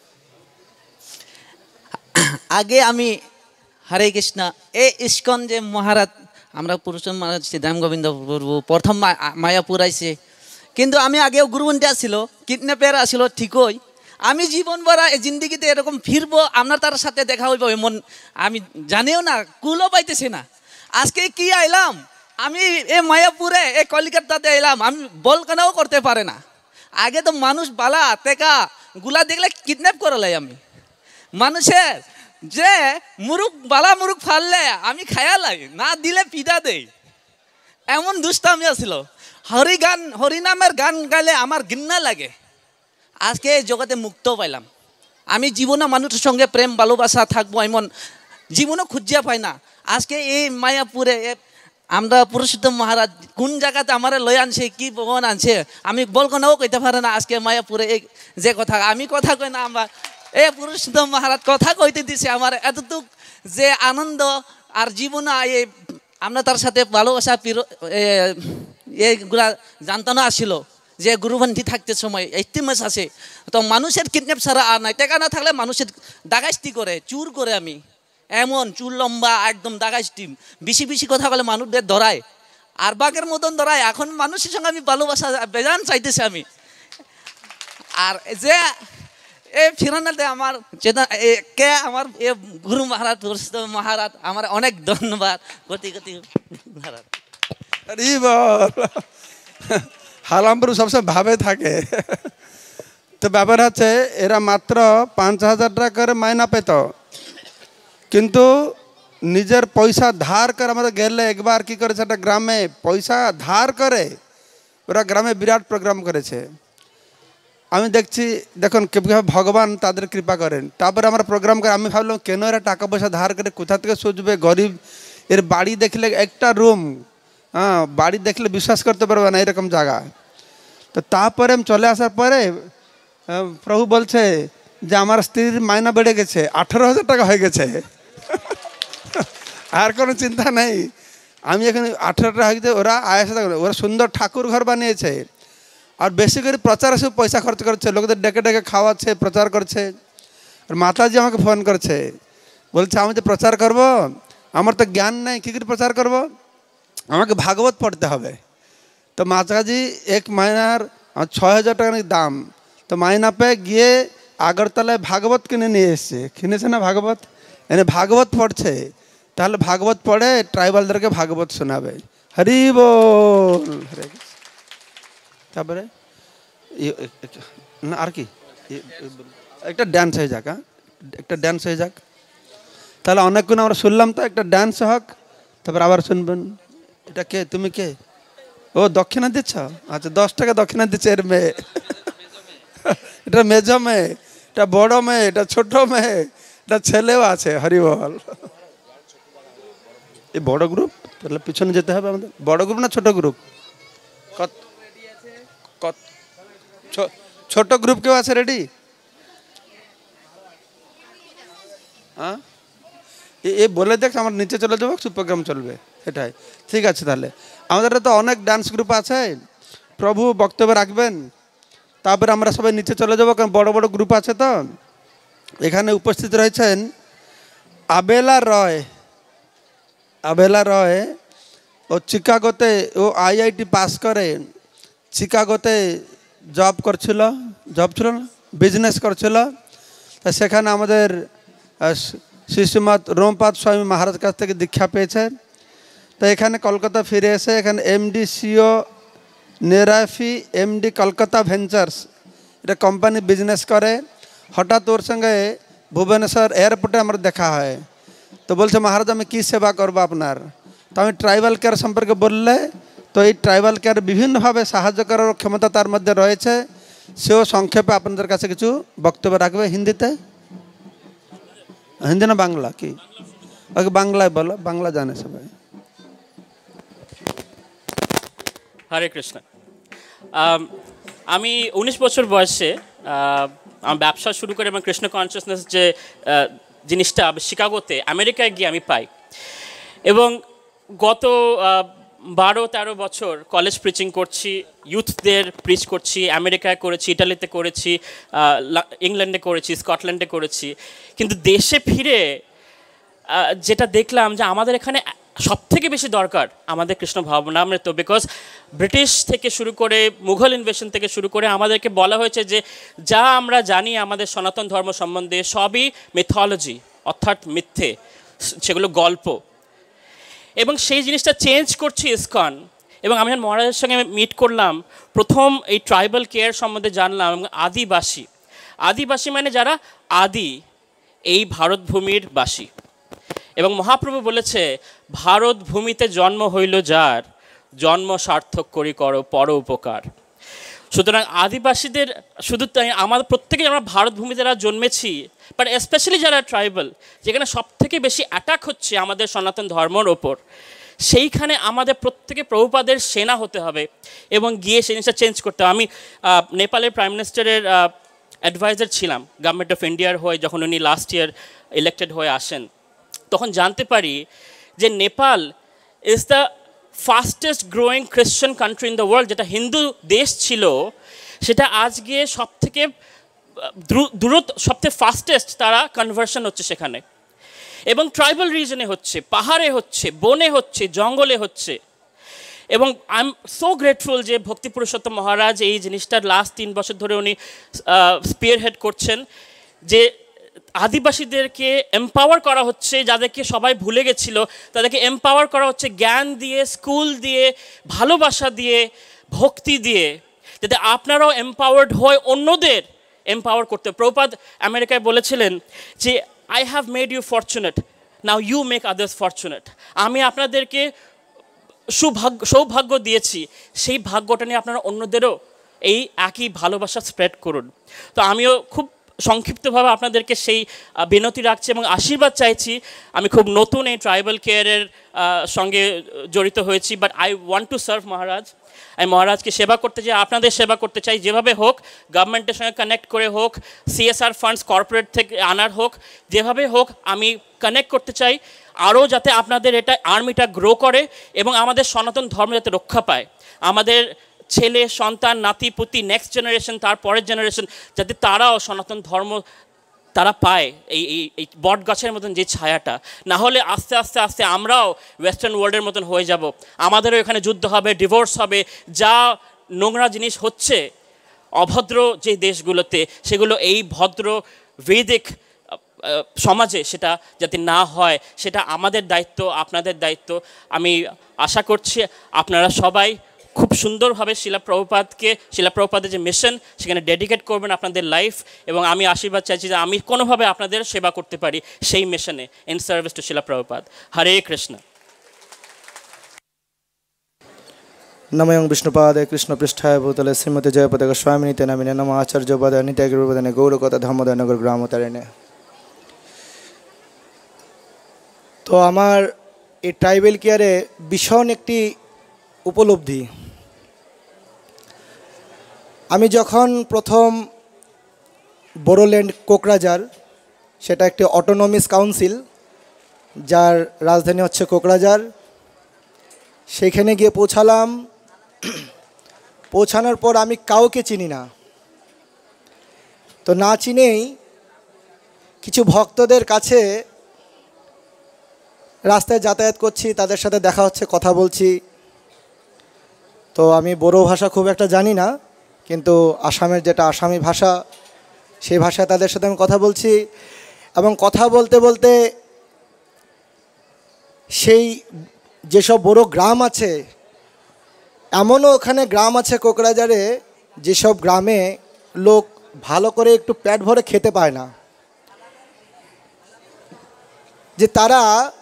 আগে আমি হরে কৃষ্ণ এই ইস্কন যে মহারাজ, আমরা পুরুষোত্তম মহারাজ শ্রীধাম গোবিন্দ প্রভু প্রথম মায়াপুর আইছে, কিন্তু আমি আগেও গুরুবন্টি আসছিল, কিডন্যাপের আসছিল ঠিকই। আমি জীবন ভরা এই জিন্দিগিতে এরকম ফিরবো, আপনার তার সাথে দেখা হইব এমন আমি জানিও না, কুলও পাইতেছি না। আজকে কি আইলাম আমি এ মায়াপুরে, এ কলিকাতাতে এলাম, আমি বলকানাও করতে পারে না। আগে তো মানুষ বালা টেকা গুলা দেখলে কিডন্যাপ করালাই আমি। মানুষের যে মুরুখ বালা মুরুখ ফাললে আমি খায়ালাই, না দিলে পিদা দেই, এমন দুষ্টামি আসছিল। হরিনামের গান গাইলে আমার ঘৃণা লাগে। আজকে এই জগতে মুক্ত পাইলাম। আমি জীবনে মানুষের সঙ্গে প্রেম ভালোবাসা থাকবো এমন জীবনও খুঁজিয়া পাই না। আজকে এই মায়াপুরে আমরা পুরুষোত্তম মহারাজ কোন জায়গাতে আমার লই আনছে, কি ভগবান আনছে আমি বলকনাও কইতে পারে না। আজকে মায়াপুরে এই যে কথা আমি কথা কই না, আমরা এ পুরুষোত্তম মহারাজ কথা কইতে দিছে আমার এতটুক যে আনন্দ আর জীবনে এই আমরা তার সাথে ভালোবাসা এইগুলা জানতো না আসছিল যে গুরুবন্ধি থাকতে সময় 18 মাস আছে। তো মানুষের কিডন্যাপ ছাড়া আর নাই, টাকা না থাকলে মানুষের ডাকাইতি করে, চুর করে। আমি এমন চুল লম্বা একদম ডাকাইতি, বেশি বেশি কথা বলে মানুষদের ধরায়, আর বাঘের মতন ধরায়। এখন মানুষের সঙ্গে আমি ভালোবাসা বেজান চাইতেছি আমি। আর যে এই ফিরানাতে আমার কে আমার এ গুরু মহারাজ পুরুষোত্তম মহারাজ আমার অনেক ধন্যবাদ। গতি গতি মহারাজ হালামপুর সবসময় ভাবে থাকে। তো ব্যাপার হচ্ছে এরা মাত্র 5,000 টাকা করে মাইনা পেত, কিন্তু নিজের পয়সা ধার করে আমাদের গেলে একবার কি করেছে, একটা গ্রামে পয়সা ধার করে ওরা গ্রামে বিরাট প্রোগ্রাম করেছে। আমি দেখছি, দেখুন কীভাবে ভগবান তাদের কৃপা করেন। তারপরে আমরা প্রোগ্রাম করে আমি ভাবলাম কেন এরা টাকা পয়সা ধার করে কোথা থেকে সুঝবে, গরিব। এর বাড়ি দেখলে একটা রুম, হ্যাঁ বাড়ি দেখলে বিশ্বাস করতে পারবে না এরকম জায়গা। তো তারপরে আমি চলে আসার পরে প্রভু বলছে যে আমার স্ত্রীর মাইনা বেড়ে গেছে, 18,000 টাকা হয়ে গেছে। আর কোনো চিন্তা নেই, আমি এখানে 18 টাকা হয়ে গেছে। ওরা আয়াসা, ওরা সুন্দর ঠাকুর ঘর বানিয়েছে, আর বেশি করে প্রচারে সব পয়সা খরচ করছে, লোকদের ডেকে ডেকে খাওয়াচ্ছে, প্রচার করছে। আর মাতাজি আমাকে ফোন করছে, বলছে আমি তো প্রচার করব, আমার তো জ্ঞান নেই, কী করে প্রচার করব, আমাকে ভাগবত পড়তে হবে। তো মাতাজি এক মাইনার 6,000 টাকা দাম, তো মাইনা পে গিয়ে আগরতলায় ভাগবত কিনে নিয়ে এসছে, কিনেছে না ভাগবত, এনে ভাগবত পড়ছে। তাহলে ভাগবত পড়ে ট্রাইবালদেরকে ভাগবত শোনাবে। হরি বল, হরে কৃষ্ণ। তারপরে না আর কি একটা ড্যান্স হয়ে যাক, হ্যাঁ একটা ড্যান্স হয়ে যাক। তাহলে অনেকক্ষণ আমরা শুনলাম, তো একটা ড্যান্স হোক, তারপর আবার শুনবেন। এটা কে, তুমি কে? ও দক্ষিণা দিচ্ছ, আচ্ছা 10 টাকা দক্ষিণা দিচ্ছে এর মেয়ে। এটা মেজ মেয়ে, এটা বড় মেয়ে, এটা ছোট মেয়ে, এটা ছেলেও আছে। হরি বল। এই বড় গ্রুপ, তাহলে পিছনে যেতে হবে আমাদের। বড় গ্রুপ না ছোট গ্রুপ? ছোট গ্রুপ কেউ আছে রেডি? হ্যাঁ এ বলে দেখ, আমার নিচে চলে যাবো, প্রোগ্রাম চলবে, এটাই ঠিক আছে। তাহলে আমাদের তো অনেক ডান্স গ্রুপ আছে, প্রভু বক্তব্য রাখবেন, তারপরে আমরা সবাই নিচে চলে যাবো, কারণ বড় বড় গ্রুপ আছে। তো এখানে উপস্থিত রয়েছেন আবেলা রয়। আবেলা রয় ও চিকাগোতে, ও IIT পাস করে চিকাগোতে জব করছিল, জব ছিল না, বিজনেস করছিল। তা সেখানে আমাদের শ্রীশ্রীমৎ রোমপাদ স্বামী মহারাজ কাছ থেকে দীক্ষা পেয়েছেন। তো এখানে কলকাতা ফিরে এসে এখানে MD CEO নেরাফি MD কলকাতা ভেঞ্চার্স, এটা কোম্পানি বিজনেস করে। হঠাৎ ওর সঙ্গে ভুবনেশ্বর এয়ারপোর্টে আমার দেখা হয়। তো বলছে মহারাজ আমি কী সেবা করবো আপনার? তো আমি ট্রাইবাল কেয়ার সম্পর্কে বললে, তো এই ট্রাইবাল কেয়ার বিভিন্নভাবে সাহায্য করার ক্ষমতা তার মধ্যে রয়েছে। সেও সংক্ষেপে আপনাদের কাছে কিছু বক্তব্য রাখবে হিন্দিতে। হিন্দি না বাংলা কি? ওকে বাংলায় বলো, বাংলা জানে সবাই। হরে কৃষ্ণ। আমি 19 বছর বয়সে আমার ব্যবসা শুরু করি এবং কৃষ্ণ কনসিয়াসনেস যে জিনিসটা শিকাগোতে আমেরিকায় গিয়ে আমি পাই। এবং গত 12-13 বছর কলেজ প্রিচিং করছি, ইউথদের প্রিচ করছি, আমেরিকায় করেছি, ইটালিতে করেছি, ইংল্যান্ডে করেছি, স্কটল্যান্ডে করেছি। কিন্তু দেশে ফিরে যেটা দেখলাম যে আমাদের এখানে সবথেকে বেশি দরকার আমাদের কৃষ্ণ ভাবনামৃত। বিকজ ব্রিটিশ থেকে শুরু করে মুঘল ইনভেশন থেকে শুরু করে আমাদেরকে বলা হয়েছে যে যা আমরা জানি আমাদের সনাতন ধর্ম সম্বন্ধে সবই মিথোলজি, অর্থাৎ মিথ্যে, সেগুলো গল্প। এবং সেই জিনিসটা চেঞ্জ করছি ইসকন। এবং আমি যখন মহারাজের সঙ্গে মিট করলাম, প্রথম এই ট্রাইবাল কেয়ার সম্বন্ধে জানলাম। এবং আদিবাসী, আদিবাসী মানে যারা আদি এই ভারত ভূমির বাসী। এবং মহাপ্রভু বলেছে ভারত ভূমিতে জন্ম হইল যার, জন্ম সার্থক করি করো পর উপকার। সুতরাং আদিবাসীদের শুধু তাই, আমাদের প্রত্যেকে আমরা ভারত ভূমিতে যারা জন্মেছি, বাট স্পেশালি যারা ট্রাইবাল, যেখানে সবথেকে বেশি অ্যাটাক হচ্ছে আমাদের সনাতন ধর্মের ওপর, সেইখানে আমাদের প্রত্যেকে প্রভুপাদের সেনা হতে হবে এবং গিয়ে সেই জিনিসটা চেঞ্জ করতে হবে। আমি নেপালের প্রাইম মিনিস্টারের অ্যাডভাইজার ছিলাম গভর্নমেন্ট অফ ইন্ডিয়ার হয়ে, যখন উনি লাস্ট ইয়ার ইলেক্টেড হয়ে আসেন, তখন জানতে পারি যে Nepal is the fastest growing Christian country in the world. যেটা হিন্দু দেশ ছিল, সেটা আজকে সবথেকে সবথেকে ফাস্টেস্ট তারা কনভার্সন হচ্ছে সেখানে। এবং ট্রাইবাল রিজনে হচ্ছে, পাহাড়ে হচ্ছে, বনে হচ্ছে, জঙ্গলে হচ্ছে। এবং আই এম সো গ্রেটফুল যে ভক্তি পুরুষোত্তম মহারাজ এই জিনিসটার লাস্ট 3 বছর ধরে উনি স্পিয়ার হেড করছেন, যে আদিবাসীদেরকে এম্পাওয়ার করা হচ্ছে, যাদেরকে সবাই ভুলে গেছিলো তাদেরকে এম্পাওয়ার করা হচ্ছে জ্ঞান দিয়ে, স্কুল দিয়ে, ভালোবাসা দিয়ে, ভক্তি দিয়ে, যাতে আপনারাও এম্পাওয়ার্ড হয়ে অন্যদের এম্পাওয়ার করতে। প্রভুপাদ আমেরিকায় বলেছিলেন যে I have made you fortunate, now you make others fortunate. আমি আপনাদেরকে সৌভাগ্য দিয়েছি, সেই ভাগ্যটা নিয়ে আপনারা অন্যদেরও এই একই ভালোবাসা স্প্রেড করুন। তো আমিও খুব সংক্ষিপ্তভাবে আপনাদেরকে সেই বিনতি রাখছি এবং আশীর্বাদ চাইছি। আমি খুব নতুন এই ট্রাইবাল কেয়ারের সঙ্গে জড়িত হয়েছি, but I want to serve Maharaj. আমি মহারাজকে সেবা করতে চাই, আপনাদের সেবা করতে চাই, যেভাবে হোক, গভর্নমেন্টের সঙ্গে কানেক্ট করে হোক, CSR ফান্ডস কর্পোরেট থেকে আনার হোক, যেভাবে হোক আমি কানেক্ট করতে চাই, আরও যাতে আপনাদের এটা আর্মিটা গ্রো করে এবং আমাদের সনাতন ধর্ম যাতে রক্ষা পায়, আমাদের ছেলে সন্তান নাতি পুতি নেক্সট জেনারেশন তার পরের জেনারেশন যাতে তারাও সনাতন ধর্ম তারা পায় এই এই বট গাছের মতন যে ছায়াটা। না হলে আস্তে আস্তে আস্তে আমরাও ওয়েস্টার্ন ওয়ার্ল্ডের মতন হয়ে যাব, আমাদেরও এখানে যুদ্ধ হবে, ডিভোর্স হবে, যা নোংরা জিনিস হচ্ছে অভদ্র যে দেশগুলোতে, সেগুলো এই ভদ্র বৈদিক সমাজে সেটা যাতে না হয়, সেটা আমাদের দায়িত্ব, আপনাদের দায়িত্ব। আমি আশা করছি আপনারা সবাই খুব সুন্দরভাবে শিলা প্রভুপাদের যে মিশন সেখানে ডেডিকেট করবেন আপনাদের লাইফ, এবং আমি আশীর্বাদ চাইছি যে আমি কোনোভাবে আপনাদের সেবা করতে পারি সেই মিশনে, in service to Srila Prabhupada. Hare Krishna. नमयं विष्णुपादे कृष्णपृष्ठाय भूतले श्रीमती जयपदक स्वामिनीते नामिने नम आचार्यपदे नित्य गुरुपदने गौरकथा धर्मोदय नगर ग्रामतारिणे। तो আমার এই ট্রাইবেল কেয়ারে ভীষণ একটি উপলব্ধি। আমি যখন প্রথম বোরোল্যান্ড কোকরাঝার, সেটা একটি অটোনমিস কাউন্সিল যার রাজধানী হচ্ছে কোকরাঝার, সেখানে গিয়ে পৌঁছালাম। পৌঁছানোর পর আমি কাউকে চিনি না, তো না চিনেই কিছু ভক্তদের কাছে রাস্তায় যাতায়াত করছি, তাদের সাথে দেখা হচ্ছে, কথা বলছি। তো আমি বড়ো ভাষা খুব একটা জানি না, কিন্তু আসামের যেটা আসামি ভাষা, সেই ভাষায় তাদের সাথে আমি কথা বলছি। এবং কথা বলতে বলতে সেই যেসব বড় গ্রাম আছে, এমনও ওখানে গ্রাম আছে কোকরাঝারে যেসব গ্রামে লোক ভালো করে একটু পেট ভরে খেতে পায় না, যে তারা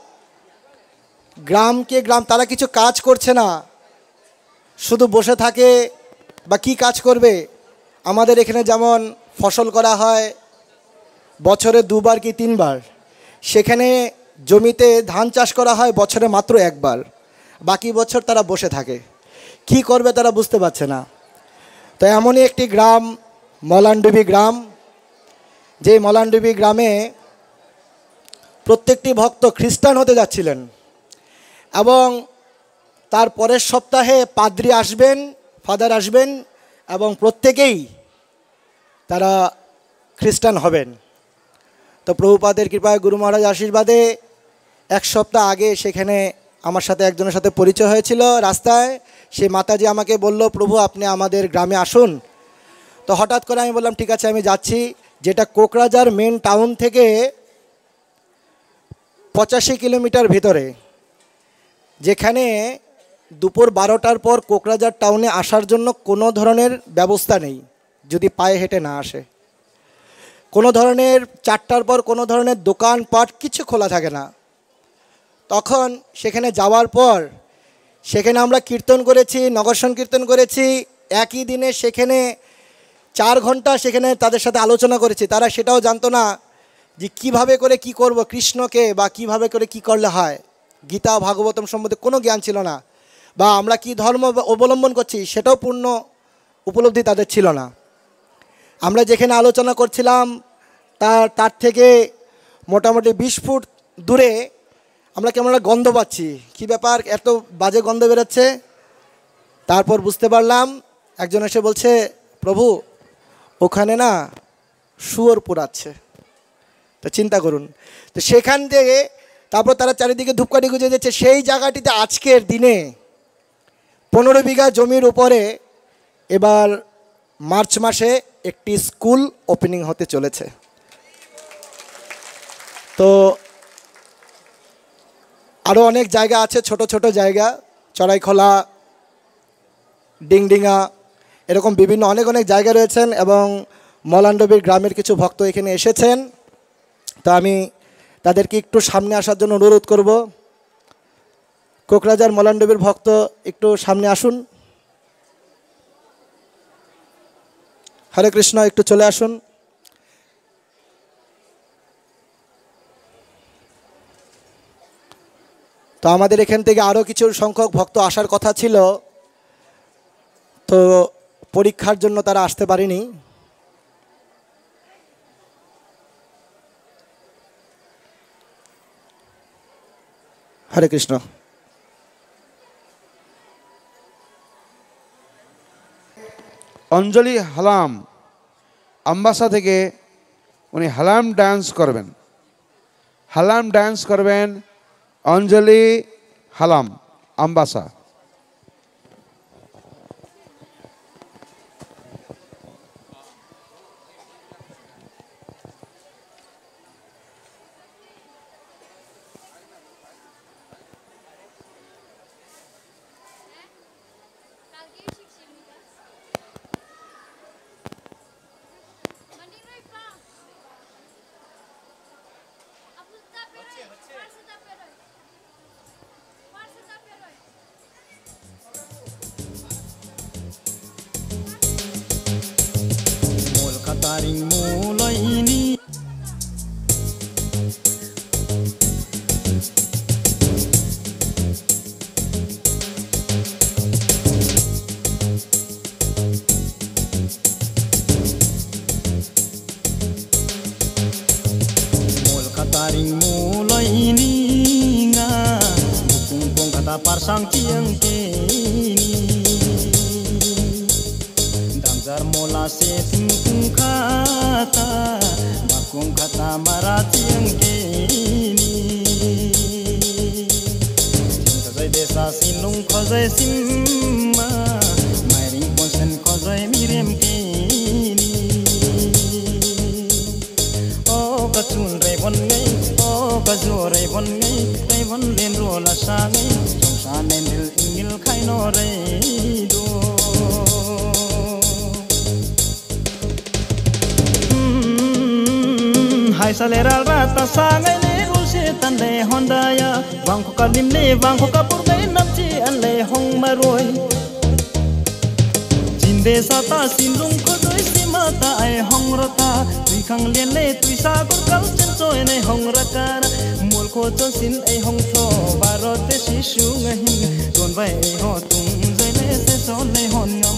তারা কিছু কাজ করছে না, শুধু বসে থাকে। বা কি কাজ করবে? আমাদের এখানে যেমন ফসল করা হয় বছরে 2 বার কি 3 বার, সেখানে জমিতে ধান চাষ করা হয় বছরে মাত্র 1 বার, বাকি বছর তারা বসে থাকে। কি করবে তারা বুঝতে পারছে না। তো এমনই একটি গ্রাম মলানডুবি গ্রাম, যে মলানডুবি গ্রামে প্রত্যেকটি ভক্ত খ্রিস্টান হতে যাচ্ছিলেন, এবং তার পরের সপ্তাহে ফাদার আসবেন এবং প্রত্যেকেই তারা খ্রিস্টান হবেন। তো প্রভুপাদের কৃপায়, গুরু মহারাজ আশীর্বাদে 1 সপ্তাহ আগে সেখানে আমার সাথে একজনের সাথে পরিচয় হয়েছিল রাস্তায়। সেই মাতাজি আমাকে বলল, প্রভু আপনি আমাদের গ্রামে আসুন। তো হঠাৎ করে আমি বললাম ঠিক আছে আমি যাচ্ছি, যেটা কোকরাঝার মেন টাউন থেকে 85 কিলোমিটার ভিতরে, যেখানে দুপুর 12টার পর কোকরাঝার টাউনে আসার জন্য কোনো ধরনের ব্যবস্থা নেই যদি পায়ে হেঁটে না আসে। কোনো ধরনের 4টার পর কোনো ধরনের দোকানপাট কিছু খোলা থাকে না। তখন সেখানে যাওয়ার পর সেখানে আমরা কীর্তন করেছি, নগর সংকীর্তন করেছি। একই দিনে সেখানে 4 ঘন্টা সেখানে তাদের সাথে আলোচনা করেছি। তারা সেটাও জানতো না যে কিভাবে করে কি করব কৃষ্ণকে, বা কিভাবে করে কি করলে হয়। গীতা ভাগবতম সম্বন্ধে কোনো জ্ঞান ছিল না, বা আমরা কি ধর্ম অবলম্বন করছি সেটাও পূর্ণ উপলব্ধি তাদের ছিল না। আমরা যেখানে আলোচনা করছিলাম তার থেকে মোটামুটি 20 ফুট দূরে আমরা কেমন একটা গন্ধ পাচ্ছি। কি ব্যাপার, এত বাজে গন্ধ বেরোচ্ছে? তারপর বুঝতে পারলাম, একজন এসে বলছে প্রভু ওখানে না শুয়োর পোড়াচ্ছে। তো চিন্তা করুন। তো সেখান থেকে তারপর তারা চারিদিকে ধূপকাঠি গুঁজে যাচ্ছে। সেই জায়গাটিতে আজকের দিনে 15 বিঘা জমির উপরে এবার মার্চ মাসে একটি স্কুল ওপেনিং হতে চলেছে। তো আরও অনেক জায়গা আছে, ছোট ছোট জায়গা, চড়াইখোলা, ডিংডিঙা, এরকম বিভিন্ন অনেক জায়গা রয়েছেন। এবং মলানডুবির গ্রামের কিছু ভক্ত এখানে এসেছেন। তো আমি তাদেরকে একটু সামনে আসার জন্য অনুরোধ করব। কোকরাঝার মলানডুবির ভক্ত একটু সামনে আসুন। হরে কৃষ্ণ, একটু চলে আসুন। তো আমাদের এখান থেকে আরও কিছু সংখ্যক ভক্ত আসার কথা ছিল, তো পরীক্ষার জন্য তারা আসতে পারেনি। হরে কৃষ্ণ। অঞ্জলি হালাম আম্বাসা থেকে উনি হালাম ডান্স করবেন। হালাম ডান্স করবেন অঞ্জলি Halam Ambassa. Taring mulai ini mul kataring mulai ini nga bukung kata parsang tiang kini damjar mola se kata bakung kata marati yang kini khazai desa silung khazai simma mairing ponsen khazai mirem kini o kachun re bon ngai o kazur re bon ngai re bon len rola sa ngai chongsa nen dil ingil khaino re do hai saleral rata sangai le rulse tan le hondaya bangko kalim le bangko kapur gai namchi an le hong maroi jinde sata silung ko doi simata ai hong rata tui khang len le tui sa gur kal chen choi nei hong rakara mul ko chon sin ai hong tho barote si shu ngahin don vai ho tung jai le se son nei hon ngam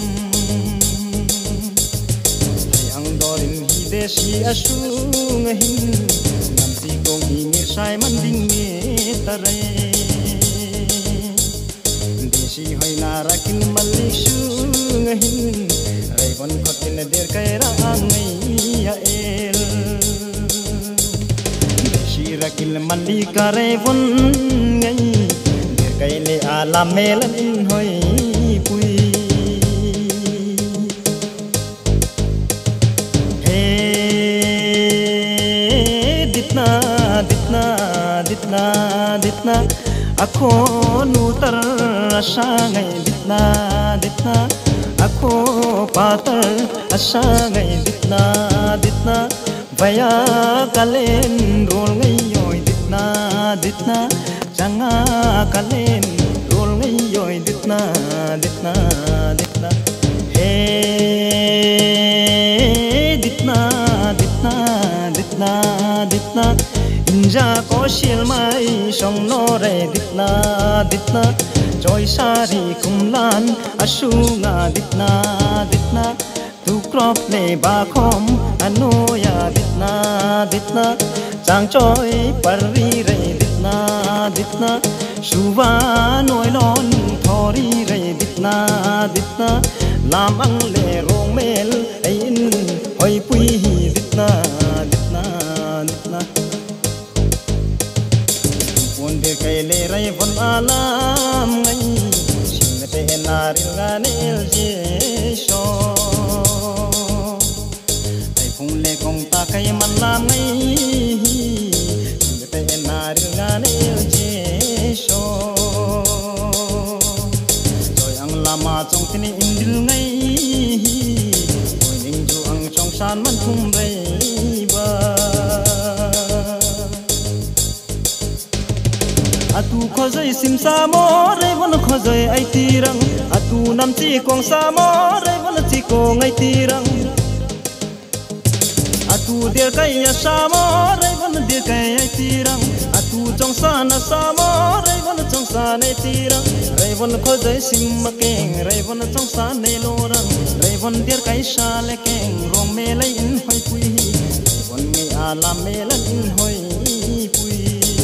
dorin hideshi ashung hin namsi gong ingir sai manding me tare deshi hoina rakin malik shung hin raibon khotin der kaira angai ya el deshi rakil malika raibon ngai der kaile ala melan hoi pui ditna ako nutar asangai ditna ako patar asangai ditna vaya kalen rol ngai yoi ditna changa kalen rol ngai yoi ditna hey ditna inja ko shilmai song no re ditna joy sari kumlan ashunga ditna tu crop le ba khom anoya ditna chang joy parri re ditna shuva noi lon thori re ditna lam ang le rong mel ein hoi pui ditna de kaile rai von alam ngai singate naril ganel je sho ai phung le kong ta kai man lam ngai singate naril ganel je sho joy ang lama chong tini indil ngai oi ning ju ang chong san man thum rei ba atu khozai simsa mo re bon khozai ai tirang atu nam chi kong sa mo re bon chi kong ai tirang atu der kai ya sa mo re bon der kai ai tirang atu chong sa na sa mo re bon chong sa nei tirang re bon khozai sim ma keng re bon chong sa nei lo rang re bon der kai sa le keng rong me lai in hoi pui re bon me ala me lan in hoi pui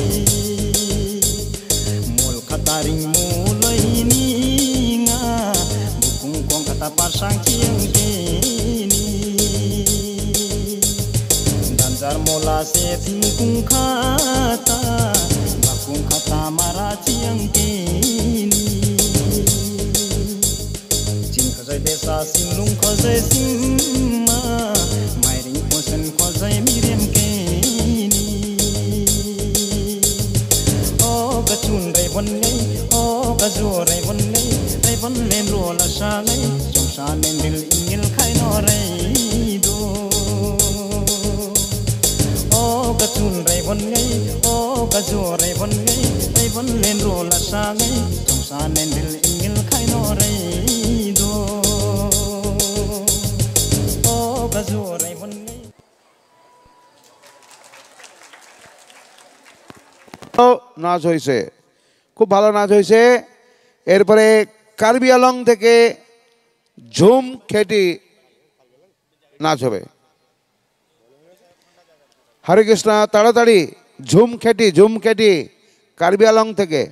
taring mulai ni nga bukung kong kata parsang chiang ke mola se thingkung khata bakung khata mara chiang kini chin khazai desa sinlung khazai simma mairing posen khazai mirem kini o gachun rai bon nei o gazo rai bon len ro la sa ngai chong sa nen dil ingil khai no rai do o gachun rai bon ngai o gazo rai bon len ro la sa ngai chong sa nen dil ingil khai no rai do o gazo rai bon নাচ হয়েছে, খুব ভালো নাচ হয়েছে। এরপরে কার্বি আলং থেকে ঝুম খেটি নাচ হবে। হরে কৃষ্ণ, তাড়াতাড়ি ঝুম খেটি কার্বি আলং থেকে।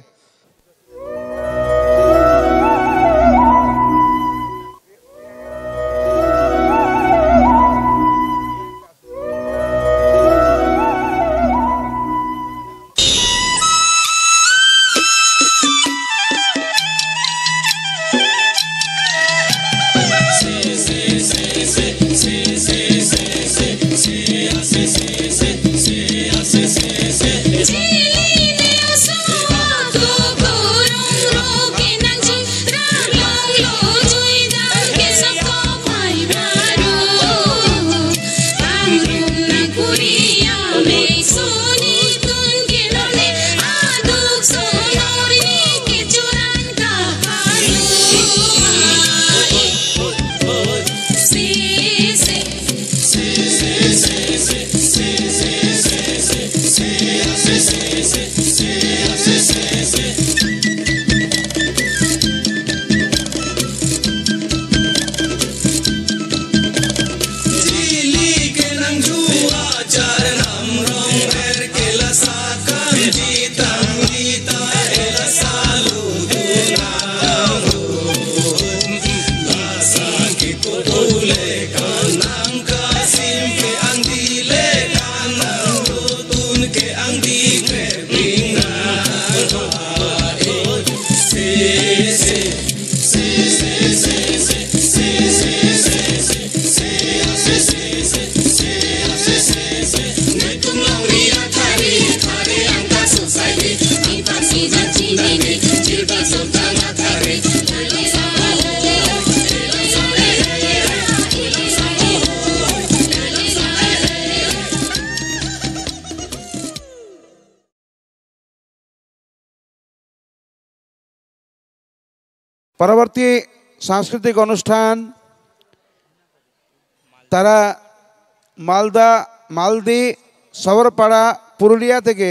পরবর্তী সাংস্কৃতিক অনুষ্ঠান তারা মালদি সবরপাড়া পুরুলিয়া থেকে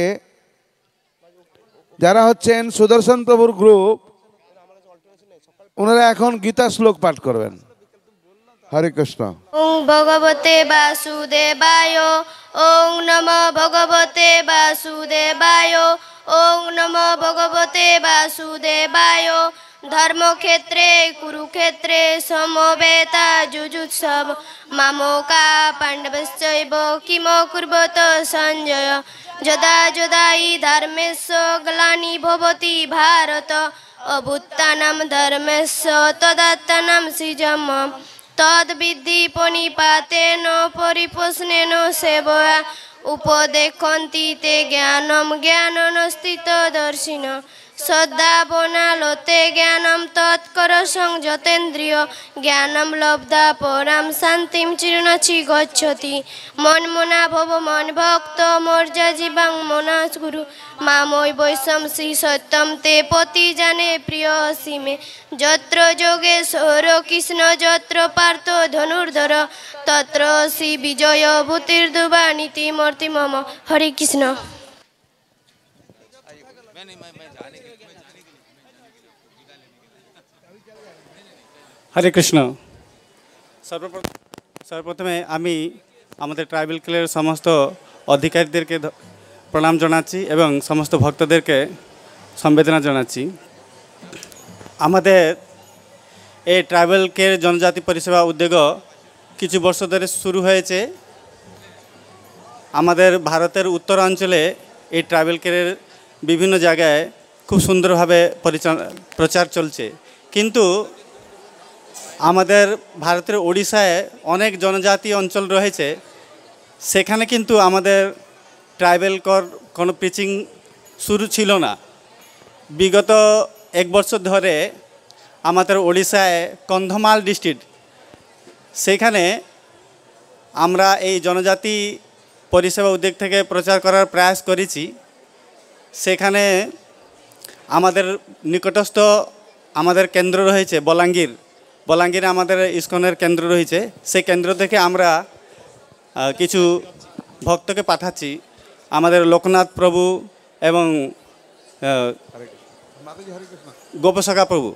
যারা হচ্ছেন সুদর্শন প্রভুর গ্রুপ, ওনারা এখন গীতা শ্লোক পাঠ করবেন। হরে কৃষ্ণ। ওং ভগবতে বাসুদেবায়, ওং নমঃ ভগবতে বাসুদেবায়, ওং নমঃ ভগবতে বাসুদেবায়। ধর্মক্ষেত্রে কুরুক্ষেত্রে সমবেতা যুযুৎসব মামকা পাণ্ডবশ্চৈব কিম কুর্বত সঞ্জয়। যদা যদা হি ধর্মেস্য গ্লানি ভবতি ভারত অভ্যুত্থানম ধর্মেস্য তদাত্মানম সৃজম। তদ্বিদ্ধি পনিপাতেন পরিপোষণেন সেবয়া উপদেক্ষন্তি তে জ্ঞানম জ্ঞাননস্থিতদর্শিন। শ্রদ্ধাবনালোতে জ্ঞানম তৎকর সংযতেন্দ্রিয় জ্ঞানম লব্ধা পরাম শান্তিম চিরুনচি গচ্ছতি। মনমনা ভব মন ভক্ত মর্যা জীবাং মনাস গুরু মামৈ বৈশংসি সত্যম তে পতি জানে প্রিয় সীমে। যত্র যোগেশ্বর কৃষ্ণ যত্র পার্থ ধনুর্ধর তত্র শ্রী বিজয় ভূতির্দুবা নীতি মূর্তি মম। হরে কৃষ্ণ। হরে কৃষ্ণ। সর্বপ্রথমে আমি আমাদের ট্রাইবাল ক্লাবের সমস্ত অধিকারীদেরকে প্রণাম জানাচ্ছি এবং সমস্ত ভক্তদেরকে সম্বেদনা জানাচ্ছি। আমাদের এই ট্রাইবাল কেয়ার জনজাতি পরিষেবা উদ্যোগ কিছু বর্ষ ধরে শুরু হয়েছে। আমাদের ভারতের উত্তরাঞ্চলে এই ট্রাইবেল কেয়ারের বিভিন্ন জায়গায় খুব সুন্দরভাবে প্রচার চলছে, কিন্তু আমাদের ভারতের ওড়িশায় অনেক জনজাতি অঞ্চল রয়েছে, সেখানে কিন্তু আমাদের ট্রাইবেল কোনো পিচিং শুরু ছিল না। বিগত 1 বছর ধরে আমাদের ওড়িশায় কন্ধমাল ডিস্ট্রিক্ট, সেখানে আমরা এই জনজাতি পরিষেবা উদ্যোগ থেকে প্রচার করার প্রয়াস করেছি। সেখানে আমাদের নিকটস্থ আমাদের কেন্দ্র রয়েছে বলাঙ্গীরে আমাদের ইসকনের কেন্দ্র রয়েছে। সেই কেন্দ্র থেকে আমরা কিছু ভক্তকে পাঠাচ্ছি, আমাদের লোকনাথ প্রভু এবং গোপসখা প্রভু,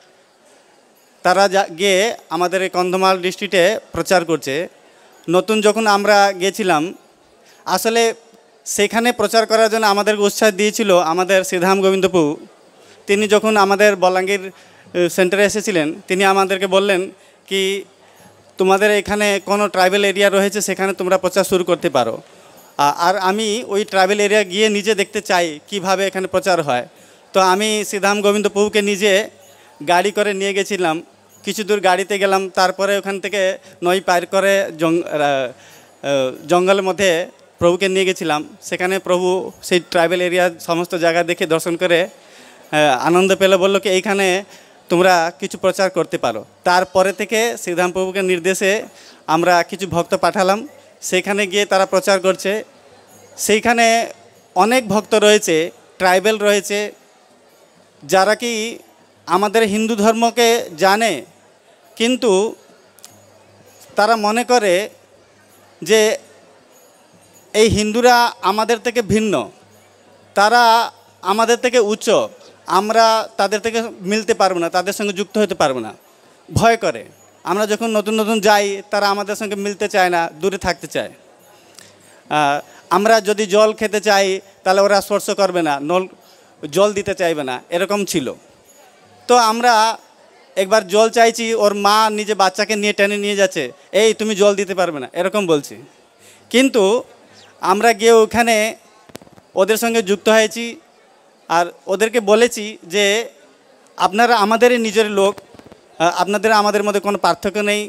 তারা গিয়ে আমাদের এই কন্ধমাল ডিস্ট্রিক্টে প্রচার করছে। নতুন যখন আমরা গিয়েছিলাম, আসলে সেখানে প্রচার করার জন্য আমাদেরকে উৎসাহ দিয়েছিল আমাদের শ্রীধাম গোবিন্দ প্রভু। তিনি যখন আমাদের বলাঙ্গীর সেন্টারে এসেছিলেন, তিনি আমাদেরকে বললেন কি তোমাদের এখানে কোনো ট্রাইবেল এরিয়া রয়েছে, সেখানে তোমরা প্রচার শুরু করতে পারো। আর আমি ওই ট্রাইবেল এরিয়া গিয়ে নিজে দেখতে চাই কিভাবে এখানে প্রচার হয়। তো আমি শ্রীধাম গোবিন্দ প্রভুকে নিজে গাড়ি করে নিয়ে গেছিলাম। কিছু দূর গাড়িতে গেলাম, তারপরে ওখান থেকে নই পার করে জঙ্গলের মধ্যে প্রভুকে নিয়ে গেছিলাম। সেখানে প্রভু সেই ট্রাইবেল এরিয়ার সমস্ত জায়গা দেখে দর্শন করে আনন্দ পেলে, বললো কি এইখানে তোমরা কিছু প্রচার করতে পারো। তারপরে থেকে শ্রীধাম প্রভুকে নির্দেশে আমরা কিছু ভক্ত পাঠালাম, সেখানে গিয়ে তারা প্রচার করছে। সেইখানে অনেক ভক্ত রয়েছে, ট্রাইবেল রয়েছে, যারা কি আমাদের হিন্দু ধর্মকে জানে, কিন্তু তারা মনে করে যে এই হিন্দুরা আমাদের থেকে ভিন্ন, তারা আমাদের থেকে উচ্চ, আমরা তাদের থেকে মিলতে পারবো না, তাদের সঙ্গে যুক্ত হতে পারবো না, ভয় করে। আমরা যখন নতুন নতুন যাই, তারা আমাদের সঙ্গে মিলতে চায় না, দূরে থাকতে চায়। আমরা যদি জল খেতে চাই, তাহলে ওরা স্পর্শ করবে না, জল দিতে চাইবে না, এরকম ছিল। তো আমরা একবার জল চাইছি, ওর মা নিজে বাচ্চাকে নিয়ে টেনে নিয়ে যাচ্ছে, এই তুমি জল দিতে পারবে না, এরকম বলছি। কিন্তু আমরা গিয়ে ওখানে ওদের সঙ্গে যুক্ত হয়েছি, আর ওদেরকে বলেছি যে আপনারা আমাদেরই নিজের লোক, আপনাদের আমাদের মধ্যে কোনো পার্থক্য নেই,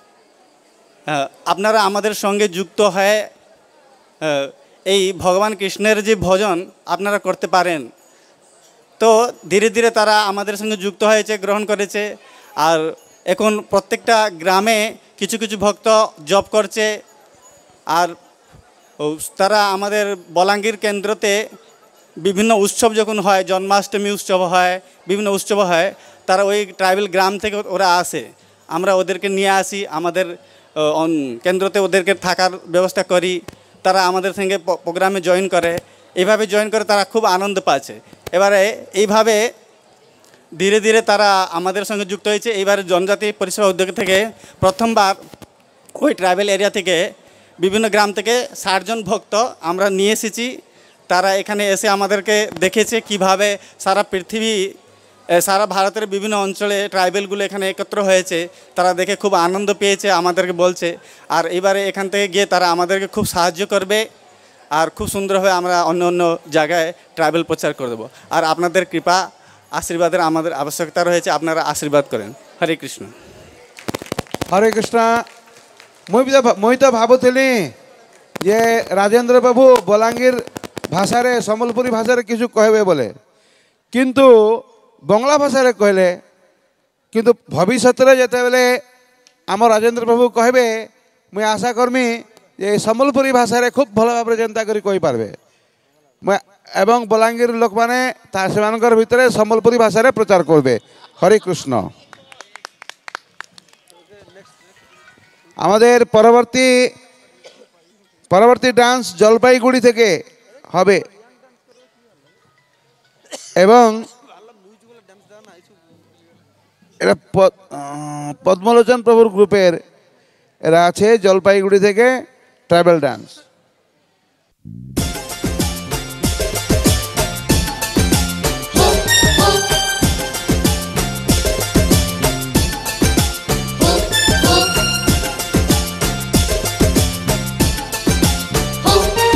আপনারা আমাদের সঙ্গে যুক্ত হয়ে এই ভগবান কৃষ্ণের যে ভজন আপনারা করতে পারেন। তো ধীরে ধীরে তারা আমাদের সঙ্গে যুক্ত হয়েছে, গ্রহণ করেছে। আর এখন প্রত্যেকটা গ্রামে কিছু কিছু ভক্ত জব করছে। আর তারা আমাদের বলাঙ্গীর কেন্দ্রতে বিভিন্ন উৎসব যখন হয়, জন্মাষ্টমী উৎসব হয়, বিভিন্ন উৎসব হয়, তারা ওই ট্রাইবেল গ্রাম থেকে ওরা আসে, আমরা ওদেরকে নিয়ে আসি, আমাদের কেন্দ্রতে ওদেরকে থাকার ব্যবস্থা করি, তারা আমাদের সঙ্গে প্রোগ্রামে জয়েন করে। এইভাবে জয়েন করে তারা খুব আনন্দ পাচ্ছে। এবারে এইভাবে ধীরে ধীরে তারা আমাদের সঙ্গে যুক্ত হয়েছে। এইবারে জনজাতি পরিষেবা উদ্যোগ থেকে প্রথমবার ওই ট্রাইবেল এরিয়া থেকে বিভিন্ন গ্রাম থেকে 60 জন ভক্ত আমরা নিয়ে এসেছি। তারা এখানে এসে আমাদেরকে দেখেছে কিভাবে সারা পৃথিবী, সারা ভারতের বিভিন্ন অঞ্চলে ট্রাইবেলগুলো এখানে একত্র হয়েছে। তারা দেখে খুব আনন্দ পেয়েছে, আমাদেরকে বলছে। আর এবারে এখান থেকে গিয়ে তারা আমাদেরকে খুব সাহায্য করবে, আর খুব সুন্দরভাবে আমরা অন্য অন্য জায়গায় ট্রাইবেল প্রচার করে দেবো। আর আপনাদের কৃপা আশীর্বাদের আমাদের আবশ্যকতা রয়েছে, আপনারা আশীর্বাদ করেন। হরে কৃষ্ণ। হরে কৃষ্ণ। মুই তো ভাবুলি যে রাজেন্দ্র বাবু বলাঙ্গীর ভাষারে, সম্বলপুরী ভাষারে কিছু কহবে বলে, কিন্তু বংলা ভাষারে কহলে, কিন্তু ভবিষ্যতে যেতবে আমার রাজেন্দ্র বাবু কহবে, মুই আশা করমি যে সম্বলপুরী ভাষারে খুব ভালো ভাবে চিন্তা করে কইপারবে, এবং বলাঙ্গীর লোক মানে সেমানଙ୍କର ভিতরে সম্বলপুরী ভাষারে প্রচার করবে। হরে কৃষ্ণ। আমাদের পরবর্তী ডান্স জলপাইগুড়ি থেকে হবে, এবং এরা পদ্মলোচন প্রভুর গ্রুপের এরা আছে জলপাইগুড়ি থেকে, tribal dance. Oh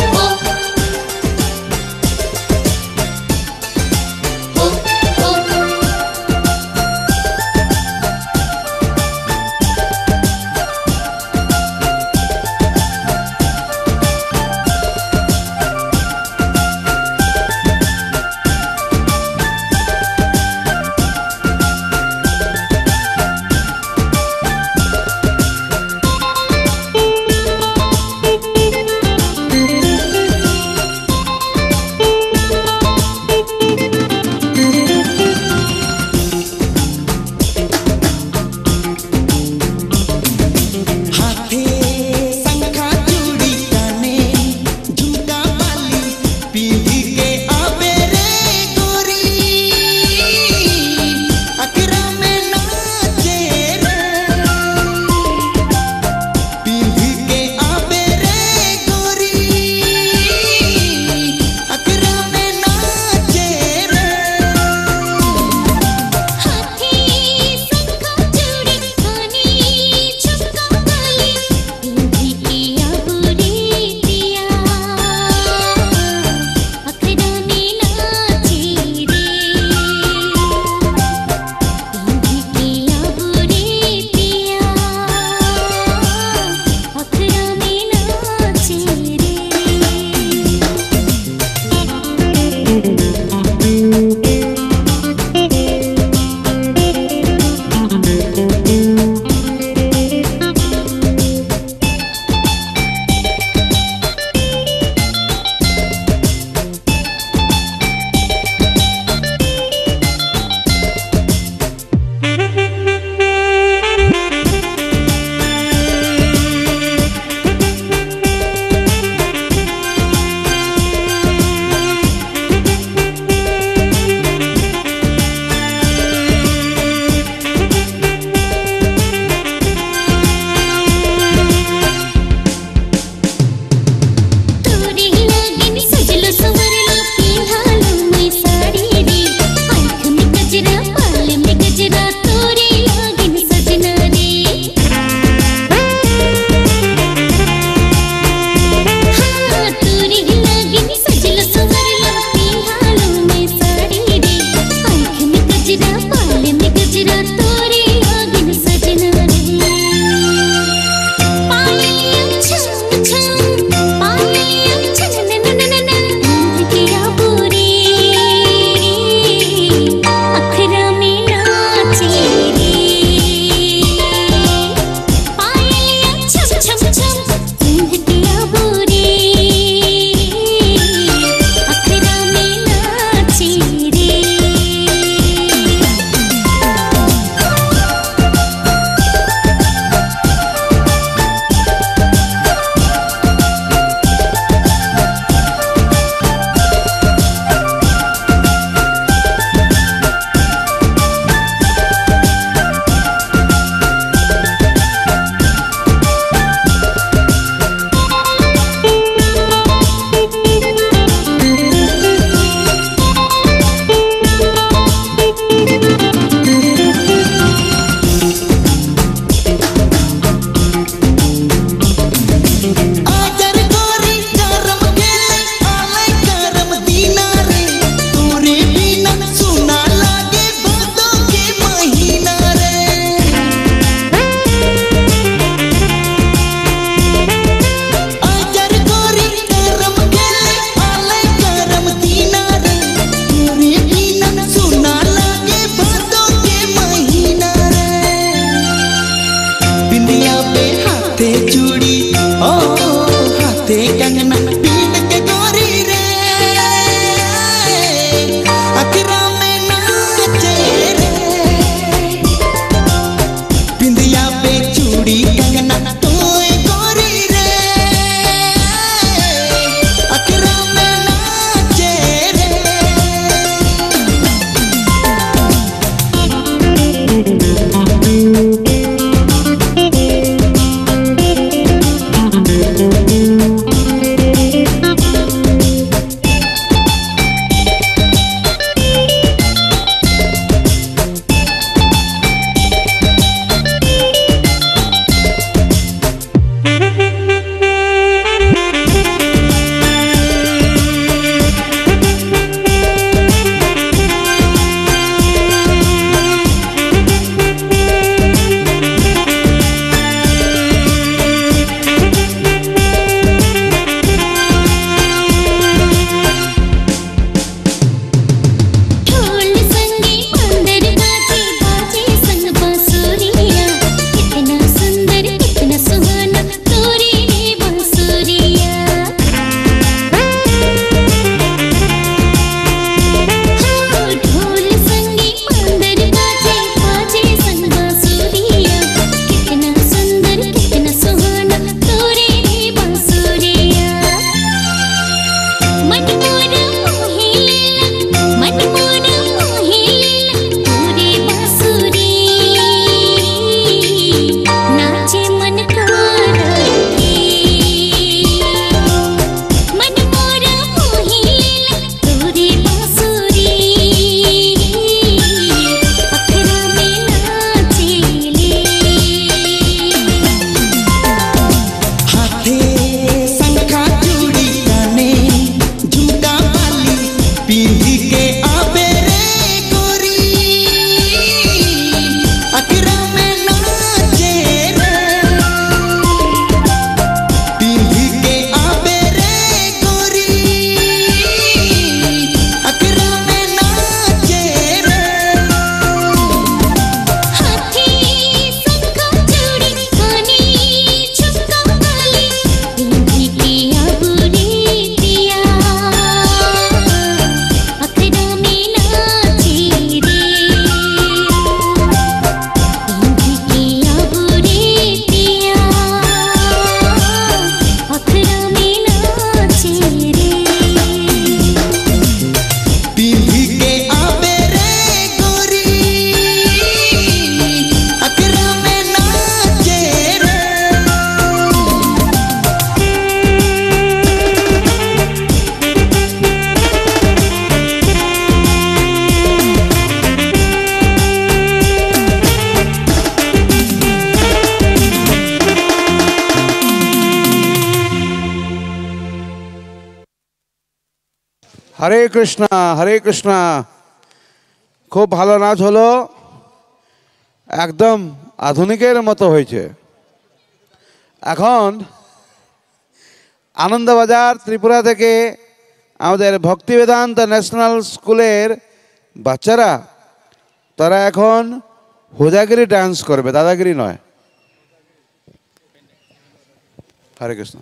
Hare Krishna Hare Krishna. খুব ভালো নাচ হলো, একদম আধুনিকের মতো হয়েছে। এখন আনন্দবাজার ত্রিপুরা থেকে আমাদের ভক্তি বেদান্ত ন্যাশনাল স্কুলের বাচ্চারা তারা এখন হোজাগিরি ডান্স করবে, দাদাগিরি নয়। হরে কৃষ্ণ।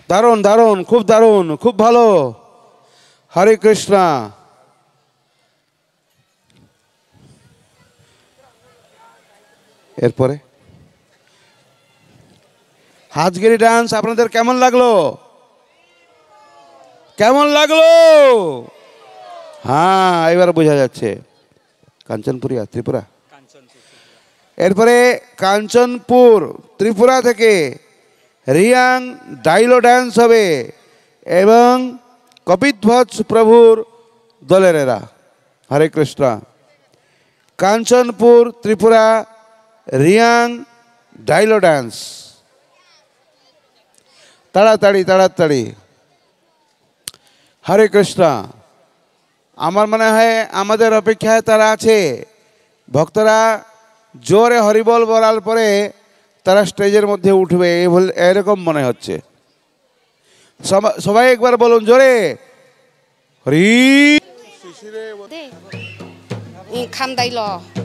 দারুণ দারুণ, খুব দারুণ, খুব ভালো। হরে কৃষ্ণা। এরপরে হাজগিরি ডান্স আপনাদের কেমন লাগলো? কেমন লাগলো? হ্যাঁ, এবার বোঝা যাচ্ছে। কাঞ্চনপুরিয়া ত্রিপুরা। এরপরে কাঞ্চনপুর ত্রিপুরা থেকে রিয়াং ডাইলো ডান্স হবে এবং কপিধ্বজ প্রভুর দলের এরা। হরে কৃষ্ণ। কাঞ্চনপুর ত্রিপুরা রিয়াং ডাইলো ডান্স। তাড়াতাড়ি তাড়াতাড়ি। হরে কৃষ্ণ। আমার মনে হয় আমাদের অপেক্ষায় তারা আছে। ভক্তরা জোরে হরিবল বলার পরে তারা স্টেজের মধ্যে উঠবে এরকম মনে হচ্ছে। সবাই একবার বলুন জোরে হরি। খামদাইল।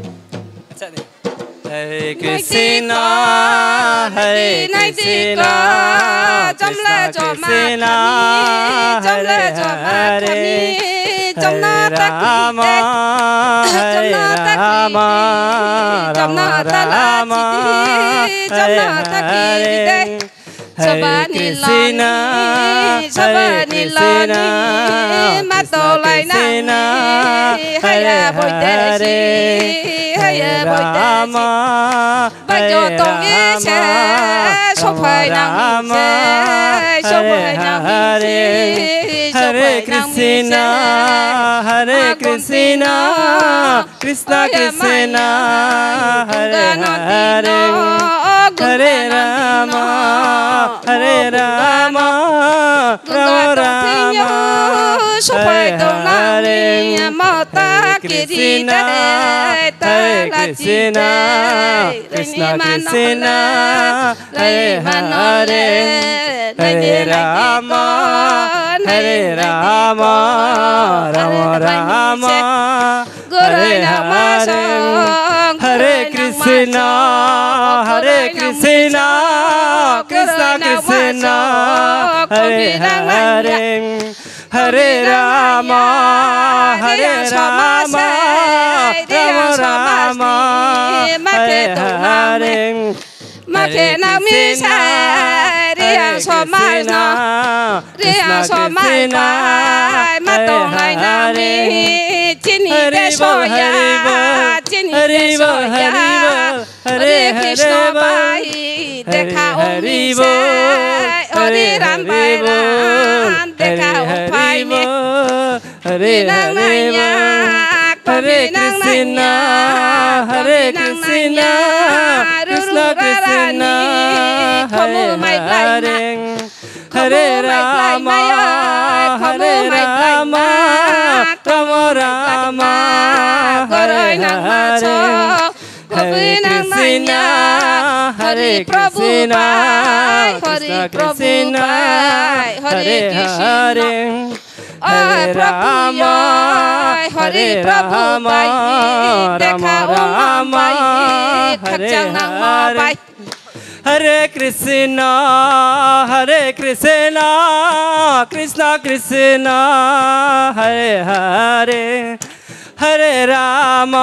হরে কৃষ্ণ হরে কৃষ্ণ কৃষ্ণ কৃষ্ণ হরে হরে হরে রাম হরে রাম রাম রাম হরে হরে হরে কৃষ্ণ হরে কৃষ্ণ কৃষ্ণ কৃষ্ণ হরে হরে হরে রাম হরে রাম হরে হরে হরে কৃষ্ণ হরে কৃষ্ণ কৃষ্ণ কৃষ্ণ হরে হরে হরে রাম হরে রাম রাম রাম হরে হরে কৃষ্ণ হরে কৃষ্ণ কৃষ্ণ কৃষ্ণ হরে হরে হরে রাম হরে রাম রাম রাম হরে হরে হরে কৃষ্ণ হরে কৃষ্ণ কৃষ্ণ কৃষ্ণ হরে হরে হরে রাম হরে রাম রাম রাম হরে হরে মাকে নামি রিয়া সমাজ না রিয়া সমাজ মাতলাই নামি চিনি দেশয়া চিনি দেশয়া হরে কৃষ্ণ বাই দেখা হরিবে হরে রাম বাই রাম দেখা উপাইনে হরে হরে হরে কৃষ্ণ হরে কৃষ্ণ কৃষ্ণ কৃষ্ণ হরে হরে হরে রাম হরে রাম রাম রাম হরে হরে হরে কৃষ্ণ হরে কৃষ্ণ কৃষ্ণ কৃষ্ণ হরে হরে হরে রাম হরে Ram Ram Ram Hare Hare Hare Krishna Krishna Krishna Hare Hare Hare Ram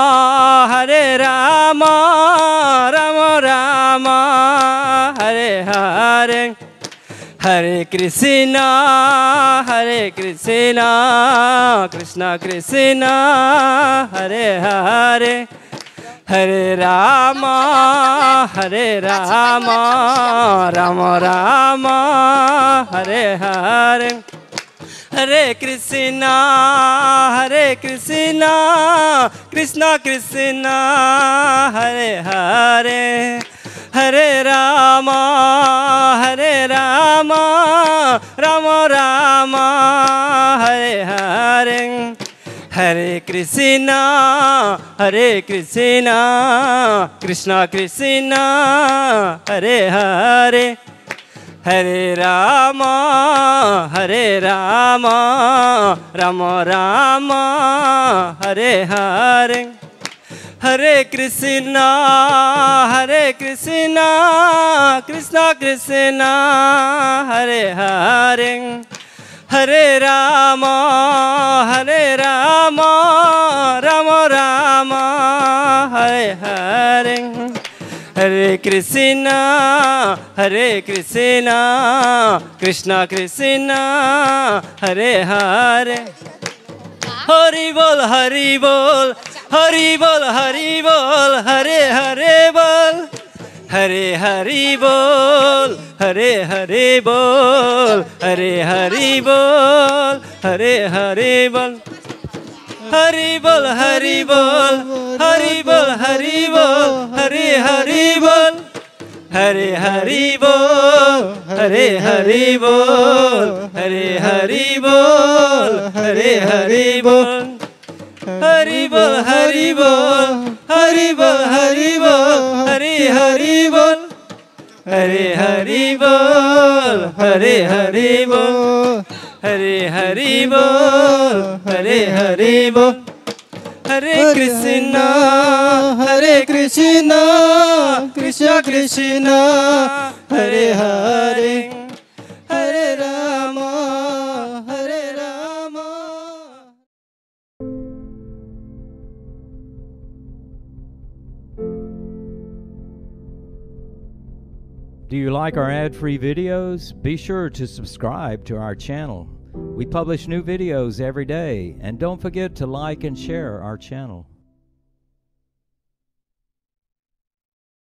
Ram Ram Hare Hare Hare Krishna Krishna Krishna Hare Hare Hare Ram Ram Ram Hare Hare Hare Krishna Krishna Krishna Hare Hare Hare Ram Ram Ram Hare Hare Hare Krishna Krishna Krishna Hare Hare Hare Ram Ram Ram Hare Hare Hare Krishna, Krishna Krishna, Hare Hare, Hare Rama, Rama Rama, Hare Hare, Hare Krishna, Krishna Krishna, Hare Hare. Hari bol, Hari bol, Hari bol, Hari bol, Hare Hare bol, Hare Hari bol, Hare Hare bol, Hare Hari bol, Hare Hare bol. Hari bol, Hari bol, Hari bol, Hari bol, Hare Hari bol, Hare Hari bol, Hare Hari bol, Hare Hari bol, Hare Hari bol. Hari bol, Hari bol, Hari bol, Hari bol, Hare Hari bol, Hare Hari bol, Hare Hari bol, Hare Hari bol, Hare Hari bol. Hare Krishna, Krishna Krishna, Hare Hare, Hare Rama, Hare Rama. Do you like our ad-free videos? Be sure to subscribe to our channel. We publish new videos every day, and don't forget to like and share our channel.